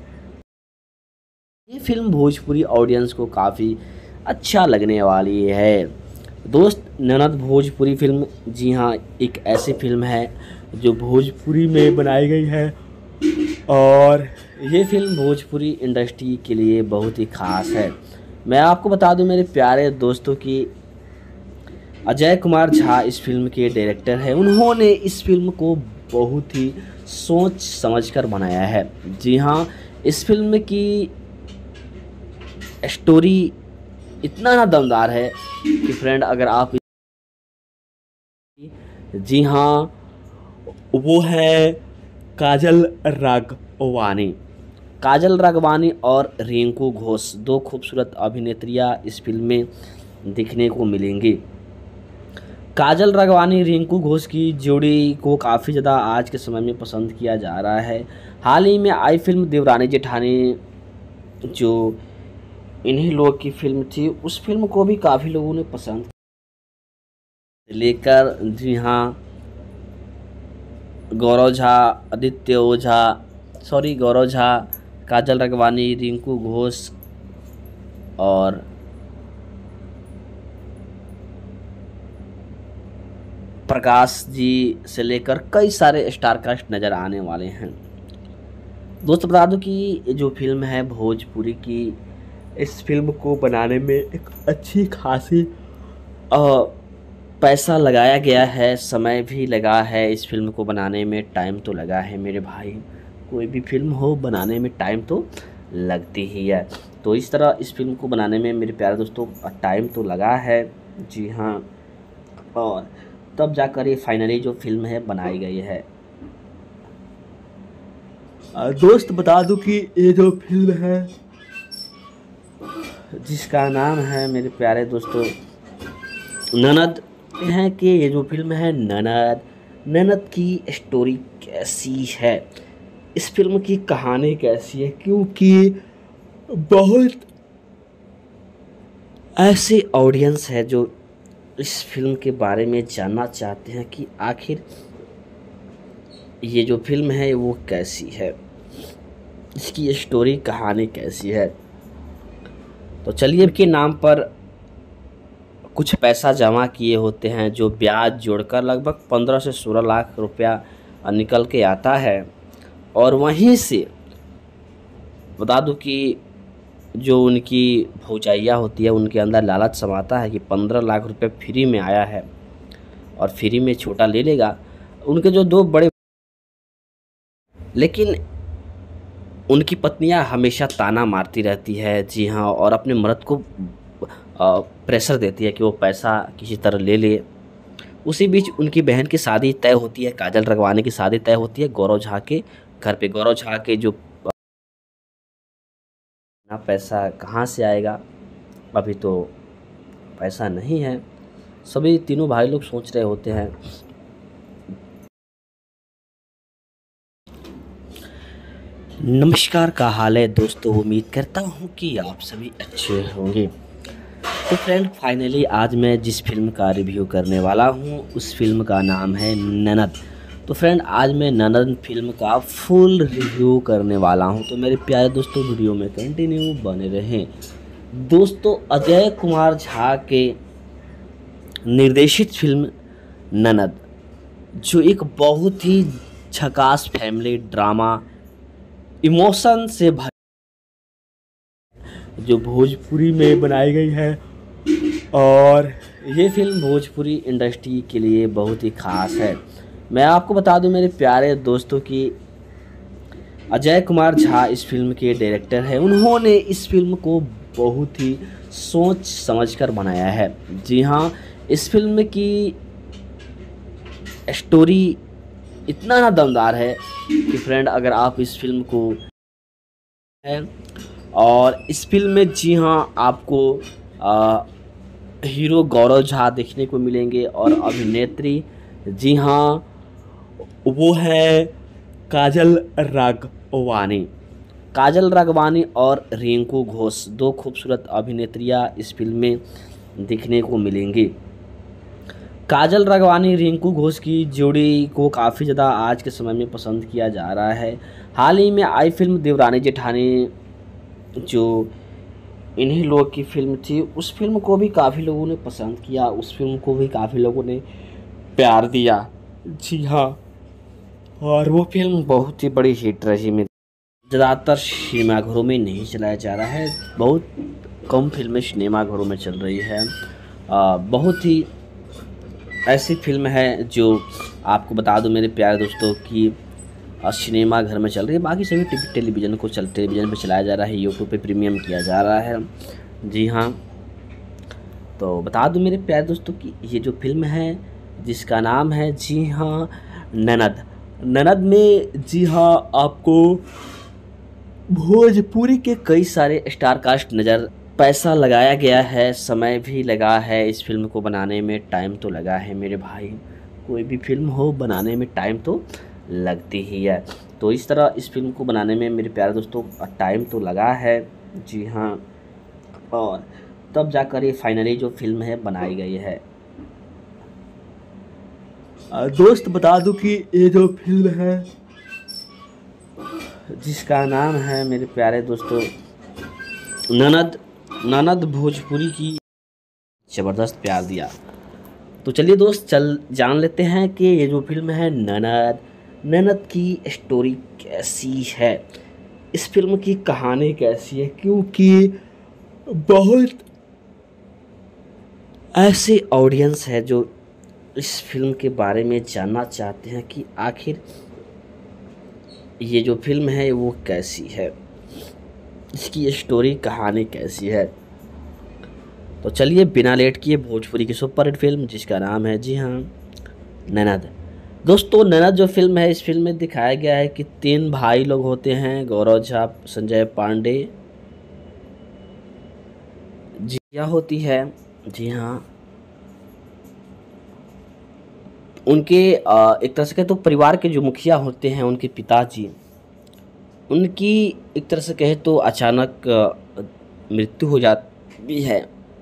[SPEAKER 4] ये फिल्म भोजपुरी ऑडियंस को काफ़ी अच्छा लगने वाली है। दोस्त, ननद भोजपुरी फिल्म, जी हाँ, एक ऐसी फिल्म है जो भोजपुरी में बनाई गई है और ये फिल्म भोजपुरी इंडस्ट्री के लिए बहुत ही ख़ास है। मैं आपको बता दूं मेरे प्यारे दोस्तों कि अजय कुमार झा इस फिल्म के डायरेक्टर हैं। उन्होंने इस फिल्म को बहुत ही सोच समझकर बनाया है। जी हाँ, इस फिल्म की स्टोरी इतना ना दमदार है कि फ्रेंड, अगर आप, जी हाँ, वो है काजल राघवानी। काजल राघवानी और रिंकू घोष, दो खूबसूरत अभिनेत्रियां इस फिल्म में दिखने को मिलेंगी। काजल राघवानी रिंकू घोष की जोड़ी को काफ़ी ज़्यादा आज के समय में पसंद किया जा रहा है। हाल ही में आई फिल्म देवरानी जेठानी, जो इन्हीं लोग की फिल्म थी, उस फिल्म को भी काफ़ी लोगों ने पसंद लेकर, जी हाँ, गौरव झा, आदित्य ओझा, सॉरी गौरव झा, काजल राघवानी, रिंकू घोष और प्रकाश जी से लेकर कई सारे स्टार कास्ट नज़र आने वाले हैं। दोस्तों, बता दूं कि ये जो फिल्म है भोजपुरी की, इस फिल्म को बनाने में एक अच्छी खासी पैसा लगाया गया है, समय भी लगा है इस फिल्म को बनाने में, टाइम तो लगा है मेरे भाई। कोई भी फिल्म हो बनाने में टाइम तो लगती ही है, तो इस तरह इस फिल्म को बनाने में मेरे प्यारे दोस्तों टाइम तो लगा है। जी हाँ, और तब जाकर ये फाइनली जो फिल्म है बनाई गई है। दोस्त, बता दूं कि ये जो फिल्म है जिसका नाम है मेरे प्यारे दोस्तों ननद है, कि ये जो फिल्म है ननद, ननद की स्टोरी कैसी है, इस फिल्म की कहानी कैसी है, क्योंकि बहुत ऐसे ऑडियंस है जो इस फिल्म के बारे में जानना चाहते हैं कि आखिर ये जो फिल्म है वो कैसी है, इसकी स्टोरी कहानी कैसी है। तो चलिए, के नाम पर कुछ पैसा जमा किए होते हैं जो ब्याज जोड़कर लगभग पंद्रह से सोलह लाख रुपया निकल के आता है। और वहीं से बता दूं कि जो उनकी भौजाइया होती है उनके अंदर लालच समाता है कि पंद्रह लाख रुपए फ्री में आया है और फ्री में छोटा ले लेगा। उनके जो दो बड़े, लेकिन उनकी पत्नियां हमेशा ताना मारती रहती है, जी हाँ, और अपने मर्द को प्रेशर देती है कि वो पैसा किसी तरह ले ले। उसी बीच उनकी बहन की शादी तय होती है, काजल रगवानी की शादी तय होती है गौरव झा के घर पे। गौरव झा के जो ना पैसा कहाँ से आएगा, अभी तो पैसा नहीं है। सभी तीनों भाई लोग सोच रहे होते हैं। नमस्कार, का हाल है दोस्तों, उम्मीद करता हूँ कि आप सभी अच्छे होंगे। तो फ्रेंड, फाइनली आज मैं जिस फिल्म का रिव्यू करने वाला हूँ उस फिल्म का नाम है ननद। तो फ्रेंड, आज मैं ननद फिल्म का फुल रिव्यू करने वाला हूँ। तो मेरे प्यारे दोस्तों, वीडियो में कंटिन्यू बने रहें। दोस्तों, अजय कुमार झा के निर्देशित फिल्म ननद, जो एक बहुत ही झकास फैमिली ड्रामा इमोशन से भर, जो भोजपुरी में बनाई गई है, और ये फिल्म भोजपुरी इंडस्ट्री के लिए बहुत ही ख़ास है। मैं आपको बता दूं मेरे प्यारे दोस्तों कि अजय कुमार झा इस फिल्म के डायरेक्टर हैं। उन्होंने इस फिल्म को बहुत ही सोच समझकर बनाया है। जी हाँ, इस फिल्म की स्टोरी इतना ना दमदार है कि फ्रेंड, अगर आप इस फिल्म को है, और इस फिल्म में जी हाँ आपको आ, हीरो गौरव झा देखने को मिलेंगे और अभिनेत्री जी हाँ वो है काजल राघवानी। काजल राघवानी और रिंकू घोष, दो खूबसूरत अभिनेत्रियाँ इस फिल्म में दिखने को मिलेंगी। काजल राघवानी रिंकू घोष की जोड़ी को काफ़ी ज़्यादा आज के समय में पसंद किया जा रहा है। हाल ही में आई फिल्म देवरानी जेठानी, जो इन्हीं लोग की फिल्म थी, उस फिल्म को भी काफ़ी लोगों ने पसंद किया, उस फिल्म को भी काफ़ी लोगों ने प्यार दिया। जी हाँ, और वो फिल्म बहुत ही बड़ी हिट रही में ज़्यादातर सिनेमाघरों में नहीं चलाया जा रहा है, बहुत कम फिल्में सिनेमाघरों में चल रही है। आ, बहुत ही ऐसी फिल्म है जो आपको बता दूं मेरे प्यारे दोस्तों कि सिनेमा घर में चल रही है, बाकी सभी टीवी टेलीविज़न को चल टेलीविज़न पे चलाया जा रहा है, यूट्यूब पे प्रीमियम किया जा रहा है। जी हाँ, तो बता दूं मेरे प्यारे दोस्तों कि ये जो फिल्म है जिसका नाम है जी हाँ ननद। ननद में जी हाँ आपको भोजपुरी के कई सारे स्टार कास्ट नज़र, पैसा लगाया गया है, समय भी लगा है इस फिल्म को बनाने में, टाइम तो लगा है मेरे भाई। कोई भी फिल्म हो बनाने में टाइम तो लगती ही है। तो इस तरह इस फिल्म को बनाने में मेरे प्यारे दोस्तों टाइम तो लगा है, जी हाँ, और तब जाकर ये फाइनली जो फिल्म है बनाई गई है। दोस्त बता दूं कि ये जो फिल्म है जिसका नाम है मेरे प्यारे दोस्तों ननद, ननद भोजपुरी की ज़बरदस्त प्यार दिया। तो चलिए दोस्त, चल जान लेते हैं कि ये जो फिल्म है ननद, ननद की स्टोरी कैसी है, इस फिल्म की कहानी कैसी है, क्योंकि बहुत ऐसे ऑडियंस है जो इस फिल्म के बारे में जानना चाहते हैं कि आखिर ये जो फिल्म है वो कैसी है, इसकी स्टोरी कहानी कैसी है। तो चलिए बिना लेट किए भोजपुरी की सुपर हिट फिल्म जिसका नाम है जी हाँ ननद। दोस्तों, ननद जो फिल्म है, इस फिल्म में दिखाया गया है कि तीन भाई लोग होते हैं, गौरव झा, संजय पांडे जी क्या होती है, जी हाँ उनके एक तरह से कहे तो परिवार के जो मुखिया होते हैं उनके पिताजी, उनकी एक तरह से कहे तो अचानक मृत्यु हो जाती है।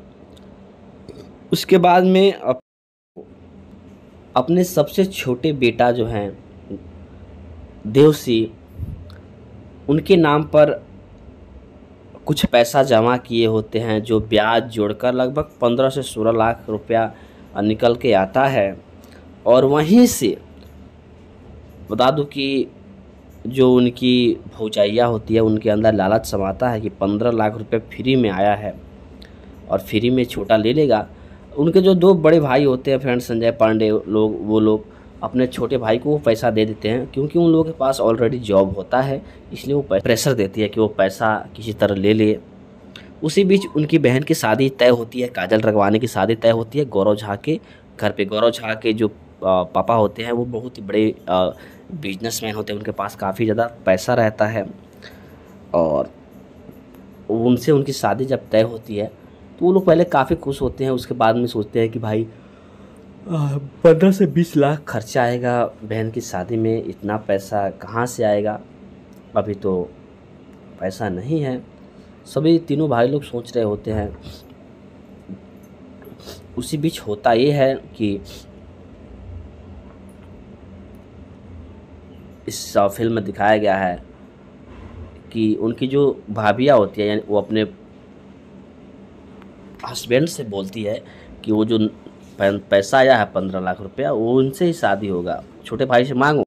[SPEAKER 4] उसके बाद में अप, अपने सबसे छोटे बेटा जो हैं देवसी, उनके नाम पर कुछ पैसा जमा किए होते हैं, जो ब्याज जोड़कर लगभग पंद्रह से सोलह लाख रुपया निकल के आता है। और वहीं से बता दूं कि जो उनकी भौजाइया होती है उनके अंदर लालच समाता है कि पंद्रह लाख रुपए फ्री में आया है और फ्री में छोटा ले लेगा। उनके जो दो बड़े भाई होते हैं फ्रेंड, संजय पांडे लोग, वो लोग अपने छोटे भाई को वो पैसा दे देते हैं क्योंकि उन लोगों के पास ऑलरेडी जॉब होता है, इसलिए वो प्रेशर देती है कि वो पैसा किसी तरह ले ले। उसी बीच उनकी बहन की शादी तय होती है, काजल रगवानी की शादी तय होती है गौरव झा के घर पे। गौरव झा के जो पापा होते हैं वो बहुत ही बड़े बिजनेसमैन होते हैं, उनके पास काफ़ी ज़्यादा पैसा रहता है और उनसे उनकी शादी जब तय होती है तो वो लोग पहले काफ़ी खुश होते हैं। उसके बाद में सोचते हैं कि भाई पंद्रह से बीस लाख खर्चा आएगा बहन की शादी में, इतना पैसा कहाँ से आएगा, अभी तो पैसा नहीं है। सभी तीनों भाई लोग सोच रहे होते हैं। उसी बीच होता ये है कि इस फिल्म में दिखाया गया है कि उनकी जो भाभियाँ होती है, यानी वो अपने हस्बैंड से बोलती है कि वो जो पैसा आया है पंद्रह लाख रुपया, वो उनसे ही शादी होगा, छोटे भाई से मांगो।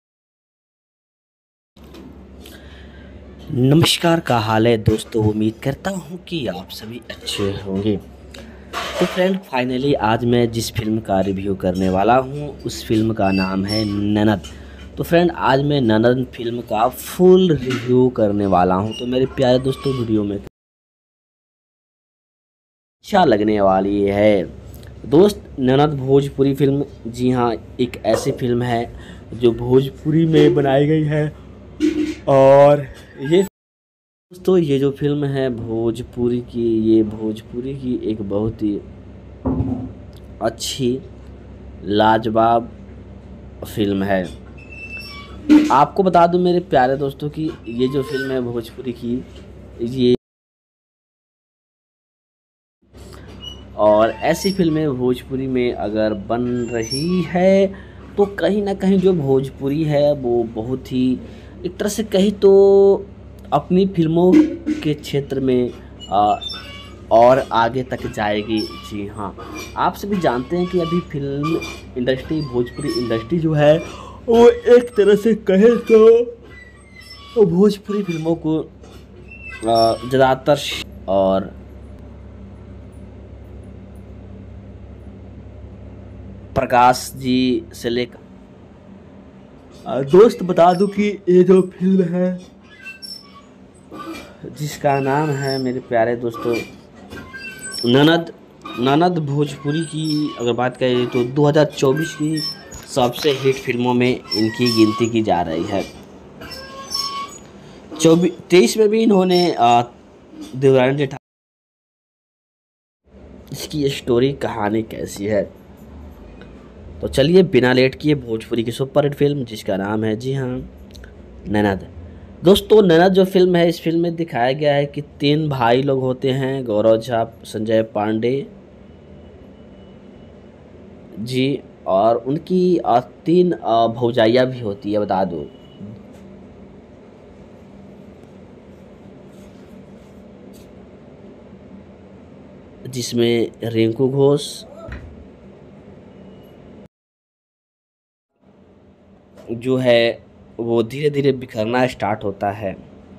[SPEAKER 4] नमस्कार, का हाल है दोस्तों, उम्मीद करता हूँ कि आप सभी अच्छे होंगे। तो फ्रेंड, फाइनली आज मैं जिस फिल्म का रिव्यू करने वाला हूँ उस फिल्म का नाम है ननद। तो फ्रेंड, आज मैं ननद फिल्म का फुल रिव्यू करने वाला हूँ। तो मेरे प्यारे दोस्तों, वीडियो में अच्छा लगने वाली है। दोस्त, ननद भोजपुरी फिल्म, जी हाँ, एक ऐसी फिल्म है जो भोजपुरी में बनाई गई है और ये दोस्तों ये जो फिल्म है भोजपुरी की, ये भोजपुरी की एक बहुत ही अच्छी लाजवाब फिल्म है। आपको बता दूं मेरे प्यारे दोस्तों कि ये जो फिल्म है भोजपुरी की, ये और ऐसी फिल्में भोजपुरी में अगर बन रही है तो कहीं ना कहीं जो भोजपुरी है वो बहुत ही, एक तरह से कहीं तो अपनी फिल्मों के क्षेत्र में आ, और आगे तक जाएगी। जी हाँ, आप सभी जानते हैं कि अभी फिल्म इंडस्ट्री, भोजपुरी इंडस्ट्री जो है वो एक तरह से कहे तो भोजपुरी फिल्मों को ज़्यादातर और प्रकाश जी से लेकर, दोस्त बता दूं कि ये जो फिल्म है जिसका नाम है मेरे प्यारे दोस्तों ननद, ननद भोजपुरी की अगर बात करें तो दो हज़ार चौबीस की सबसे हिट फिल्मों में इनकी गिनती की जा रही है। चौबीस तेईस में भी इन्होंने देवरानी जेठा, इसकी स्टोरी कहानी कैसी है, तो चलिए बिना लेट किए भोजपुरी की सुपर हिट फिल्म जिसका नाम है, जी हाँ, ननद। दोस्तों, ननद जो फिल्म है, इस फिल्म में दिखाया गया है कि तीन भाई लोग होते हैं, गौरव झा, संजय पांडे जी, और उनकी तीन भौजाइयाँ भी होती है, बता दो। जिसमें रिंकू घोष जो है वो धीरे धीरे बिखरना स्टार्ट होता है।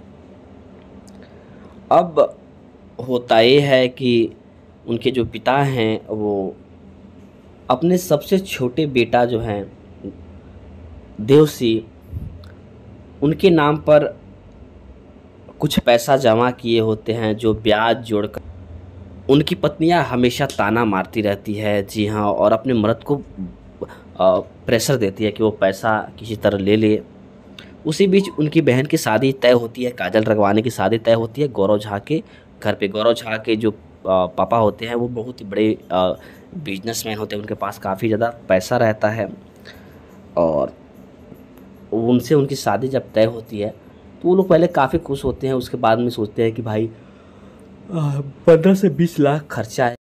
[SPEAKER 4] अब होता ये है कि उनके जो पिता हैं वो अपने सबसे छोटे बेटा जो हैं देवसी, उनके नाम पर कुछ पैसा जमा किए होते हैं जो ब्याज जोड़कर उनकी पत्नियां हमेशा ताना मारती रहती है। जी हाँ, और अपने मर्द को प्रेशर देती है कि वो पैसा किसी तरह ले ले। उसी बीच उनकी बहन की शादी तय होती है, काजल रगवानी की शादी तय होती है गौरव झा के घर पे। गौरव झा के जो पापा होते हैं वो बहुत ही बड़े बिजनेसमैन होते हैं, उनके पास काफ़ी ज़्यादा पैसा रहता है और उनसे उनकी शादी जब तय होती है तो वो लोग पहले काफ़ी खुश होते हैं। उसके बाद में सोचते हैं कि भाई पंद्रह से बीस लाख खर्चा है।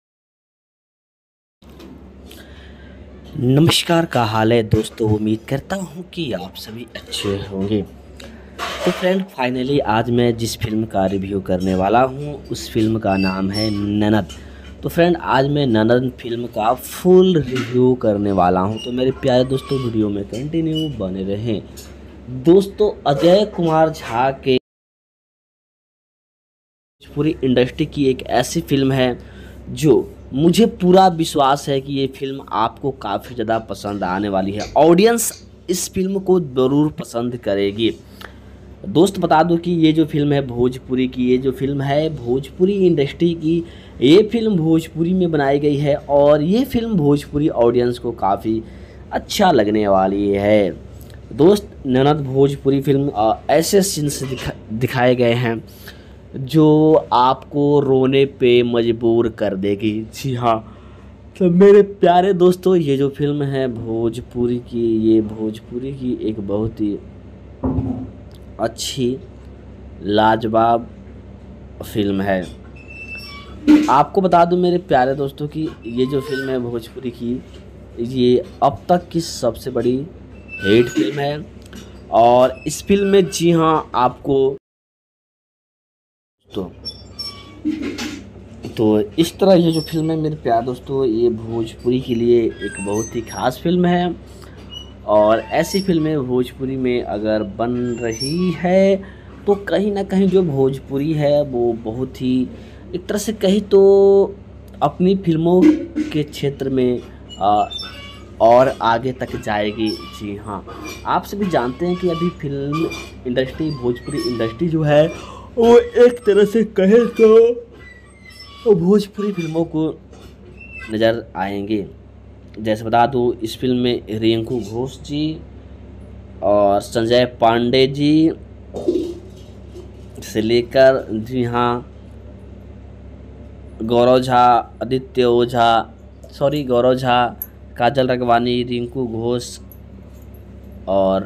[SPEAKER 4] नमस्कार, का हाल है दोस्तों, उम्मीद करता हूँ कि आप सभी अच्छे होंगे। तो फ्रेंड, फाइनली आज मैं जिस फिल्म का रिव्यू करने वाला हूँ उस फिल्म का नाम है ननद। तो फ्रेंड, आज मैं ननद फिल्म का फुल रिव्यू करने वाला हूँ। तो मेरे प्यारे दोस्तों, वीडियो में कंटिन्यू बने रहें। दोस्तों अजय कुमार झा के पूरी इंडस्ट्री की एक ऐसी फिल्म है जो मुझे पूरा विश्वास है कि ये फिल्म आपको काफ़ी ज़्यादा पसंद आने वाली है। ऑडियंस इस फिल्म को ज़रूर पसंद करेगी। दोस्त बता दूं कि ये जो फिल्म है भोजपुरी की, ये जो फिल्म है भोजपुरी इंडस्ट्री की, ये फिल्म भोजपुरी में बनाई गई है और ये फिल्म भोजपुरी ऑडियंस को काफ़ी अच्छा लगने वाली है। दोस्त ननद भोजपुरी फिल्म आ, ऐसे सीन्स दिखा दिखाए गए हैं जो आपको रोने पे मजबूर कर देगी। जी हाँ, तो मेरे प्यारे दोस्तों, ये जो फिल्म है भोजपुरी की, ये भोजपुरी की एक बहुत ही अच्छी लाजवाब फिल्म है। आपको बता दूं मेरे प्यारे दोस्तों कि ये जो फिल्म है भोजपुरी की, ये अब तक की सबसे बड़ी हिट फिल्म है और इस फिल्म में जी हाँ आपको तो तो इस तरह ये जो फिल्म है मेरे प्यारे दोस्तों, ये भोजपुरी के लिए एक बहुत ही ख़ास फिल्म है और ऐसी फिल्में भोजपुरी में अगर बन रही है तो कहीं ना कहीं जो भोजपुरी है वो बहुत ही एक तरह से कहीं तो अपनी फिल्मों के क्षेत्र में आ, और आगे तक जाएगी। जी हाँ, आप सभी जानते हैं कि अभी फिल्म इंडस्ट्री, भोजपुरी इंडस्ट्री जो है वो एक तरह से कहे तो वो भोजपुरी फिल्मों को नज़र आएंगे। जैसे बता दूँ, इस फिल्म में रिंकू घोष जी और संजय पांडे जी से लेकर जी हाँ गौरव झा, आदित्य ओझा, सॉरी गौरव झा, काजल रगवानी, रिंकू घोष और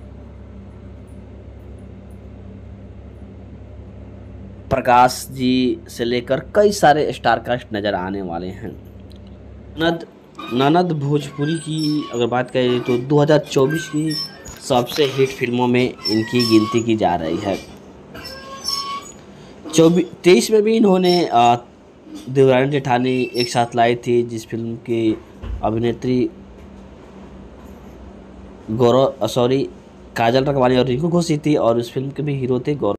[SPEAKER 4] प्रकाश जी से लेकर कई सारे स्टार कास्ट नज़र आने वाले हैं। ननद ननद भोजपुरी की अगर बात करें तो दो हज़ार चौबीस की सबसे हिट फिल्मों में इनकी गिनती की जा रही है। चौबीस तेईस में भी इन्होंने देवरानी जेठानी एक साथ लाई थी, जिस फिल्म की अभिनेत्री गौरव सॉरी काजल रखवानी और रिंकू घोष थी और उस फिल्म के भी हीरो थे गौरव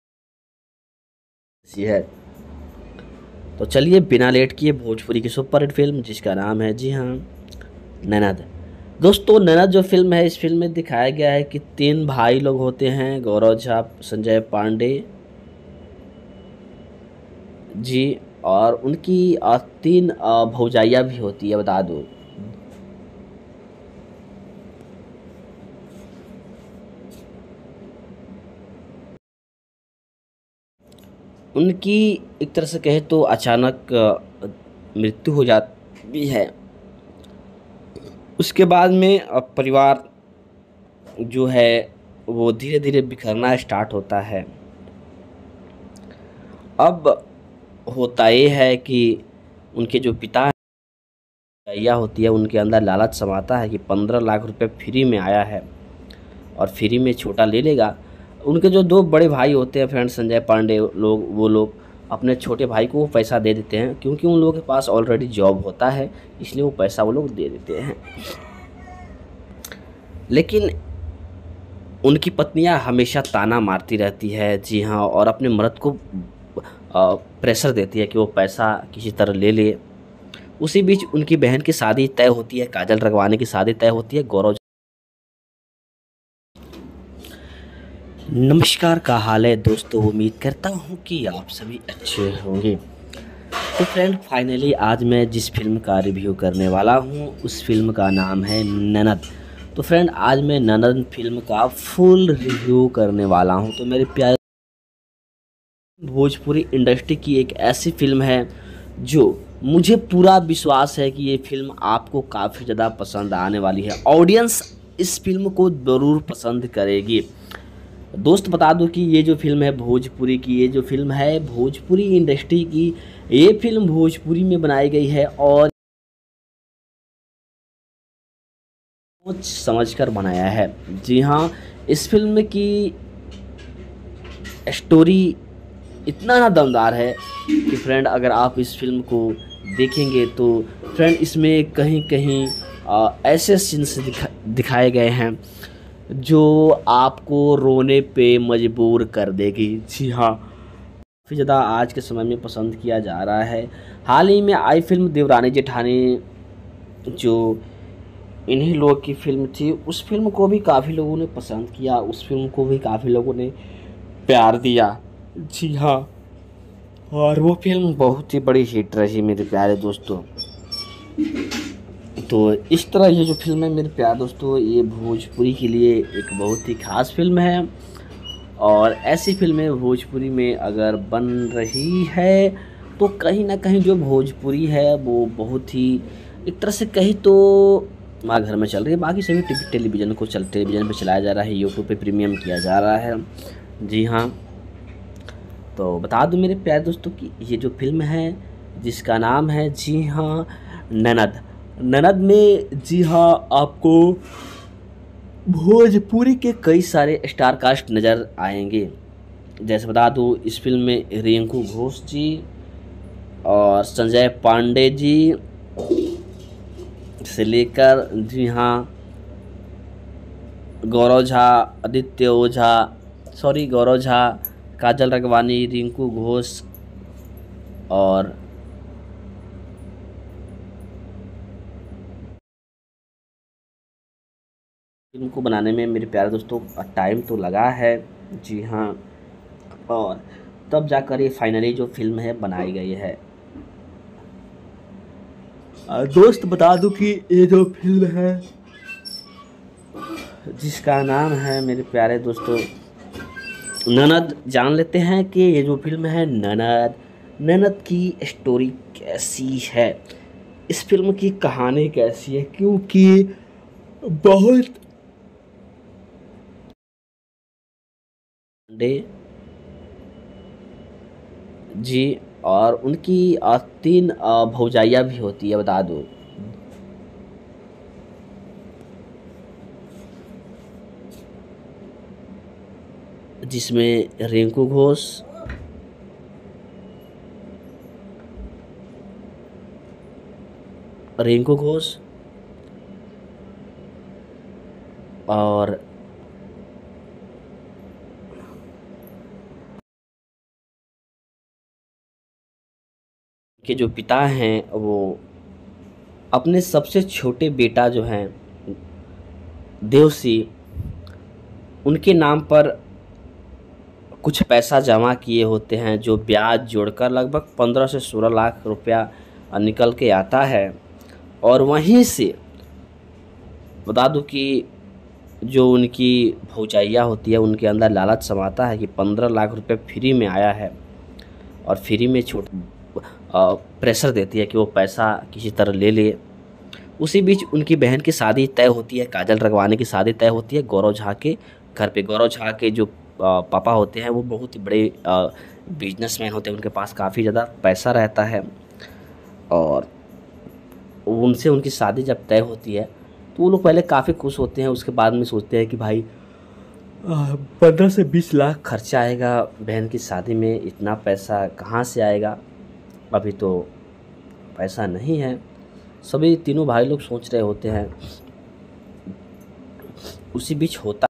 [SPEAKER 4] है। तो चलिए बिना लेट किए भोजपुरी की सुपर हिट फिल्म जिसका नाम है जी हाँ ननद। दोस्तों ननद जो फिल्म है, इस फिल्म में दिखाया गया है कि तीन भाई लोग होते हैं, गौरव झा, संजय पांडे जी, और उनकी तीन भौजाइयाँ भी होती है। बता दो उनकी एक तरह से कहे तो अचानक मृत्यु हो जाती है। उसके बाद में परिवार जो है वो धीरे धीरे बिखरना स्टार्ट होता है। अब होता ये है कि उनके जो पिता या होती है उनके अंदर लालच समाता है कि पंद्रह लाख रुपए फ्री में आया है और फ्री में छोटा ले लेगा। उनके जो दो बड़े भाई होते हैं फ्रेंड संजय पांडे लोग, वो लोग अपने छोटे भाई को वो पैसा दे देते हैं क्योंकि उन लोगों के पास ऑलरेडी जॉब होता है, इसलिए वो पैसा वो लोग दे देते हैं। लेकिन उनकी पत्नियां हमेशा ताना मारती रहती है जी हाँ, और अपने मर्द को प्रेशर देती है कि वो पैसा किसी तरह ले ले। उसी बीच उनकी बहन की शादी तय होती है, काजल रगवानी की शादी तय होती है गौरव। नमस्कार, का हाल है दोस्तों, उम्मीद करता हूँ कि आप सभी अच्छे होंगे। तो फ्रेंड फाइनली आज मैं जिस फिल्म का रिव्यू करने वाला हूँ उस फिल्म का नाम है ननद। तो फ्रेंड आज मैं ननद फिल्म का फुल रिव्यू करने वाला हूँ। तो मेरे प्यारे भोजपुरी इंडस्ट्री की एक ऐसी फिल्म है जो मुझे पूरा विश्वास है कि ये फिल्म आपको काफ़ी ज़्यादा पसंद आने वाली है। ऑडियंस इस फिल्म को ज़रूर पसंद करेगी। दोस्त बता दूं कि ये जो फिल्म है भोजपुरी की, ये जो फिल्म है भोजपुरी इंडस्ट्री की, ये फिल्म भोजपुरी में बनाई गई है और सोच समझकर बनाया है। जी हाँ, इस फिल्म की स्टोरी इतना ना दमदार है कि फ्रेंड अगर आप इस फिल्म को देखेंगे तो फ्रेंड इसमें कहीं कहीं आ, ऐसे सीन्स दिखा दिखाए गए हैं जो आपको रोने पे मजबूर कर देगी। जी हाँ, काफ़ी ज़्यादा आज के समय में पसंद किया जा रहा है। हाल ही में आई फिल्म देवरानी जेठानी, जो इन्हीं लोग की फिल्म थी, उस फिल्म को भी काफ़ी लोगों ने पसंद किया, उस फिल्म को भी काफ़ी लोगों ने प्यार दिया। जी हाँ, और वो फिल्म बहुत ही बड़ी हिट रही मेरे प्यारे दोस्तों। तो इस तरह ये जो फिल्म है मेरे प्यारे दोस्तों, ये भोजपुरी के लिए एक बहुत ही ख़ास फिल्म है। और ऐसी फिल्में भोजपुरी में अगर बन रही है तो कहीं ना कहीं जो भोजपुरी है वो बहुत ही एक तरह से कहीं तो माँ घर में चल रही है। बाकी सभी टेलीविज़न को चल टेलीविज़न पे चलाया जा रहा है, यूट्यूब पे प्रीमियम किया जा रहा है। जी हाँ, तो बता दूं मेरे प्यारे दोस्तों कि ये जो फिल्म है जिसका नाम है, जी हाँ, ननद। ननद में जी हाँ आपको भोजपुरी के कई सारे स्टार कास्ट नज़र आएंगे। जैसे बता दूं, इस फिल्म में रिंकू घोष जी और संजय पांडे जी से लेकर, जी हाँ, गौरव झा, आदित्य ओझा, सॉरी गौरव झा, काजल रगवानी, रिंकू घोष और फिल्म को बनाने में मेरे प्यारे दोस्तों टाइम तो लगा है। जी हाँ, और तब जाकर ये फाइनली जो फिल्म है बनाई गई है। दोस्त बता दूं कि ये जो फिल्म है जिसका नाम है मेरे प्यारे दोस्तों ननद, जान लेते हैं कि ये जो फिल्म है ननद, ननद की स्टोरी कैसी है, इस फिल्म की कहानी कैसी है। क्योंकि बहुत जी और उनकी तीन भौजाइयाँ भी होती है, बता दो। जिसमें रिंकू घोष, रिंकू घोष और के जो पिता हैं वो अपने सबसे छोटे बेटा जो हैं देवसी, उनके नाम पर कुछ पैसा जमा किए होते हैं, जो ब्याज जोड़कर लगभग पंद्रह से सोलह लाख रुपया निकल के आता है। और वहीं से बता दूं कि जो उनकी भौजाइया होती है उनके अंदर लालच समाता है कि पंद्रह लाख रुपए फ्री में आया है, और फ्री में छोट प्रेशर देती है कि वो पैसा किसी तरह ले ले। उसी बीच उनकी बहन की शादी तय होती है, काजल रगवानी की शादी तय होती है गौरव झा के घर पे। गौरव झा के जो पापा होते हैं वो बहुत ही बड़े बिजनेसमैन होते हैं, उनके पास काफ़ी ज़्यादा पैसा रहता है। और उनसे उनकी शादी जब तय होती है तो वो लोग पहले काफ़ी खुश होते हैं, उसके बाद में सोचते हैं कि भाई पंद्रह से बीस लाख खर्चा आएगा बहन की शादी में, इतना पैसा कहाँ से आएगा, अभी तो पैसा नहीं है। सभी तीनों भाई लोग सोच रहे होते हैं। उसी बीच होता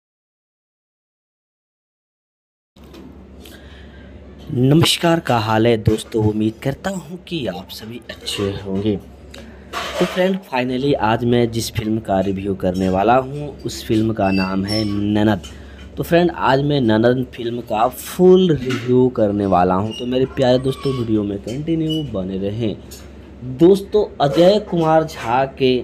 [SPEAKER 4] नमस्कार, का हाल है दोस्तों, उम्मीद करता हूँ कि आप सभी अच्छे होंगे। तो फ्रेंड फाइनली आज मैं जिस फिल्म का रिव्यू करने वाला हूँ उस फिल्म का नाम है ननद। तो फ्रेंड आज मैं ननद फिल्म का फुल रिव्यू करने वाला हूँ, तो मेरे प्यारे दोस्तों वीडियो में कंटिन्यू बने रहें। दोस्तों अजय कुमार झा के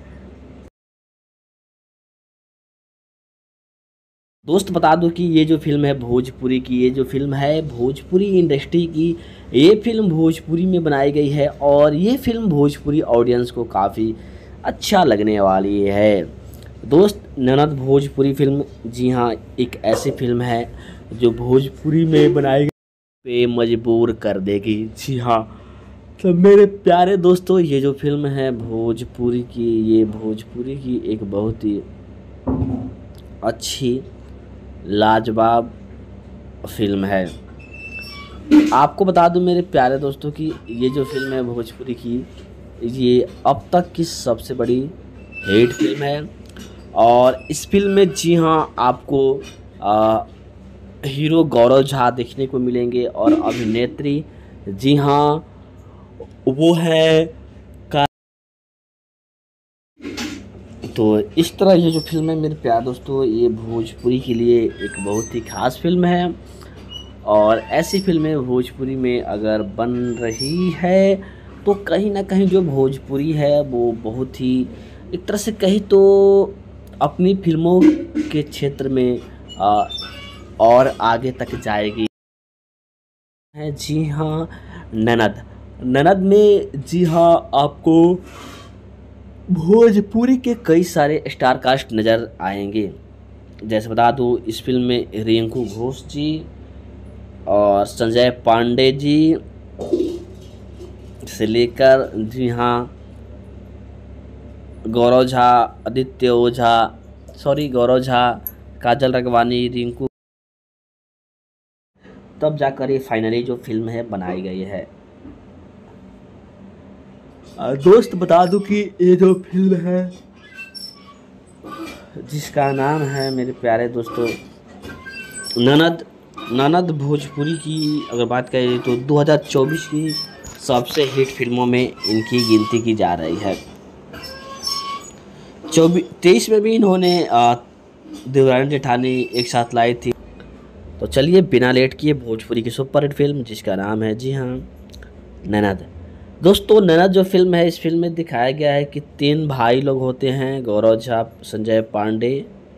[SPEAKER 4] दोस्त बता दूं कि ये जो फिल्म है भोजपुरी की, ये जो फिल्म है भोजपुरी इंडस्ट्री की, ये फिल्म भोजपुरी में बनाई गई है और ये फिल्म भोजपुरी ऑडियंस को काफ़ी अच्छा लगने वाली है। दोस्त ननद भोजपुरी फिल्म, जी हाँ, एक ऐसी फिल्म है जो भोजपुरी में बनाई गई पे मजबूर कर देगी। जी हाँ, तो मेरे प्यारे दोस्तों ये जो फिल्म है भोजपुरी की, ये भोजपुरी की एक बहुत ही अच्छी लाजवाब फिल्म है। आपको बता दूं मेरे प्यारे दोस्तों कि ये जो फिल्म है भोजपुरी की, ये अब तक की सबसे बड़ी हिट फिल्म है और इस फिल्म में जी हाँ आपको आ, हीरो गौरव झा देखने को मिलेंगे और अभिनेत्री जी हाँ वो है का। तो इस तरह ये जो फिल्म है मेरे प्यारे दोस्तों, ये भोजपुरी के लिए एक बहुत ही खास फिल्म है। और ऐसी फिल्में भोजपुरी में अगर बन रही है तो कहीं ना कहीं जो भोजपुरी है वो बहुत ही एक तरह से कहीं तो अपनी फिल्मों के क्षेत्र में आ, और आगे तक जाएगी। है जी हाँ ननद। ननद में जी हाँ आपको भोजपुरी के कई सारे स्टार कास्ट नज़र आएंगे। जैसे बता दूँ, इस फिल्म में रिंकू घोष जी और संजय पांडे जी से लेकर जी हाँ गौरव झा, आदित्य ओझा, सॉरी गौरव झा, काजल रगवानी, रिंकू, तब जाकर ये फाइनली जो फिल्म है बनाई गई है। दोस्त बता दूं कि ये जो फिल्म है जिसका नाम है मेरे प्यारे दोस्तों ननद। ननद भोजपुरी की अगर बात करें तो दो हज़ार चौबीस की सबसे हिट फिल्मों में इनकी गिनती की जा रही है। चौबीस तेईस में भी इन्होंने देवरानी जेठानी एक साथ लाई थी। तो चलिए बिना लेट किए भोजपुरी की सुपर हिट फिल्म जिसका नाम है जी हाँ ननद। दोस्तों ननद जो फिल्म है, इस फिल्म में दिखाया गया है कि तीन भाई लोग होते हैं, गौरव झा, संजय पांडे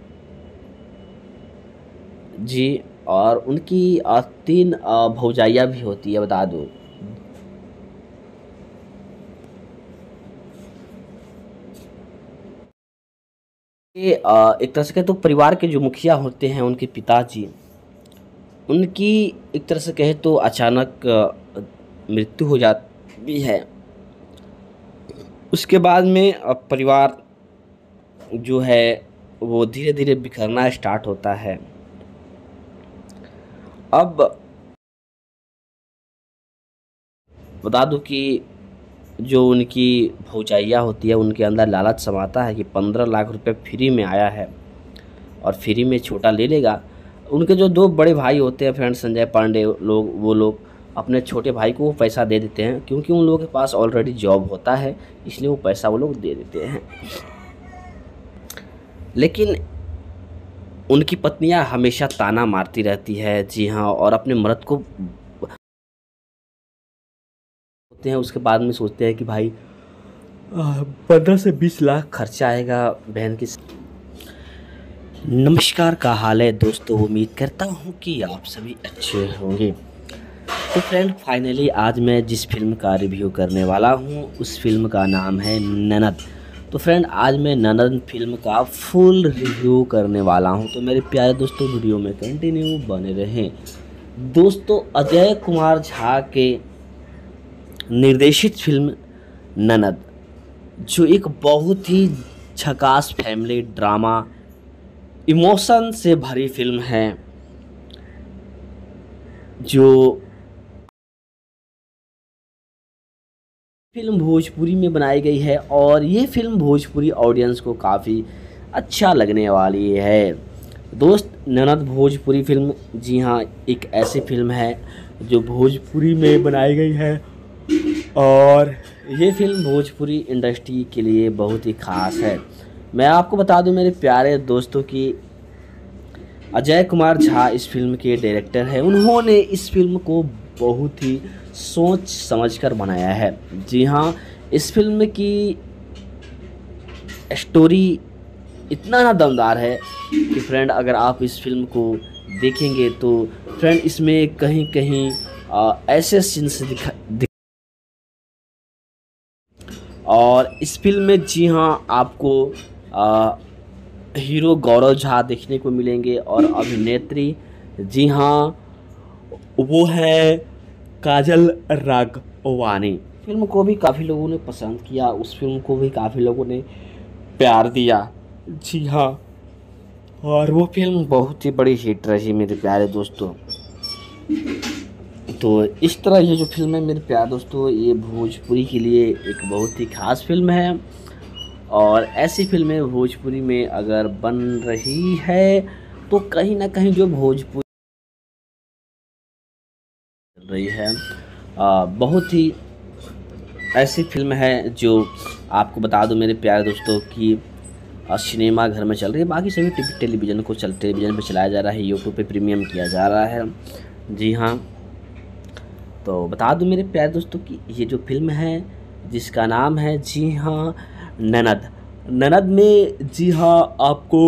[SPEAKER 4] जी, और उनकी तीन भौजाइयाँ भी होती है। बता दो ये एक तरह से कहे तो परिवार के जो मुखिया होते हैं उनके पिताजी, उनकी एक तरह से कहे तो अचानक मृत्यु हो जाती है। उसके बाद में अब परिवार जो है वो धीरे धीरे बिखरना स्टार्ट होता है। अब बता दूं कि जो उनकी भौजाइया होती है उनके अंदर लालच समाता है कि पंद्रह लाख रुपए फ्री में आया है और फ्री में छोटा ले लेगा। उनके जो दो बड़े भाई होते हैं फ्रेंड संजय पांडे लोग, वो लोग अपने छोटे भाई को वो पैसा दे देते हैं क्योंकि उन लोगों के पास ऑलरेडी जॉब होता है, इसलिए वो पैसा वो लोग दे देते हैं। लेकिन उनकी पत्नियां हमेशा ताना मारती रहती है जी हाँ, और अपने मर्द को होते हैं। उसके बाद में सोचते हैं कि भाई पंद्रह से बीस लाख खर्चा आएगा बहन की। नमस्कार, का हाल है दोस्तों, उम्मीद करता हूँ कि आप सभी अच्छे होंगे। तो फ्रेंड फाइनली आज मैं जिस फिल्म का रिव्यू करने वाला हूँ उस फिल्म का नाम है ननद। तो फ्रेंड आज मैं ननद फिल्म का फुल रिव्यू करने वाला हूँ, तो मेरे प्यारे दोस्तों वीडियो में कंटिन्यू बने रहें। दोस्तों अजय कुमार झा के निर्देशित फिल्म ननद जो एक बहुत ही झकास फैमिली ड्रामा इमोशन से भरी फिल्म है, जो फिल्म भोजपुरी में बनाई गई है और ये फिल्म भोजपुरी ऑडियंस को काफ़ी अच्छा लगने वाली है। दोस्त ननद भोजपुरी फिल्म जी हाँ एक ऐसी फिल्म है जो भोजपुरी में बनाई गई है और ये फिल्म भोजपुरी इंडस्ट्री के लिए बहुत ही ख़ास है। मैं आपको बता दूं मेरे प्यारे दोस्तों कि अजय कुमार झा इस फिल्म के डायरेक्टर हैं। उन्होंने इस फिल्म को बहुत ही सोच समझकर बनाया है। जी हाँ, इस फिल्म की स्टोरी इतना ना दमदार है कि फ्रेंड अगर आप इस फिल्म को देखेंगे तो फ्रेंड इसमें कहीं कहीं आ, ऐसे सीन्स दिखा दिख और इस फिल्म में जी हाँ आपको आ, हीरो गौरव झा देखने को मिलेंगे और अभिनेत्री जी हाँ वो है काजल राघवानी। फिल्म को भी काफ़ी लोगों ने पसंद किया, उस फिल्म को भी काफ़ी लोगों ने प्यार दिया जी हाँ, और वो फिल्म बहुत ही बड़ी हिट रही मेरे प्यारे दोस्तों। तो इस तरह ये जो फिल्म है मेरे प्यारे दोस्तों ये भोजपुरी के लिए एक बहुत ही ख़ास फिल्म है और ऐसी फिल्में भोजपुरी में अगर बन रही है तो कहीं ना कहीं जो भोजपुरी चल रही है आ, बहुत ही ऐसी फिल्म है जो आपको बता दूं मेरे प्यारे दोस्तों कि सिनेमा घर में चल रही है, बाकी सभी टीवी टेलीविज़न को चल टेलीविज़न पे चलाया जा रहा है, यूट्यूब पे प्रीमियम किया जा रहा है। जी हाँ, तो बता दूं मेरे प्यारे दोस्तों कि ये जो फिल्म है जिसका नाम है जी हाँ ननद। ननद में जी हाँ आपको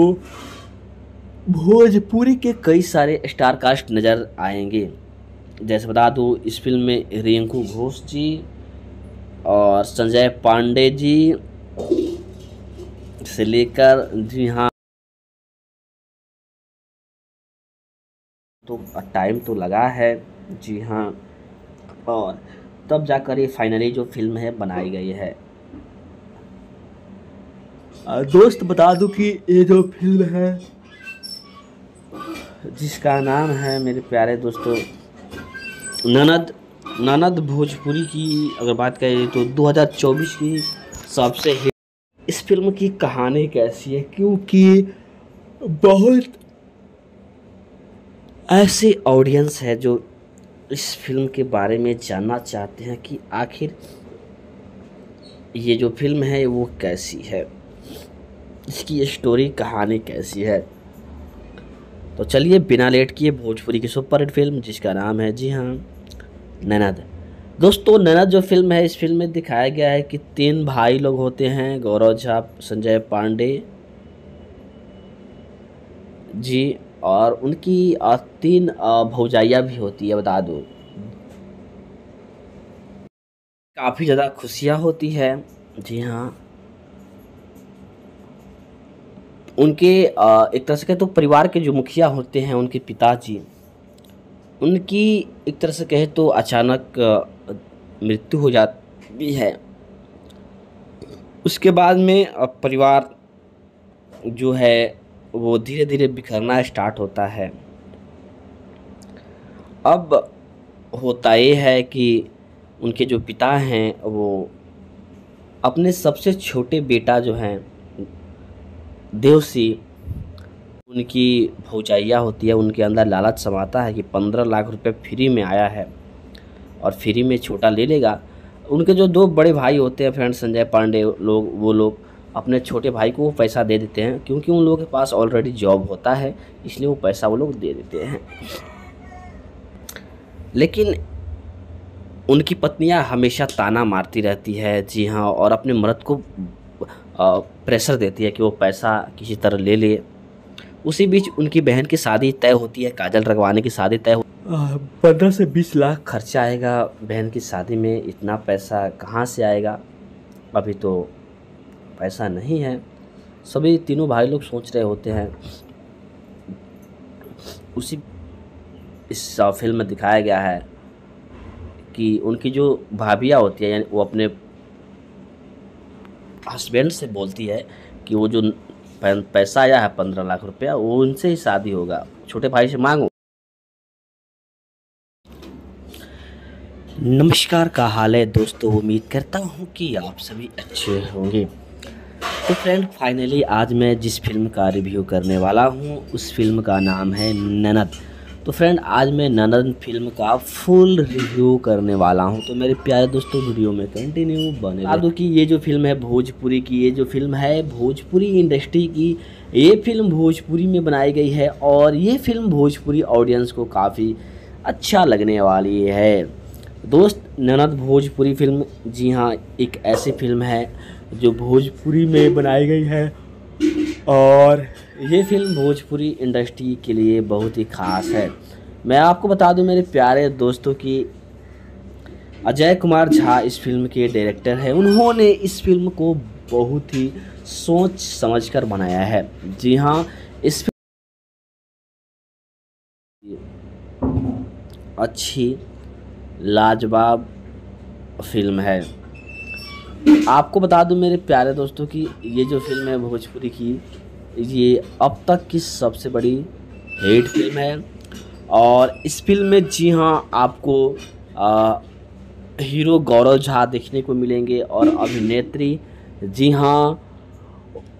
[SPEAKER 4] भोजपुरी के कई सारे स्टार कास्ट नज़र आएंगे। जैसे बता दूं इस फिल्म में रिंकू घोष जी और संजय पांडे जी से लेकर जी हाँ तो टाइम तो लगा है जी हाँ, और तब जाकर ये फाइनली जो फिल्म है बनाई गई है। दोस्त बता दूं कि ये जो फिल्म है जिसका नाम है मेरे प्यारे दोस्तों ननद। ननद भोजपुरी की अगर बात करें तो दो हज़ार चौबीस की सबसे हिट। इस फिल्म की कहानी कैसी है, क्योंकि बहुत ऐसे ऑडियंस है जो इस फिल्म के बारे में जानना चाहते हैं कि आखिर ये जो फिल्म है वो कैसी है, इसकी स्टोरी कहानी कैसी है। तो चलिए बिना लेट किए भोजपुरी की सुपर हिट फिल्म जिसका नाम है जी हाँ ननद। दोस्तों ननद जो फिल्म है, इस फिल्म में दिखाया गया है कि तीन भाई लोग होते हैं, गौरव झा, संजय पांडे जी, और उनकी तीन भौजाइयाँ भी होती है। बता दो काफ़ी ज़्यादा खुशियाँ होती है जी हाँ। उनके एक तरह से कहे तो परिवार के जो मुखिया होते हैं उनके पिताजी, उनकी एक तरह से कहे तो अचानक मृत्यु हो जाती है। उसके बाद में परिवार जो है वो धीरे धीरे बिखरना स्टार्ट होता है। अब होता ये है कि उनके जो पिता हैं वो अपने सबसे छोटे बेटा जो हैं देवसी, उनकी भौजाइया होती है, उनके अंदर लालच समाता है कि पंद्रह लाख रुपए फ्री में आया है और फ्री में छोटा ले लेगा। उनके जो दो बड़े भाई होते हैं फ्रेंड संजय पांडे लोग, वो लोग अपने छोटे भाई को वो पैसा दे देते हैं, क्योंकि उन लोगों के पास ऑलरेडी जॉब होता है, इसलिए वो पैसा वो लोग दे देते हैं। लेकिन उनकी पत्नियां हमेशा ताना मारती रहती है जी हाँ, और अपने मर्द को प्रेशर देती है कि वो पैसा किसी तरह ले ले। उसी बीच उनकी बहन की शादी तय होती है, काजल रगवानी की शादी तय हो पंद्रह से बीस लाख खर्चा आएगा बहन की शादी में। इतना पैसा कहाँ से आएगा, अभी तो पैसा नहीं है। सभी तीनों भाई लोग सोच रहे होते हैं। उसी इस फिल्म में दिखाया गया है कि उनकी जो भाभियाँ होती है, यानी वो अपने हस्बैंड से बोलती है कि वो जो पैसा आया है पंद्रह लाख रुपया वो उनसे ही शादी होगा, छोटे भाई से मांगो। नमस्कार, का हाल है दोस्तों, उम्मीद करता हूँ कि आप सभी अच्छे होंगे। तो फ्रेंड फाइनली आज मैं जिस फिल्म का रिव्यू करने वाला हूँ उस फिल्म का नाम है ननद। तो फ्रेंड आज मैं ननद फिल्म का फुल रिव्यू करने वाला हूं, तो मेरे प्यारे दोस्तों वीडियो में कंटिन्यू बने रहिए। कि ये जो फिल्म है भोजपुरी की, ये जो फिल्म है भोजपुरी इंडस्ट्री की, ये फिल्म भोजपुरी में बनाई गई है और ये फिल्म भोजपुरी ऑडियंस को काफ़ी अच्छा लगने वाली है। दोस्त ननद भोजपुरी फिल्म जी हाँ एक ऐसी फिल्म है जो भोजपुरी में बनाई गई है और ये फिल्म भोजपुरी इंडस्ट्री के लिए बहुत ही ख़ास है। मैं आपको बता दूं मेरे प्यारे दोस्तों कि अजय कुमार झा इस फिल्म के डायरेक्टर हैं। उन्होंने इस फिल्म को बहुत ही सोच समझकर बनाया है। जी हाँ, इस फिल्म अच्छी लाजवाब फिल्म है। आपको बता दूं मेरे प्यारे दोस्तों कि ये जो फिल्म है भोजपुरी की, ये अब तक की सबसे बड़ी हिट फिल्म है और इस फिल्म में जी हाँ आपको आ, हीरो गौरव झा देखने को मिलेंगे और अभिनेत्री जी हाँ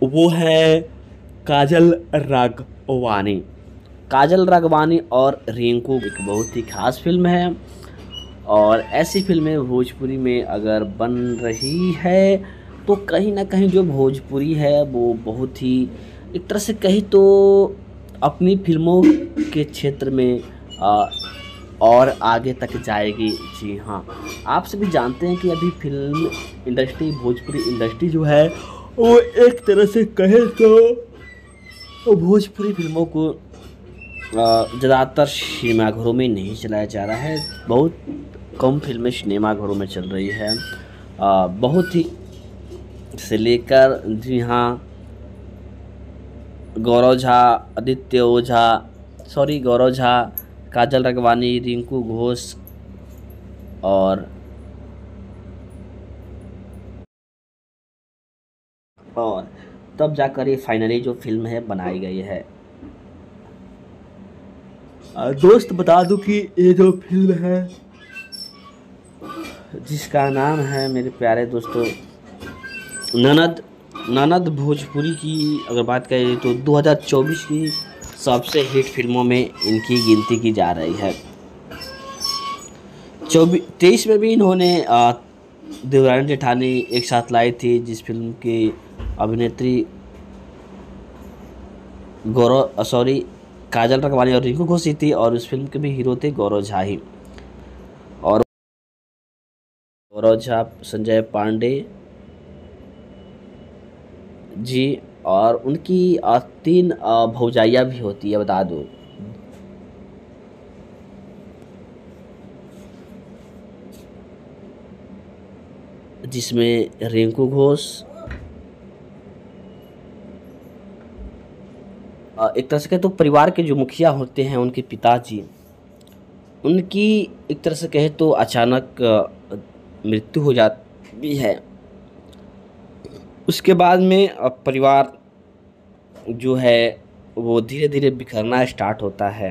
[SPEAKER 4] वो है काजल राघवानी। काजल राघवानी और रिंकू एक बहुत ही खास फिल्म है, और ऐसी फिल्में भोजपुरी में अगर बन रही है तो कहीं ना कहीं जो भोजपुरी है वो बहुत ही एक तरह से कहीं तो अपनी फिल्मों के क्षेत्र में आ, और आगे तक जाएगी। जी हाँ, आप सभी जानते हैं कि अभी फिल्म इंडस्ट्री, भोजपुरी इंडस्ट्री जो है वो एक तरह से कहे तो भोजपुरी फिल्मों को ज़्यादातर सिनेमाघरों में नहीं चलाया जा रहा है। बहुत कम फिल्में सिनेमाघरों में चल रही है। आ, बहुत ही से लेकर, जी हाँ, गौरव झा, आदित्य ओझा, सॉरी गौरव झा, काजल राघवानी, रिंकू घोष और और तब जाकर ये फाइनली जो फिल्म है बनाई गई है। दोस्त बता दूं कि ये जो फिल्म है जिसका नाम है मेरे प्यारे दोस्तों ननद। ननद भोजपुरी की अगर बात करें तो दो हज़ार चौबीस की सबसे हिट फिल्मों में इनकी गिनती की जा रही है। चौबीस तेईस में भी इन्होंने देवरानी जेठानी एक साथ लाई थी, जिस फिल्म की अभिनेत्री गौरव सॉरी काजल राघवानी और रिंकू घोष थी, और उस फिल्म के भी हीरो थे गौरव झा ही। और गौरव झा, संजय पांडे जी, और उनकी तीन भौजाइयाँ भी होती है, बता दो। जिसमें रिंकू घोष एक तरह से कहे तो परिवार के जो मुखिया होते हैं, उनके पिताजी, उनकी एक तरह से कहे तो अचानक मृत्यु हो जाती है। उसके बाद में परिवार जो है वो धीरे धीरे बिखरना स्टार्ट होता है।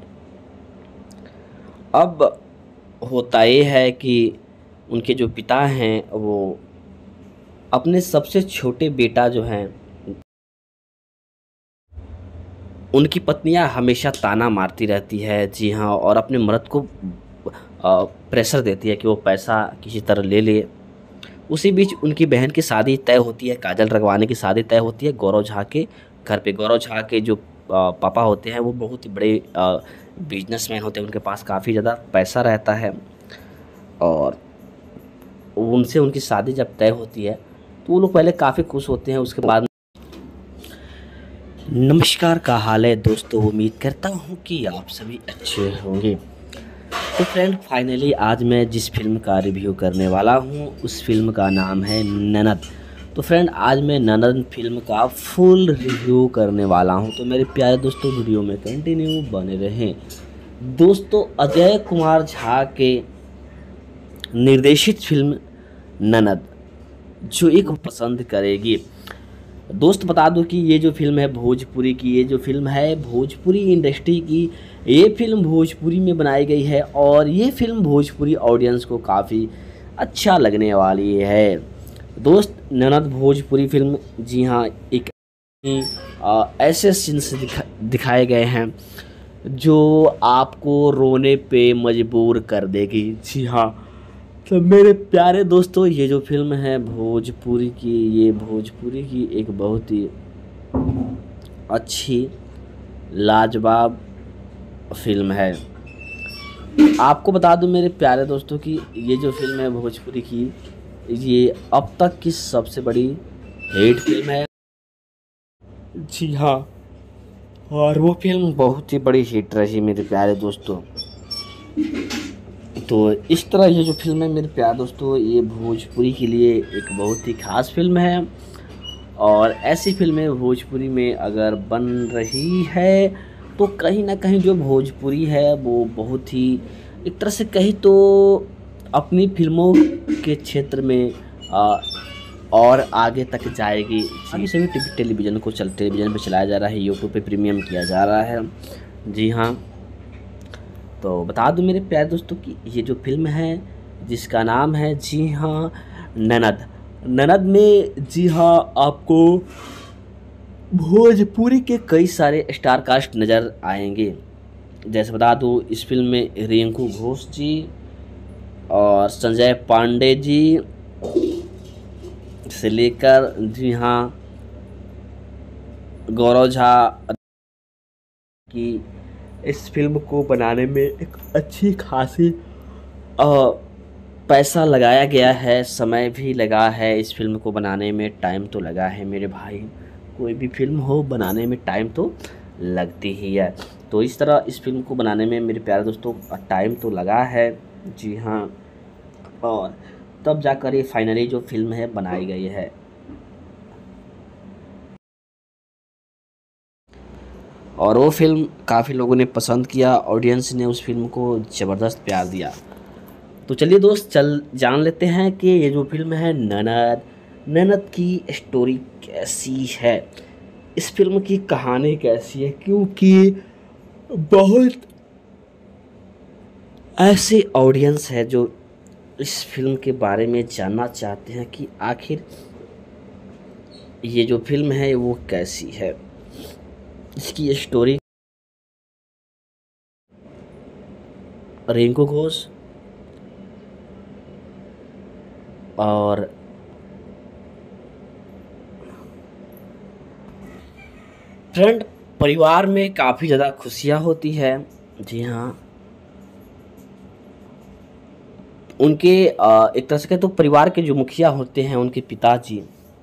[SPEAKER 4] अब होता ये है कि उनके जो पिता हैं वो अपने सबसे छोटे बेटा जो हैं, उनकी पत्नियां हमेशा ताना मारती रहती है, जी हाँ, और अपने मर्द को प्रेशर देती है कि वो पैसा किसी तरह ले ले। उसी बीच उनकी बहन की शादी तय होती है, काजल राघवानी की शादी तय होती है गौरव झा के घर पे। गौरव झा के जो पापा होते हैं वो बहुत ही बड़े बिजनेसमैन होते हैं, उनके पास काफ़ी ज़्यादा पैसा रहता है, और उनसे उनकी शादी जब तय होती है तो वो लोग पहले काफ़ी खुश होते हैं। उसके बाद नमस्कार, का हाल है दोस्तों, उम्मीद करता हूँ कि आप सभी अच्छे होंगे। तो फ्रेंड, फाइनली आज मैं जिस फिल्म का रिव्यू करने वाला हूँ उस फिल्म का नाम है ननद। तो फ्रेंड, आज मैं ननद फिल्म का फुल रिव्यू करने वाला हूँ, तो मेरे प्यारे दोस्तों वीडियो में कंटिन्यू बने रहें। दोस्तों, अजय कुमार झा के निर्देशित फिल्म ननद जो एक पसंद करेगी। दोस्त बता दूं कि ये जो फिल्म है भोजपुरी की, ये जो फिल्म है भोजपुरी इंडस्ट्री की, ये फिल्म भोजपुरी में बनाई गई है, और ये फिल्म भोजपुरी ऑडियंस को काफ़ी अच्छा लगने वाली है। दोस्त, ननद भोजपुरी फिल्म, जी हाँ, एक आ, ऐसे सीन्स दिखा, दिखाए गए हैं जो आपको रोने पे मजबूर कर देगी। जी हाँ, तो मेरे प्यारे दोस्तों, ये जो फिल्म है भोजपुरी की, ये भोजपुरी की एक बहुत ही अच्छी लाजवाब फिल्म है। आपको बता दूं मेरे प्यारे दोस्तों कि ये जो फिल्म है भोजपुरी की, ये अब तक की सबसे बड़ी हिट फिल्म है। जी हाँ, और वो फिल्म बहुत ही बड़ी हिट रही मेरे प्यारे दोस्तों। तो इस तरह ये जो फिल्म है मेरे प्यारे दोस्तों, ये भोजपुरी के लिए एक बहुत ही ख़ास फिल्म है, और ऐसी फिल्में भोजपुरी में अगर बन रही है तो कहीं ना कहीं जो भोजपुरी है वो बहुत ही एक तरह से कहीं तो अपनी फिल्मों के क्षेत्र में आ, और आगे तक जाएगी। अभी सभी टीवी टेलीविज़न को चल टेलीविज़न पे चलाया जा रहा है, यूट्यूब पे प्रीमियम किया जा रहा है। जी हाँ, तो बता दूं मेरे प्यारे दोस्तों कि ये जो फिल्म है जिसका नाम है, जी हाँ, ननद। ननद में जी हाँ आपको भोजपुरी के कई सारे स्टार कास्ट नज़र आएंगे। जैसे बता दूँ, इस फिल्म में रिंकू घोष जी और संजय पांडे जी से लेकर, जी हाँ, गौरव झा की इस फिल्म को बनाने में एक अच्छी खासी पैसा लगाया गया है, समय भी लगा है इस फिल्म को बनाने में, टाइम तो लगा है मेरे भाई। कोई भी फिल्म हो बनाने में टाइम तो लगती ही है। तो इस तरह इस फिल्म को बनाने में मेरे प्यारे दोस्तों टाइम तो लगा है, जी हाँ, और तब जाकर ये फाइनली जो फिल्म है बनाई गई है। और वो फिल्म काफ़ी लोगों ने पसंद किया, ऑडियंस ने उस फिल्म को ज़बरदस्त प्यार दिया। तो चलिए दोस्त, चल जान लेते हैं कि ये जो फिल्म है ननद, ननद की स्टोरी कैसी है, इस फिल्म की कहानी कैसी है, क्योंकि बहुत ऐसे ऑडियंस है जो इस फिल्म के बारे में जानना चाहते हैं कि आखिर ये जो फिल्म है वो कैसी है, इसकी स्टोरी। रिंकू घोष और फ्रेंड, परिवार में काफ़ी ज़्यादा खुशियाँ होती है, जी हाँ। उनके एक तरह से कहें तो परिवार के जो मुखिया होते हैं, उनके पिताजी,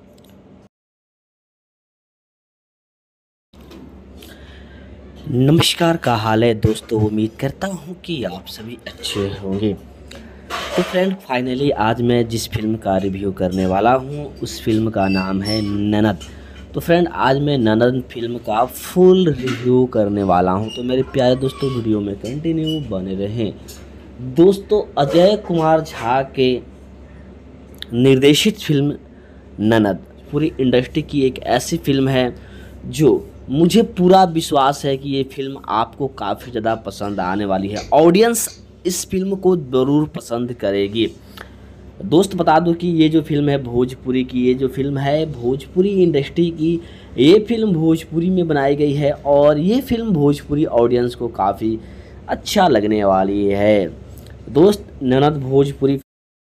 [SPEAKER 4] नमस्कार, का हाल है दोस्तों, उम्मीद करता हूँ कि आप सभी अच्छे होंगे। तो फ्रेंड, फाइनली आज मैं जिस फिल्म का रिव्यू करने वाला हूँ उस फिल्म का नाम है ननद। तो फ्रेंड, आज मैं ननद फिल्म का फुल रिव्यू करने वाला हूँ, तो मेरे प्यारे दोस्तों वीडियो में कंटिन्यू बने रहें। दोस्तों, अजय कुमार झा के निर्देशित फिल्म ननद पूरी इंडस्ट्री की एक ऐसी फिल्म है जो मुझे पूरा विश्वास है कि ये फिल्म आपको काफ़ी ज़्यादा पसंद आने वाली है। ऑडियंस इस फिल्म को ज़रूर पसंद करेगी। दोस्त, बता दूं कि ये जो फिल्म है भोजपुरी की, ये जो फिल्म है भोजपुरी इंडस्ट्री की, ये फिल्म भोजपुरी में बनाई गई है और ये फिल्म भोजपुरी ऑडियंस को काफ़ी अच्छा लगने वाली है। दोस्त, ननद भोजपुरी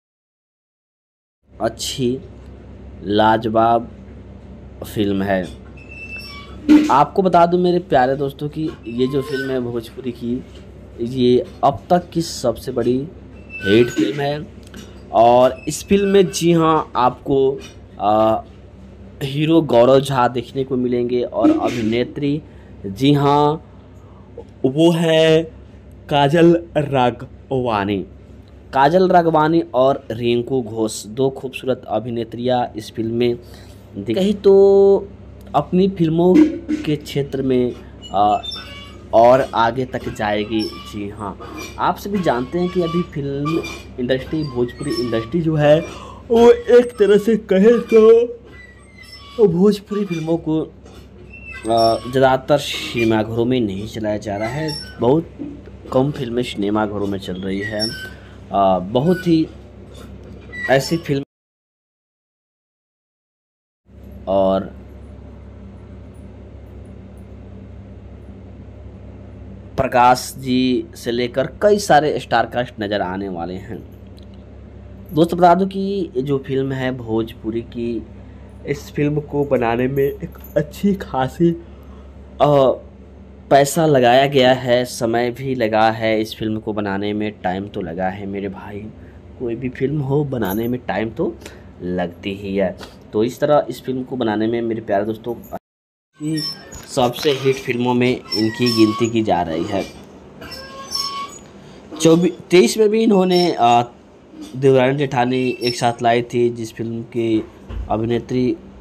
[SPEAKER 4] अच्छी लाजवाब फिल्म है। आपको बता दूं मेरे प्यारे दोस्तों कि ये जो फिल्म है भोजपुरी की, ये अब तक की सबसे बड़ी हिट फिल्म है। और इस फिल्म में, जी हाँ, आपको आ, हीरो गौरव झा देखने को मिलेंगे और अभिनेत्री, जी हाँ, वो है काजल राघवानी। काजल राघवानी और रिंकू घोष, दो खूबसूरत अभिनेत्रियाँ इस फिल्म में कहीं तो अपनी फिल्मों के क्षेत्र में आ, और आगे तक जाएगी। जी हाँ, आप सभी जानते हैं कि अभी फिल्म इंडस्ट्री, भोजपुरी इंडस्ट्री जो है वो एक तरह से कहे तो भोजपुरी फिल्मों को ज़्यादातर सिनेमाघरों में नहीं चलाया जा रहा है। बहुत कम फिल्में सिनेमाघरों में चल रही है। आ, बहुत ही ऐसी फिल्म और प्रकाश जी से लेकर कई सारे स्टार कास्ट नज़र आने वाले हैं। दोस्त, बता दूं कि ये जो फिल्म है भोजपुरी की, इस फिल्म को बनाने में एक अच्छी खासी पैसा लगाया गया है, समय भी लगा है इस फिल्म को बनाने में, टाइम तो लगा है मेरे भाई। कोई भी फिल्म हो बनाने में टाइम तो लगती ही है। तो इस तरह इस फिल्म को बनाने में मेरे प्यारे दोस्तों की सबसे हिट फिल्मों में इनकी गिनती की जा रही है। चौबीस तेईस में भी इन्होंने देवरानी जेठानी एक साथ लाई थी, जिस फिल्म की अभिनेत्री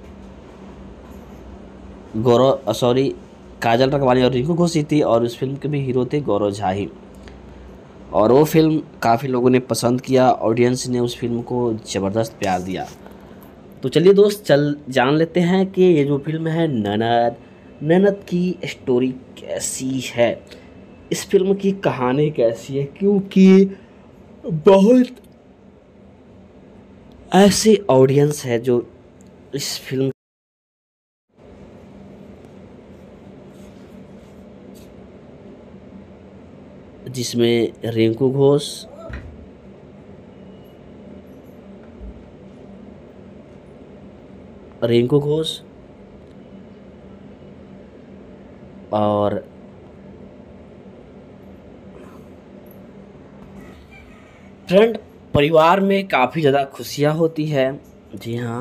[SPEAKER 4] गौरव सॉरी काजल राघवानी और रिंकू घोष थी और उस फिल्म के भी हीरो थे गौरव झा ही। और वो फिल्म काफ़ी लोगों ने पसंद किया, ऑडियंस ने उस फिल्म को ज़बरदस्त प्यार दिया। तो चलिए दोस्त, चल जान लेते हैं कि ये जो फिल्म है ननद, ननद की स्टोरी कैसी है, इस फिल्म की कहानी कैसी है, क्योंकि बहुत ऐसे ऑडियंस है जो इस फिल्म जिसमें रिंकू घोष, रिंकू घोष और फ्रेंड परिवार में काफ़ी ज़्यादा खुशियाँ होती है। जी हाँ,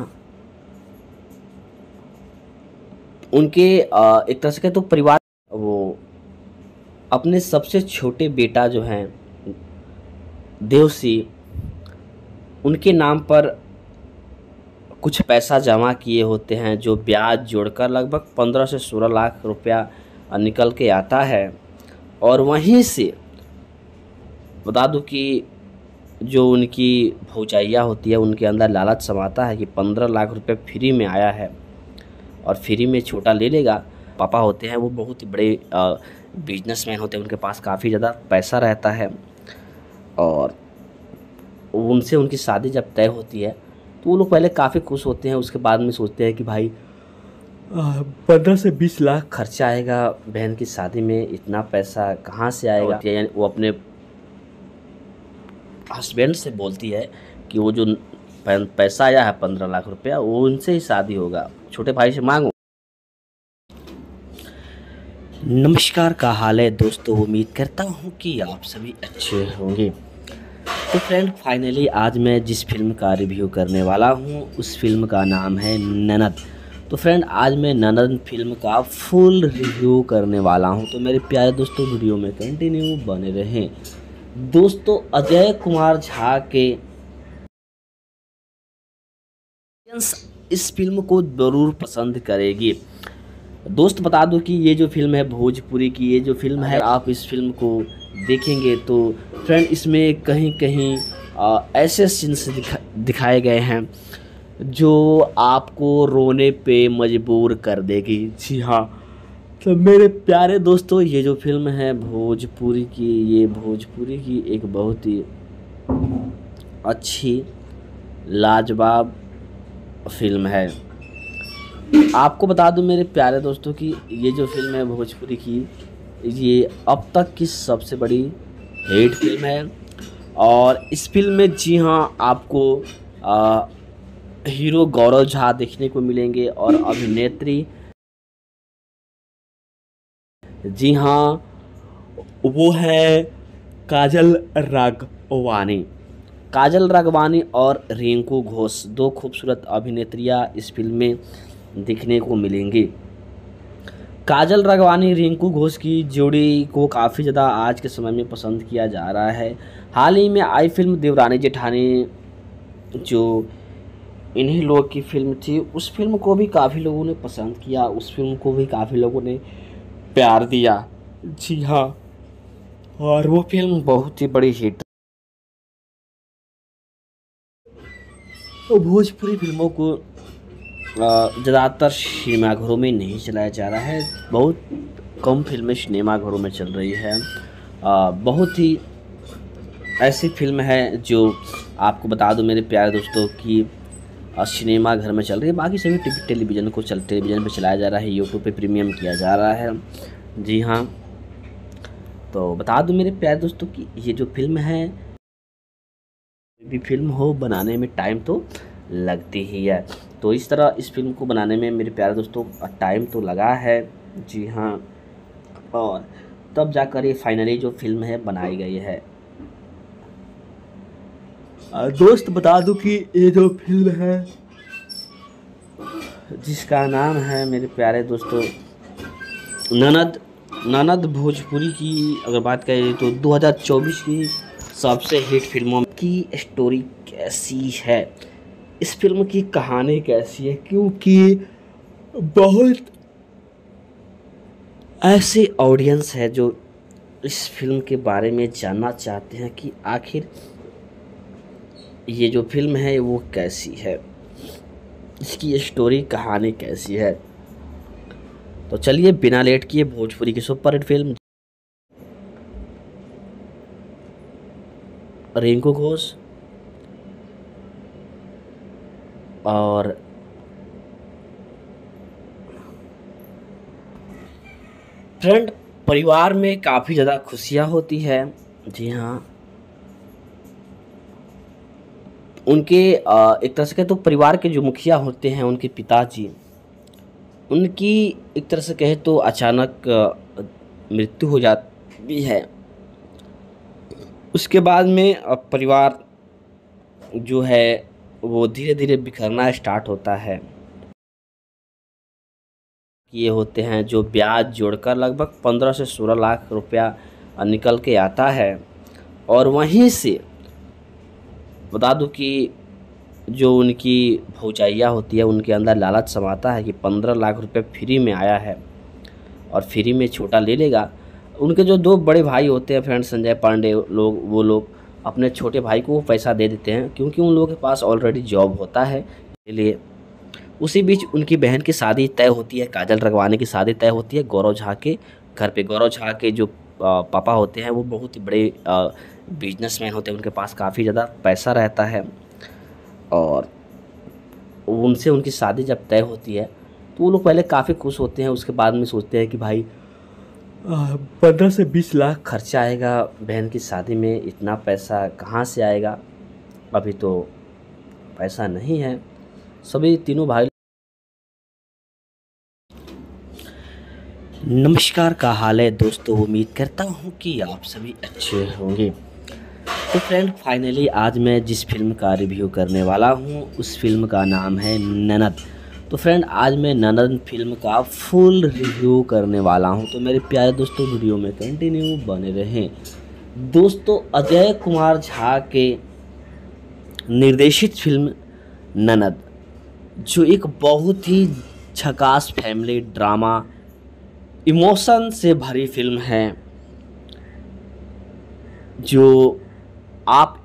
[SPEAKER 4] उनके अ, एक तरह से कहें तो परिवार वो अपने सबसे छोटे बेटा जो हैं देवसी, उनके नाम पर कुछ पैसा जमा किए होते हैं, जो ब्याज जोड़कर लगभग पंद्रह से सोलह लाख रुपया निकल के आता है। और वहीं से बता दूं कि जो उनकी भौजाइया होती है, उनके अंदर लालच समाता है कि पंद्रह लाख रुपए फ्री में आया है और फ्री में छोटा ले लेगा। पापा होते हैं वो बहुत ही बड़े बिजनेसमैन होते हैं, उनके पास काफ़ी ज़्यादा पैसा रहता है और उनसे उनकी शादी जब तय होती है तो वो लोग पहले काफ़ी खुश होते हैं। उसके बाद में सोचते हैं कि भाई पंद्रह से बीस लाख खर्चा आएगा बहन की शादी में, इतना पैसा कहाँ से आएगा। यानी वो अपने हस्बैंड से बोलती है कि वो जो पैसा आया है पंद्रह लाख रुपया, वो उनसे ही शादी होगा, छोटे भाई से मांगो। नमस्कार, का हाल है दोस्तों, उम्मीद करता हूँ कि आप सभी अच्छे होंगे। तो फ्रेंड फाइनली आज मैं जिस फिल्म का रिव्यू करने वाला हूँ उस फिल्म का नाम है ननद। तो फ्रेंड आज मैं ननद फिल्म का फुल रिव्यू करने वाला हूँ, तो मेरे प्यारे दोस्तों वीडियो में कंटिन्यू बने रहें। दोस्तों अजय कुमार झा के इस फिल्म को ज़रूर पसंद करेगी। दोस्त बता दूं कि ये जो फिल्म है भोजपुरी की, ये जो फिल्म है आप इस फिल्म को देखेंगे तो फ्रेंड इसमें कहीं कहीं आ, ऐसे सीन्स दिखा, दिखाए गए हैं जो आपको रोने पे मजबूर कर देगी। जी हाँ, तो मेरे प्यारे दोस्तों ये जो फिल्म है भोजपुरी की, ये भोजपुरी की एक बहुत ही अच्छी लाजवाब फिल्म है। आपको बता दूं मेरे प्यारे दोस्तों कि ये जो फिल्म है भोजपुरी की, ये अब तक की सबसे बड़ी हिट फिल्म है। और इस फिल्म में जी हाँ आपको आ, हीरो गौरव झा देखने को मिलेंगे और अभिनेत्री जी हाँ वो है काजल राघवानी। काजल राघवानी और रिंकू घोष, दो खूबसूरत अभिनेत्रियाँ इस फिल्म में दिखने को मिलेंगी। काजल राघवानी रिंकू घोष की जोड़ी को काफ़ी ज़्यादा आज के समय में पसंद किया जा रहा है। हाल ही में आई फिल्म देवरानी जेठानी, जो इन्हीं लोग की फिल्म थी, उस फिल्म को भी काफ़ी लोगों ने पसंद किया, उस फिल्म को भी काफ़ी लोगों ने प्यार दिया। जी हाँ, और वो फिल्म बहुत ही बड़ी हिट। तो भोजपुरी फिल्मों को ज़्यादातर सिनेमाघरों में नहीं चलाया जा रहा है, बहुत कम फिल्में सिनेमाघरों में चल रही है। आ, बहुत ही ऐसी फिल्म है जो आपको बता दूं मेरे प्यारे दोस्तों कि सिनेमा घर में चल रही है, बाकी सभी टीवी टेलीविज़न को चल टेलीविज़न पे चलाया जा रहा है, यूट्यूब पे प्रीमियम किया जा रहा है। जी हाँ, तो बता दूं मेरे प्यारे दोस्तों कि ये जो फिल्म है, भी फिल्म हो बनाने में टाइम तो लगती ही है। तो इस तरह इस फिल्म को बनाने में मेरे प्यारे दोस्तों टाइम तो लगा है। जी हाँ, और तब जाकर ये फाइनली जो फिल्म है बनाई गई है। दोस्त बता दूं कि ये जो फिल्म है जिसका नाम है मेरे प्यारे दोस्तों ननद, ननद भोजपुरी की अगर बात करें तो दो हज़ार चौबीस की सबसे हिट फिल्मों की स्टोरी कैसी है, इस फिल्म की कहानी कैसी है, क्योंकि बहुत ऐसे ऑडियंस है जो इस फिल्म के बारे में जानना चाहते हैं कि आखिर ये जो फिल्म है वो कैसी है, इसकी स्टोरी कहानी कैसी है। तो चलिए बिना लेट किए भोजपुरी की super hit film Rinku Ghosh और फ्रेंड परिवार में काफ़ी ज़्यादा खुशियाँ होती है। जी हाँ, उनके अ, एक तरह से कहें तो परिवार के जो मुखिया होते हैं, उनके पिताजी, उनकी एक तरह से कहें तो अचानक अ, मृत्यु हो जाती है। उसके बाद में अ, परिवार जो है वो धीरे-धीरे बिखरना स्टार्ट होता है। ये होते हैं जो ब्याज जोड़कर लगभग पंद्रह से सोलह लाख रुपया अ, निकल के आता है। और वहीं से बता दूं कि जो उनकी भौजाइया होती है, उनके अंदर लालच समाता है कि पंद्रह लाख रुपए फ्री में आया है और फ्री में छोटा ले लेगा। उनके जो दो बड़े भाई होते हैं फ्रेंड, संजय पांडे लोग, वो लोग अपने छोटे भाई को वो पैसा दे देते हैं क्योंकि उन लोगों के पास ऑलरेडी जॉब होता है। इसलिए उसी बीच उनकी बहन की शादी तय होती है, काजल रगवानी की शादी तय होती है गौरव झा के घर पे। गौरव झा के जो अ, पापा होते हैं वो बहुत ही बड़े बिजनेसमैन होते हैं, उनके पास काफ़ी ज़्यादा पैसा रहता है। और उनसे उनकी शादी जब तय होती है तो वो लोग पहले काफ़ी खुश होते हैं। उसके बाद में सोचते हैं कि भाई पंद्रह से बीस लाख खर्चा आएगा बहन की शादी में, इतना पैसा कहाँ से आएगा, अभी तो पैसा नहीं है। सभी तीनों भाई नमस्कार, का हाल है दोस्तों, उम्मीद करता हूँ कि आप सभी अच्छे होंगे। तो फ्रेंड, फाइनली आज मैं जिस फिल्म का रिव्यू करने वाला हूँ उस फिल्म का नाम है ननद। तो फ्रेंड, आज मैं ननद फिल्म का फुल रिव्यू करने वाला हूँ। तो मेरे प्यारे दोस्तों, वीडियो में कंटिन्यू बने रहें। दोस्तों, अजय कुमार झा के निर्देशित फिल्म ननद, जो एक बहुत ही झकास फैमिली ड्रामा इमोशन से भरी फिल्म है, जो आप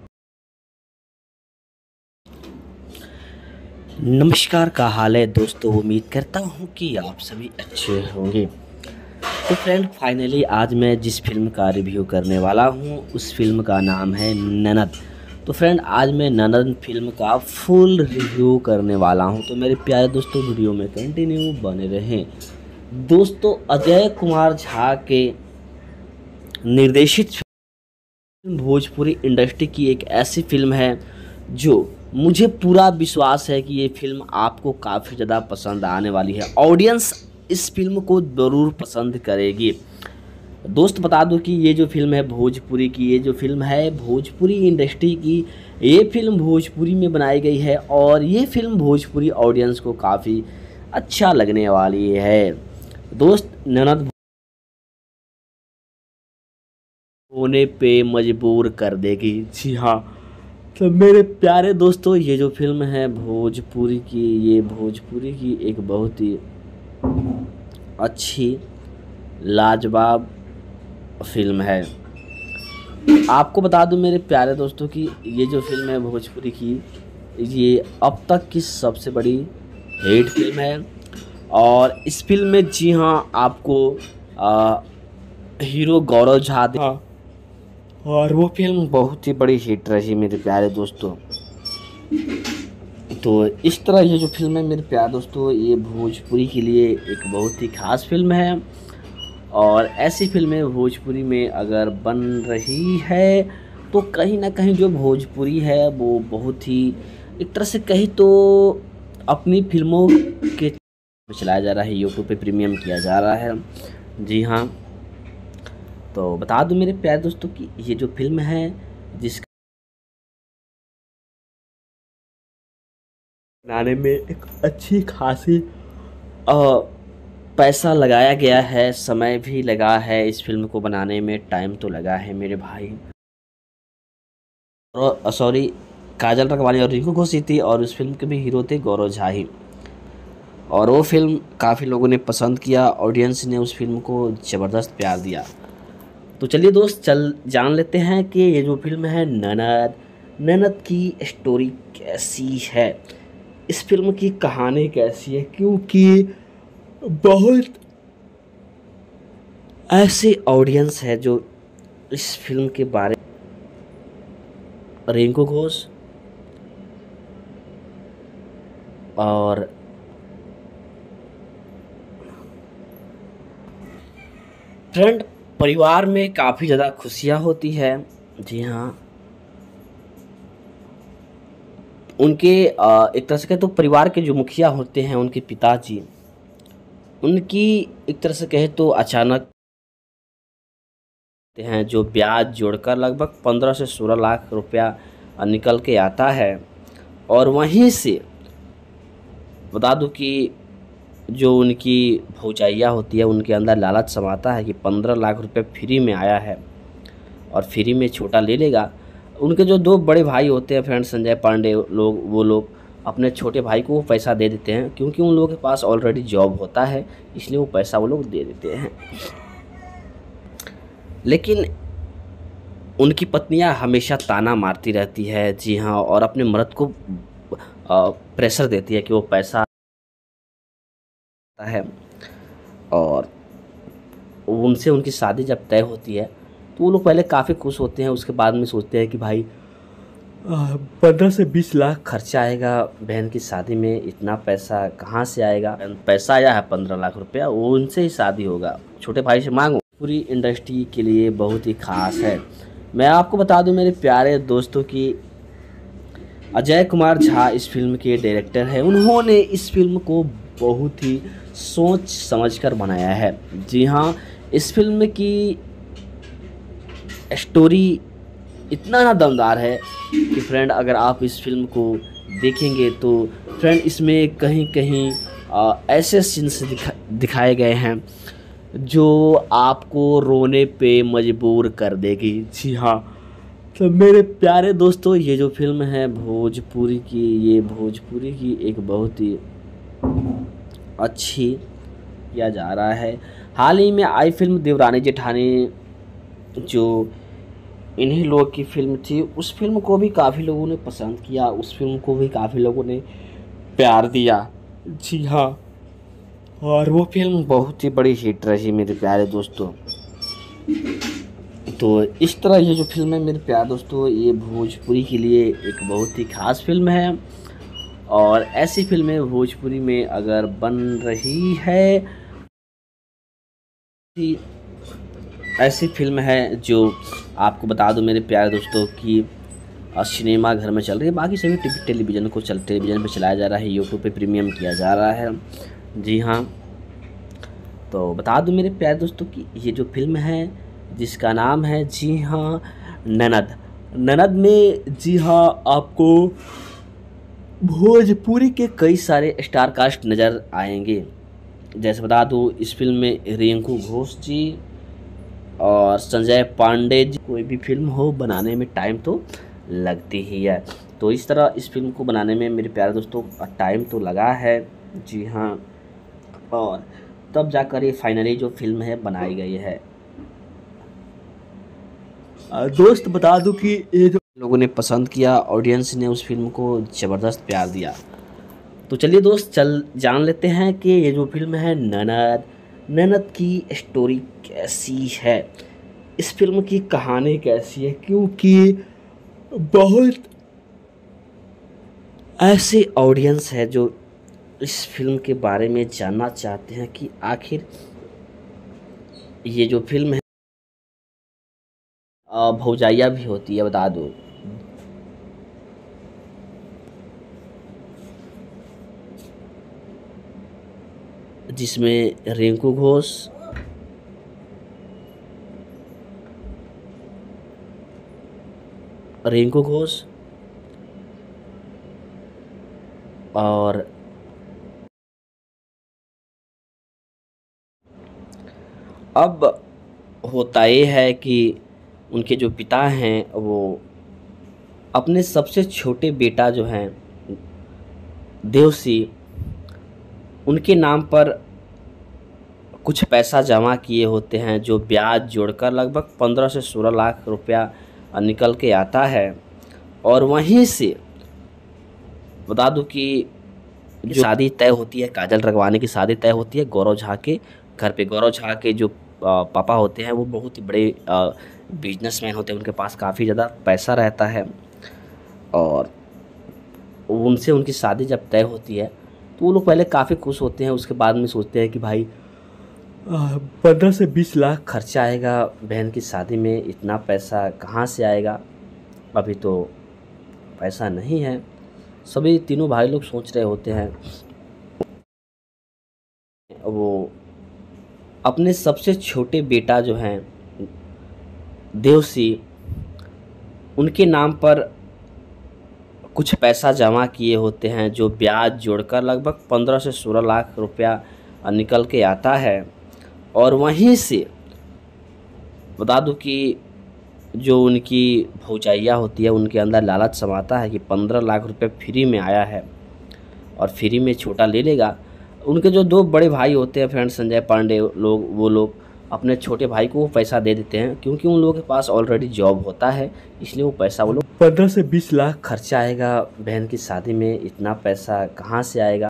[SPEAKER 4] नमस्कार, का हाल है दोस्तों, उम्मीद करता हूँ कि आप सभी अच्छे होंगे। तो फ्रेंड, फाइनली आज मैं जिस फिल्म का रिव्यू करने वाला हूँ उस फिल्म का नाम है ननद। तो फ्रेंड, आज मैं ननद फिल्म का फुल रिव्यू करने वाला हूँ। तो मेरे प्यारे दोस्तों, वीडियो में कंटिन्यू बने रहें। दोस्तों, अजय कुमार झा के निर्देशित फिल्म भोजपुरी इंडस्ट्री की एक ऐसी फिल्म है जो मुझे पूरा विश्वास है कि ये फिल्म आपको काफ़ी ज़्यादा पसंद आने वाली है। ऑडियंस इस फिल्म को ज़रूर पसंद करेगी। दोस्त, बता दूं कि ये जो फिल्म है भोजपुरी की, ये जो फिल्म है भोजपुरी इंडस्ट्री की, ये फिल्म भोजपुरी में बनाई गई है और ये फिल्म भोजपुरी ऑडियंस को काफ़ी अच्छा लगने वाली है। दोस्त, ननद होने पे मजबूर कर देगी। जी हाँ, तो मेरे प्यारे दोस्तों, ये जो फिल्म है भोजपुरी की, ये भोजपुरी की एक बहुत ही अच्छी लाजवाब फिल्म है। आपको बता दूं मेरे प्यारे दोस्तों कि ये जो फिल्म है भोजपुरी की, ये अब तक की सबसे बड़ी हिट फिल्म है। और इस फिल्म में, जी हाँ, आपको आ, हीरो गौरव झा, हाँ, और वो फिल्म बहुत ही बड़ी हिट रही मेरे प्यारे दोस्तों। तो इस तरह ये जो फिल्म है मेरे प्यारे दोस्तों, ये भोजपुरी के लिए एक बहुत ही खास फिल्म है। और ऐसी फिल्में भोजपुरी में अगर बन रही है तो कहीं ना कहीं जो भोजपुरी है वो बहुत ही एक तरह से कहीं तो अपनी फिल्मों के चलाया जा रहा है, यूट्यूब पे प्रीमियम किया जा रहा है। जी हाँ, तो बता दूं मेरे प्यारे दोस्तों कि ये जो फिल्म है जिसका बनाने में एक अच्छी खासी पैसा लगाया गया है, समय भी लगा है इस फिल्म को बनाने में, टाइम तो लगा है मेरे भाई। और सॉरी, काजल रखवानी और रिंकू घोष थी और उस फिल्म के भी हीरो थे गौरव झा ही। और वो फिल्म काफ़ी लोगों ने पसंद किया, ऑडियंस ने उस फिल्म को ज़बरदस्त प्यार दिया। तो चलिए दोस्त, चल जान लेते हैं कि ये जो फिल्म है ननद, ननद की स्टोरी कैसी है, इस फिल्म की कहानी कैसी है। क्योंकि बहुत ऐसे ऑडियंस है जो इस फिल्म के बारे में, रिंकू घोष और फ्रेंड, परिवार में काफ़ी ज़्यादा खुशियाँ होती है। जी हाँ, उनके अ, एक तरह से कहें तो परिवार के जो मुखिया होते हैं, उनके पिताजी, उनकी एक तरह से कहें तो अचानक हैं जो ब्याज जोड़कर लगभग पंद्रह से सोलह लाख रुपया निकल के आता है। और वहीं से बता दूं कि जो उनकी भौजाइया होती है, उनके अंदर लालच समाता है कि पंद्रह लाख रुपए फ्री में आया है और फ्री में छोटा ले लेगा। उनके जो दो बड़े भाई होते हैं फ्रेंड, संजय पांडे लोग, वो लोग अपने छोटे भाई को वो पैसा दे देते हैं, क्योंकि उन लोगों के पास ऑलरेडी जॉब होता है, इसलिए वो पैसा वो लोग दे देते हैं। लेकिन उनकी पत्नियां हमेशा ताना मारती रहती है। जी हाँ, और अपने मर्द को प्रेशर देती है कि वो पैसा है। और उनसे उनकी शादी जब तय होती है तो वो लोग पहले काफ़ी खुश होते हैं, उसके बाद में सोचते हैं कि भाई पंद्रह से बीस लाख खर्चा आएगा बहन की शादी में, इतना पैसा कहाँ से आएगा। पैसा आया है पंद्रह लाख रुपया, वो उनसे ही शादी होगा, छोटे भाई से मांगो। पूरी इंडस्ट्री के लिए बहुत ही खास है। मैं आपको बता दूं मेरे प्यारे दोस्तों कि अजय कुमार झा इस फिल्म के डायरेक्टर हैं। उन्होंने इस फिल्म को बहुत ही सोच समझकर बनाया है। जी हाँ, इस फिल्म की स्टोरी इतना ना दमदार है कि फ्रेंड अगर आप इस फिल्म को देखेंगे तो फ्रेंड इसमें कहीं कहीं आ, ऐसे सीन्स दिखा दिखाए गए हैं जो आपको रोने पे मजबूर कर देगी। जी हाँ, तो मेरे प्यारे दोस्तों, ये जो फिल्म है भोजपुरी की, ये भोजपुरी की एक बहुत ही अच्छी किया जा रहा है। हाल ही में आई फिल्म देवरानी जेठानी, जो इन्हीं लोग की फिल्म थी, उस फिल्म को भी काफ़ी लोगों ने पसंद किया, उस फिल्म को भी काफ़ी लोगों ने प्यार दिया। जी हाँ, और वो फिल्म बहुत ही बड़ी हिट रही मेरे प्यारे दोस्तों। तो इस तरह ये जो फिल्म है मेरे प्यारे दोस्तों, ये भोजपुरी के लिए एक बहुत ही ख़ास फिल्म है। और ऐसी फिल्में भोजपुरी में अगर बन रही है, ऐसी फिल्म है जो आपको बता दूं मेरे प्यारे दोस्तों कि सिनेमा घर में चल रही है, बाकी सभी टीवी टेलीविज़न को चल टेलीविज़न पे चलाया जा रहा है, यूट्यूब पे प्रीमियम किया जा रहा है। जी हाँ, तो बता दूं मेरे प्यारे दोस्तों कि ये जो फिल्म है जिसका नाम है, जी हाँ, ननद। ननद में जी हाँ आपको भोजपुरी के कई सारे स्टार कास्ट नज़र आएंगे। जैसे बता दूं इस फिल्म में रिंकू घोष जी और संजय पांडे जी। कोई भी फिल्म हो बनाने में टाइम तो लगती ही है, तो इस तरह इस फिल्म को बनाने में मेरे प्यारे दोस्तों टाइम तो लगा है। जी हाँ, और तब जाकर ये फाइनली जो फिल्म है बनाई गई है। दोस्त बता दूं कि ये जो लोगों ने पसंद किया, ऑडियंस ने उस फिल्म को ज़बरदस्त प्यार दिया। तो चलिए दोस्त, चल जान लेते हैं कि ये जो फिल्म है ननद, ननद की स्टोरी कैसी है, इस फिल्म की कहानी कैसी है। क्योंकि बहुत ऐसे ऑडियंस है जो इस फिल्म के बारे में जानना चाहते हैं कि आखिर ये जो फिल्म है, भौजाइया भी होती है बता दो, जिसमें रिंकू घोष, रिंकू घोष और अब होता ये है कि उनके जो पिता हैं वो अपने सबसे छोटे बेटा जो हैं देवसी, उनके नाम पर कुछ पैसा जमा किए होते हैं, जो ब्याज जोड़कर लगभग पंद्रह से सोलह लाख रुपया निकल के आता है। और वहीं से बता दूं कि जो शादी तय होती है, काजल रगवानी की शादी तय होती है गौरव झा के घर पे। गौरव झा के जो पापा होते हैं वो बहुत ही बड़े बिजनेसमैन होते हैं, उनके पास काफ़ी ज़्यादा पैसा रहता है। और उनसे उनकी शादी जब तय होती है तो वो लोग पहले काफ़ी खुश होते हैं, उसके बाद में सोचते हैं कि भाई पंद्रह से बीस लाख खर्चा आएगा बहन की शादी में, इतना पैसा कहाँ से आएगा, अभी तो पैसा नहीं है। सभी तीनों भाई लोग सोच रहे होते हैं। वो अपने सबसे छोटे बेटा जो हैं देवसी, उनके नाम पर कुछ पैसा जमा किए होते हैं, जो ब्याज जोड़कर लगभग पंद्रह से सोलह लाख रुपया निकल के आता है। और वहीं से बता दूं कि जो उनकी भौजाइया होती है, उनके अंदर लालच समाता है कि पंद्रह लाख रुपए फ्री में आया है और फ्री में छोटा ले लेगा। उनके जो दो बड़े भाई होते हैं फ्रेंड, संजय पांडे लोग, वो लोग अपने छोटे भाई को वो पैसा दे देते हैं, क्योंकि उन लोगों के पास ऑलरेडी जॉब होता है, इसलिए वो पैसा वो लोग पंद्रह से बीस लाख खर्चा आएगा बहन की शादी में, इतना पैसा कहाँ से आएगा।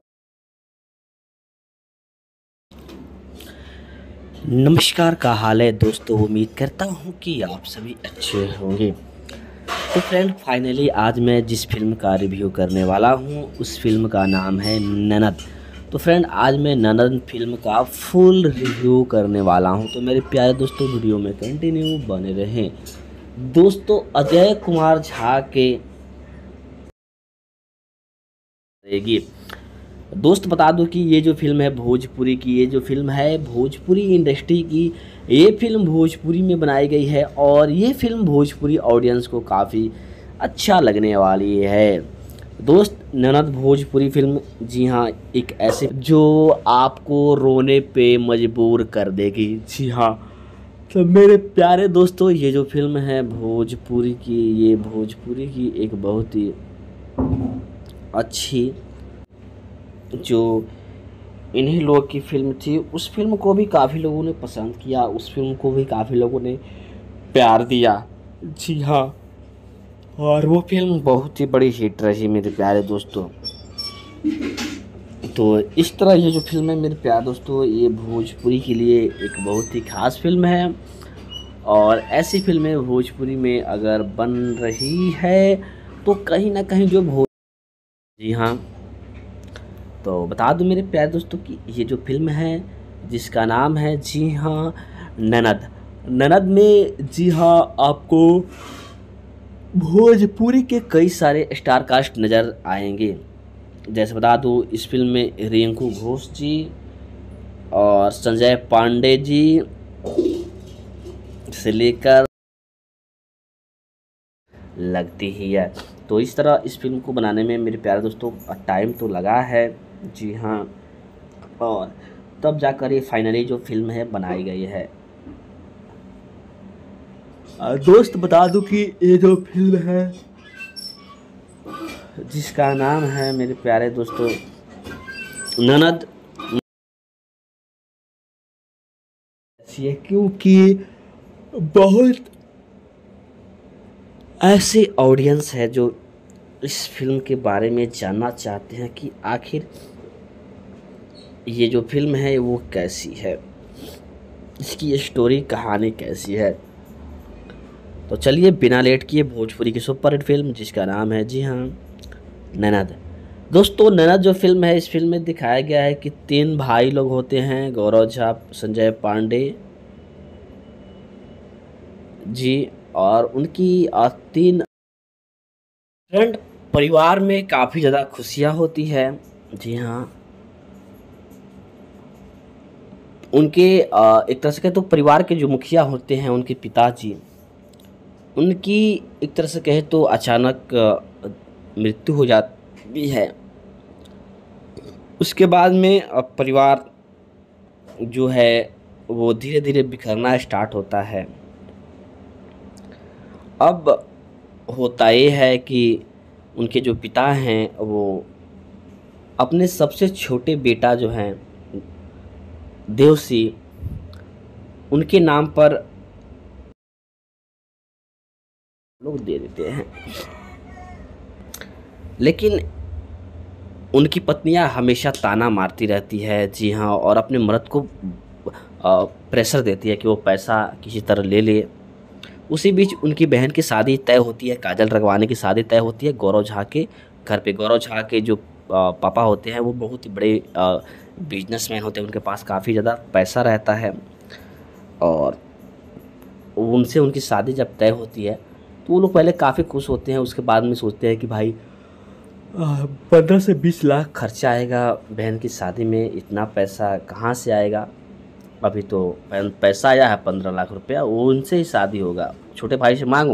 [SPEAKER 4] नमस्कार, का हाल है दोस्तों, उम्मीद करता हूँ कि आप सभी अच्छे होंगे। तो फ्रेंड, फाइनली आज मैं जिस फिल्म का रिव्यू करने वाला हूँ उस फिल्म का नाम है ननद। तो फ्रेंड, आज मैं ननद फिल्म का फुल रिव्यू करने वाला हूँ, तो मेरे प्यारे दोस्तों वीडियो में कंटिन्यू बने रहें। दोस्तों, अजय कुमार झा के रहेगी। दोस्त बता दूं कि ये जो फिल्म है भोजपुरी की, ये जो फिल्म है भोजपुरी इंडस्ट्री की, ये फिल्म भोजपुरी में बनाई गई है और ये फिल्म भोजपुरी ऑडियंस को काफ़ी अच्छा लगने वाली है। दोस्त, ननद भोजपुरी फिल्म, जी हाँ, एक ऐसे जो आपको रोने पे मजबूर कर देगी। जी हाँ, तो मेरे प्यारे दोस्तों, ये जो फिल्म है भोजपुरी की, ये भोजपुरी की एक बहुत ही अच्छी जो इन्हीं लोग की फिल्म थी। उस फिल्म को भी काफ़ी लोगों ने पसंद किया, उस फिल्म को भी काफ़ी लोगों ने प्यार दिया। जी हाँ, और वो फिल्म बहुत ही बड़ी हिट रही मेरे प्यारे दोस्तों। तो इस तरह ये जो फिल्म है मेरे प्यारे दोस्तों, ये भोजपुरी के लिए एक बहुत ही ख़ास फिल्म है और ऐसी फिल्में भोजपुरी में अगर बन रही है तो कहीं ना कहीं जो भोज जी हाँ, तो बता दूं मेरे प्यारे दोस्तों कि ये जो फिल्म है जिसका नाम है, जी हाँ, ननद। ननद में जी हाँ आपको भोजपुरी के कई सारे स्टार कास्ट नज़र आएंगे। जैसे बता दूं, इस फिल्म में रिंकू घोष जी और संजय पांडे जी से लेकर लगती ही है। तो इस तरह इस फिल्म को बनाने में मेरे प्यारे दोस्तों टाइम तो लगा है। जी हाँ, और तब जाकर ये फाइनली जो फिल्म है बनाई गई है। दोस्त बता दूं कि ये जो फिल्म है जिसका नाम है मेरे प्यारे दोस्तों ननद, क्योंकि बहुत ऐसे ऑडियंस है जो इस फिल्म के बारे में जानना चाहते हैं कि आखिर ये जो फिल्म है वो कैसी है, इसकी स्टोरी कहानी कैसी है। तो चलिए बिना लेट किए भोजपुरी की सुपर हिट फिल्म जिसका नाम है, जी हाँ, ननद। दोस्तों, ननद जो फिल्म है, इस फिल्म में दिखाया गया है कि तीन भाई लोग होते हैं, गौरव झा, संजय पांडे जी, और उनकी तीन फ्रेंड। परिवार में काफ़ी ज़्यादा खुशियाँ होती है। जी हाँ, उनके एक तरह से कहे तो परिवार के जो मुखिया होते हैं, उनके पिताजी, उनकी एक तरह से कहे तो अचानक मृत्यु हो जाती है। उसके बाद में परिवार जो है वो धीरे धीरे बिखरना स्टार्ट होता है। अब होता ये है कि उनके जो पिता हैं वो अपने सबसे छोटे बेटा जो हैं देवसी, उनके नाम पर लोग दे देते हैं। लेकिन उनकी पत्नियां हमेशा ताना मारती रहती है। जी हाँ, और अपने मर्द को प्रेशर देती है कि वो पैसा किसी तरह ले ले। उसी बीच उनकी बहन की शादी तय होती है, काजल रगवानी की शादी तय होती है गौरव झा के घर पे। गौरव झा के जो पापा होते हैं वो बहुत ही बड़े बिजनेसमैन होते हैं, उनके पास काफ़ी ज़्यादा पैसा रहता है और उनसे उनकी शादी जब तय होती है तो वो लोग पहले काफ़ी खुश होते हैं, उसके बाद में सोचते हैं कि भाई पंद्रह से बीस लाख खर्चा आएगा बहन की शादी में, इतना पैसा कहाँ से आएगा, अभी तो पैसा आया है पंद्रह लाख रुपया, वो उनसे ही शादी होगा, छोटे भाई से मांगो।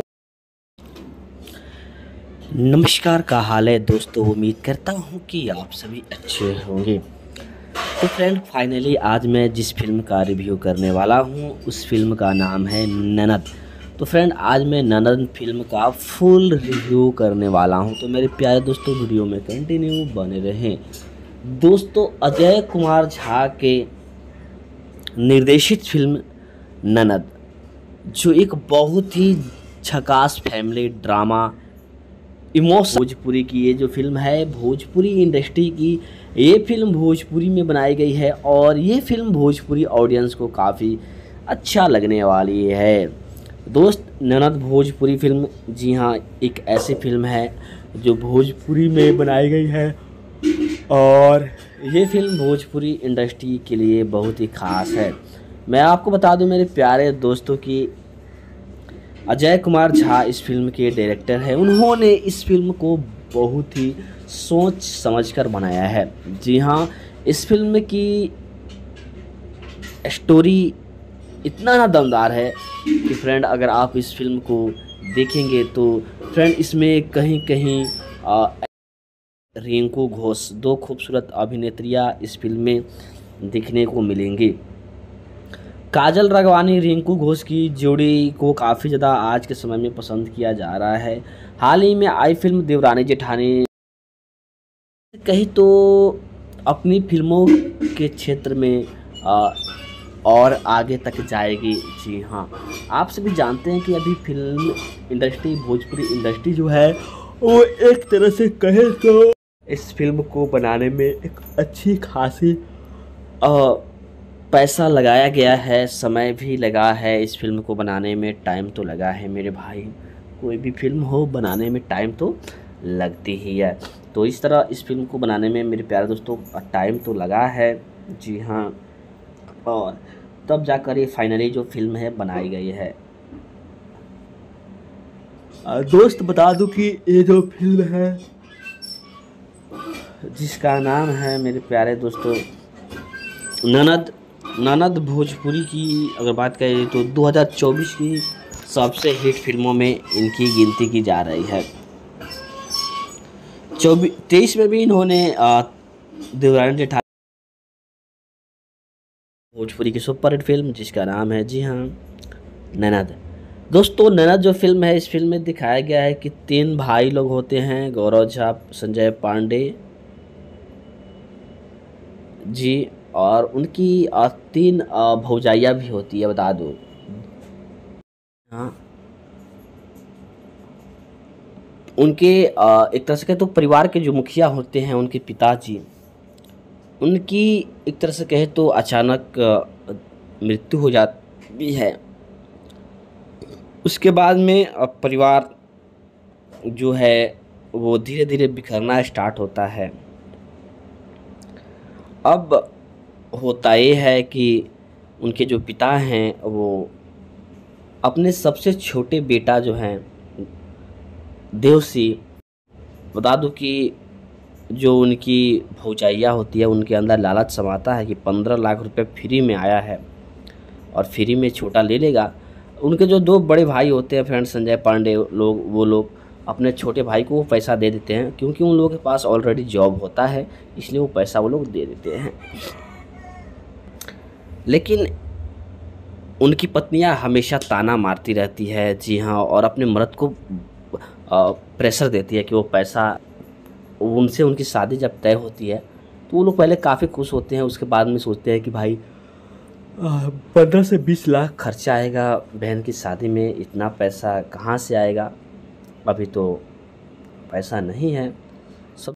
[SPEAKER 4] नमस्कार, का हाल है दोस्तों, उम्मीद करता हूँ कि आप सभी अच्छे होंगे। तो फ्रेंड फाइनली आज मैं जिस फिल्म का रिव्यू करने वाला हूँ उस फिल्म का नाम है ननद। तो फ्रेंड आज मैं ननद फिल्म का फुल रिव्यू करने वाला हूँ, तो मेरे प्यारे दोस्तों वीडियो में कंटिन्यू बने रहें। दोस्तों अजय कुमार झा के निर्देशित फिल्म ननद, जो एक बहुत ही झकास फैमिली ड्रामा इमोशन भोजपुरी की ये जो फिल्म है, भोजपुरी इंडस्ट्री की ये फिल्म भोजपुरी में बनाई गई है और ये फिल्म भोजपुरी ऑडियंस को काफ़ी अच्छा लगने वाली है। दोस्त ननद भोजपुरी फिल्म, जी हाँ, एक ऐसी फिल्म है जो भोजपुरी में बनाई गई है और ये फिल्म भोजपुरी इंडस्ट्री के लिए बहुत ही ख़ास है। मैं आपको बता दूं मेरे प्यारे दोस्तों कि अजय कुमार झा इस फिल्म के डायरेक्टर हैं। उन्होंने इस फिल्म को बहुत ही सोच समझकर बनाया है। जी हाँ, इस फिल्म की स्टोरी इतना ना दमदार है कि फ्रेंड अगर आप इस फिल्म को देखेंगे तो फ्रेंड इसमें कहीं कहीं आ, रिंकू घोष, दो खूबसूरत अभिनेत्रियां इस फिल्म में दिखने को मिलेंगी। काजल राघवानी रिंकू घोष की जोड़ी को काफ़ी ज़्यादा आज के समय में पसंद किया जा रहा है। हाल ही में आई फिल्म देवरानी जेठानी कहीं तो अपनी फिल्मों के क्षेत्र में आ, और आगे तक जाएगी। जी हाँ, आप सभी जानते हैं कि अभी फिल्म इंडस्ट्री, भोजपुरी इंडस्ट्री जो है वो एक तरह से कहे तो इस फिल्म को बनाने में एक अच्छी खासी पैसा लगाया गया है, समय भी लगा है इस फिल्म को बनाने में, टाइम तो लगा है मेरे भाई। कोई भी फिल्म हो बनाने में टाइम तो लगती ही है, तो इस तरह इस फिल्म को बनाने में मेरे प्यारे दोस्तों टाइम तो लगा है। जी हाँ, और तब जाकर ये फाइनली जो फिल्म है बनाई गई है। दोस्त बता दूं कि ये जो फिल्म है जिसका नाम है मेरे प्यारे दोस्तों ननद, ननद भोजपुरी की अगर बात करें तो दो हज़ार चौबीस की सबसे हिट फिल्मों में इनकी गिनती की जा रही है। चौबीस तेईस में भी इन्होंने देवरानी जेठानी भोजपुरी की सुपर हिट फिल्म जिसका नाम है, जी हाँ, ननद। दोस्तों ननद जो फिल्म है, इस फिल्म में दिखाया गया है कि तीन भाई लोग होते हैं, गौरव झा, संजय पांडे जी, और उनकी तीन भौजाइयाँ भी होती है, बता दो। हाँ, उनके एक तरह से कहे तो परिवार के जो मुखिया होते हैं, उनके पिताजी, उनकी एक तरह से कहे तो अचानक मृत्यु हो जाती है। उसके बाद में परिवार जो है वो धीरे धीरे बिखरना स्टार्ट होता है। अब होता ये है कि उनके जो पिता हैं वो अपने सबसे छोटे बेटा जो हैं देवसी, बता दूं कि जो उनकी भौजाइया होती है उनके अंदर लालच समाता है कि पंद्रह लाख रुपए फ्री में आया है और फ्री में छोटा ले लेगा। उनके जो दो बड़े भाई होते हैं फ्रेंड संजय पांडे लोग, वो लोग अपने छोटे भाई को वो पैसा दे देते हैं, क्योंकि उन लोगों के पास ऑलरेडी जॉब होता है, इसलिए वो पैसा वो लोग दे देते हैं। लेकिन उनकी पत्नियां हमेशा ताना मारती रहती है, जी हाँ, और अपने मर्द को प्रेशर देती है कि वो पैसा, उनसे उनकी शादी जब तय होती है तो वो लोग पहले काफ़ी खुश होते हैं, उसके बाद में सोचते हैं कि भाई पंद्रह से बीस लाख खर्चा आएगा बहन की शादी में, इतना पैसा कहाँ से आएगा, अभी तो पैसा नहीं है।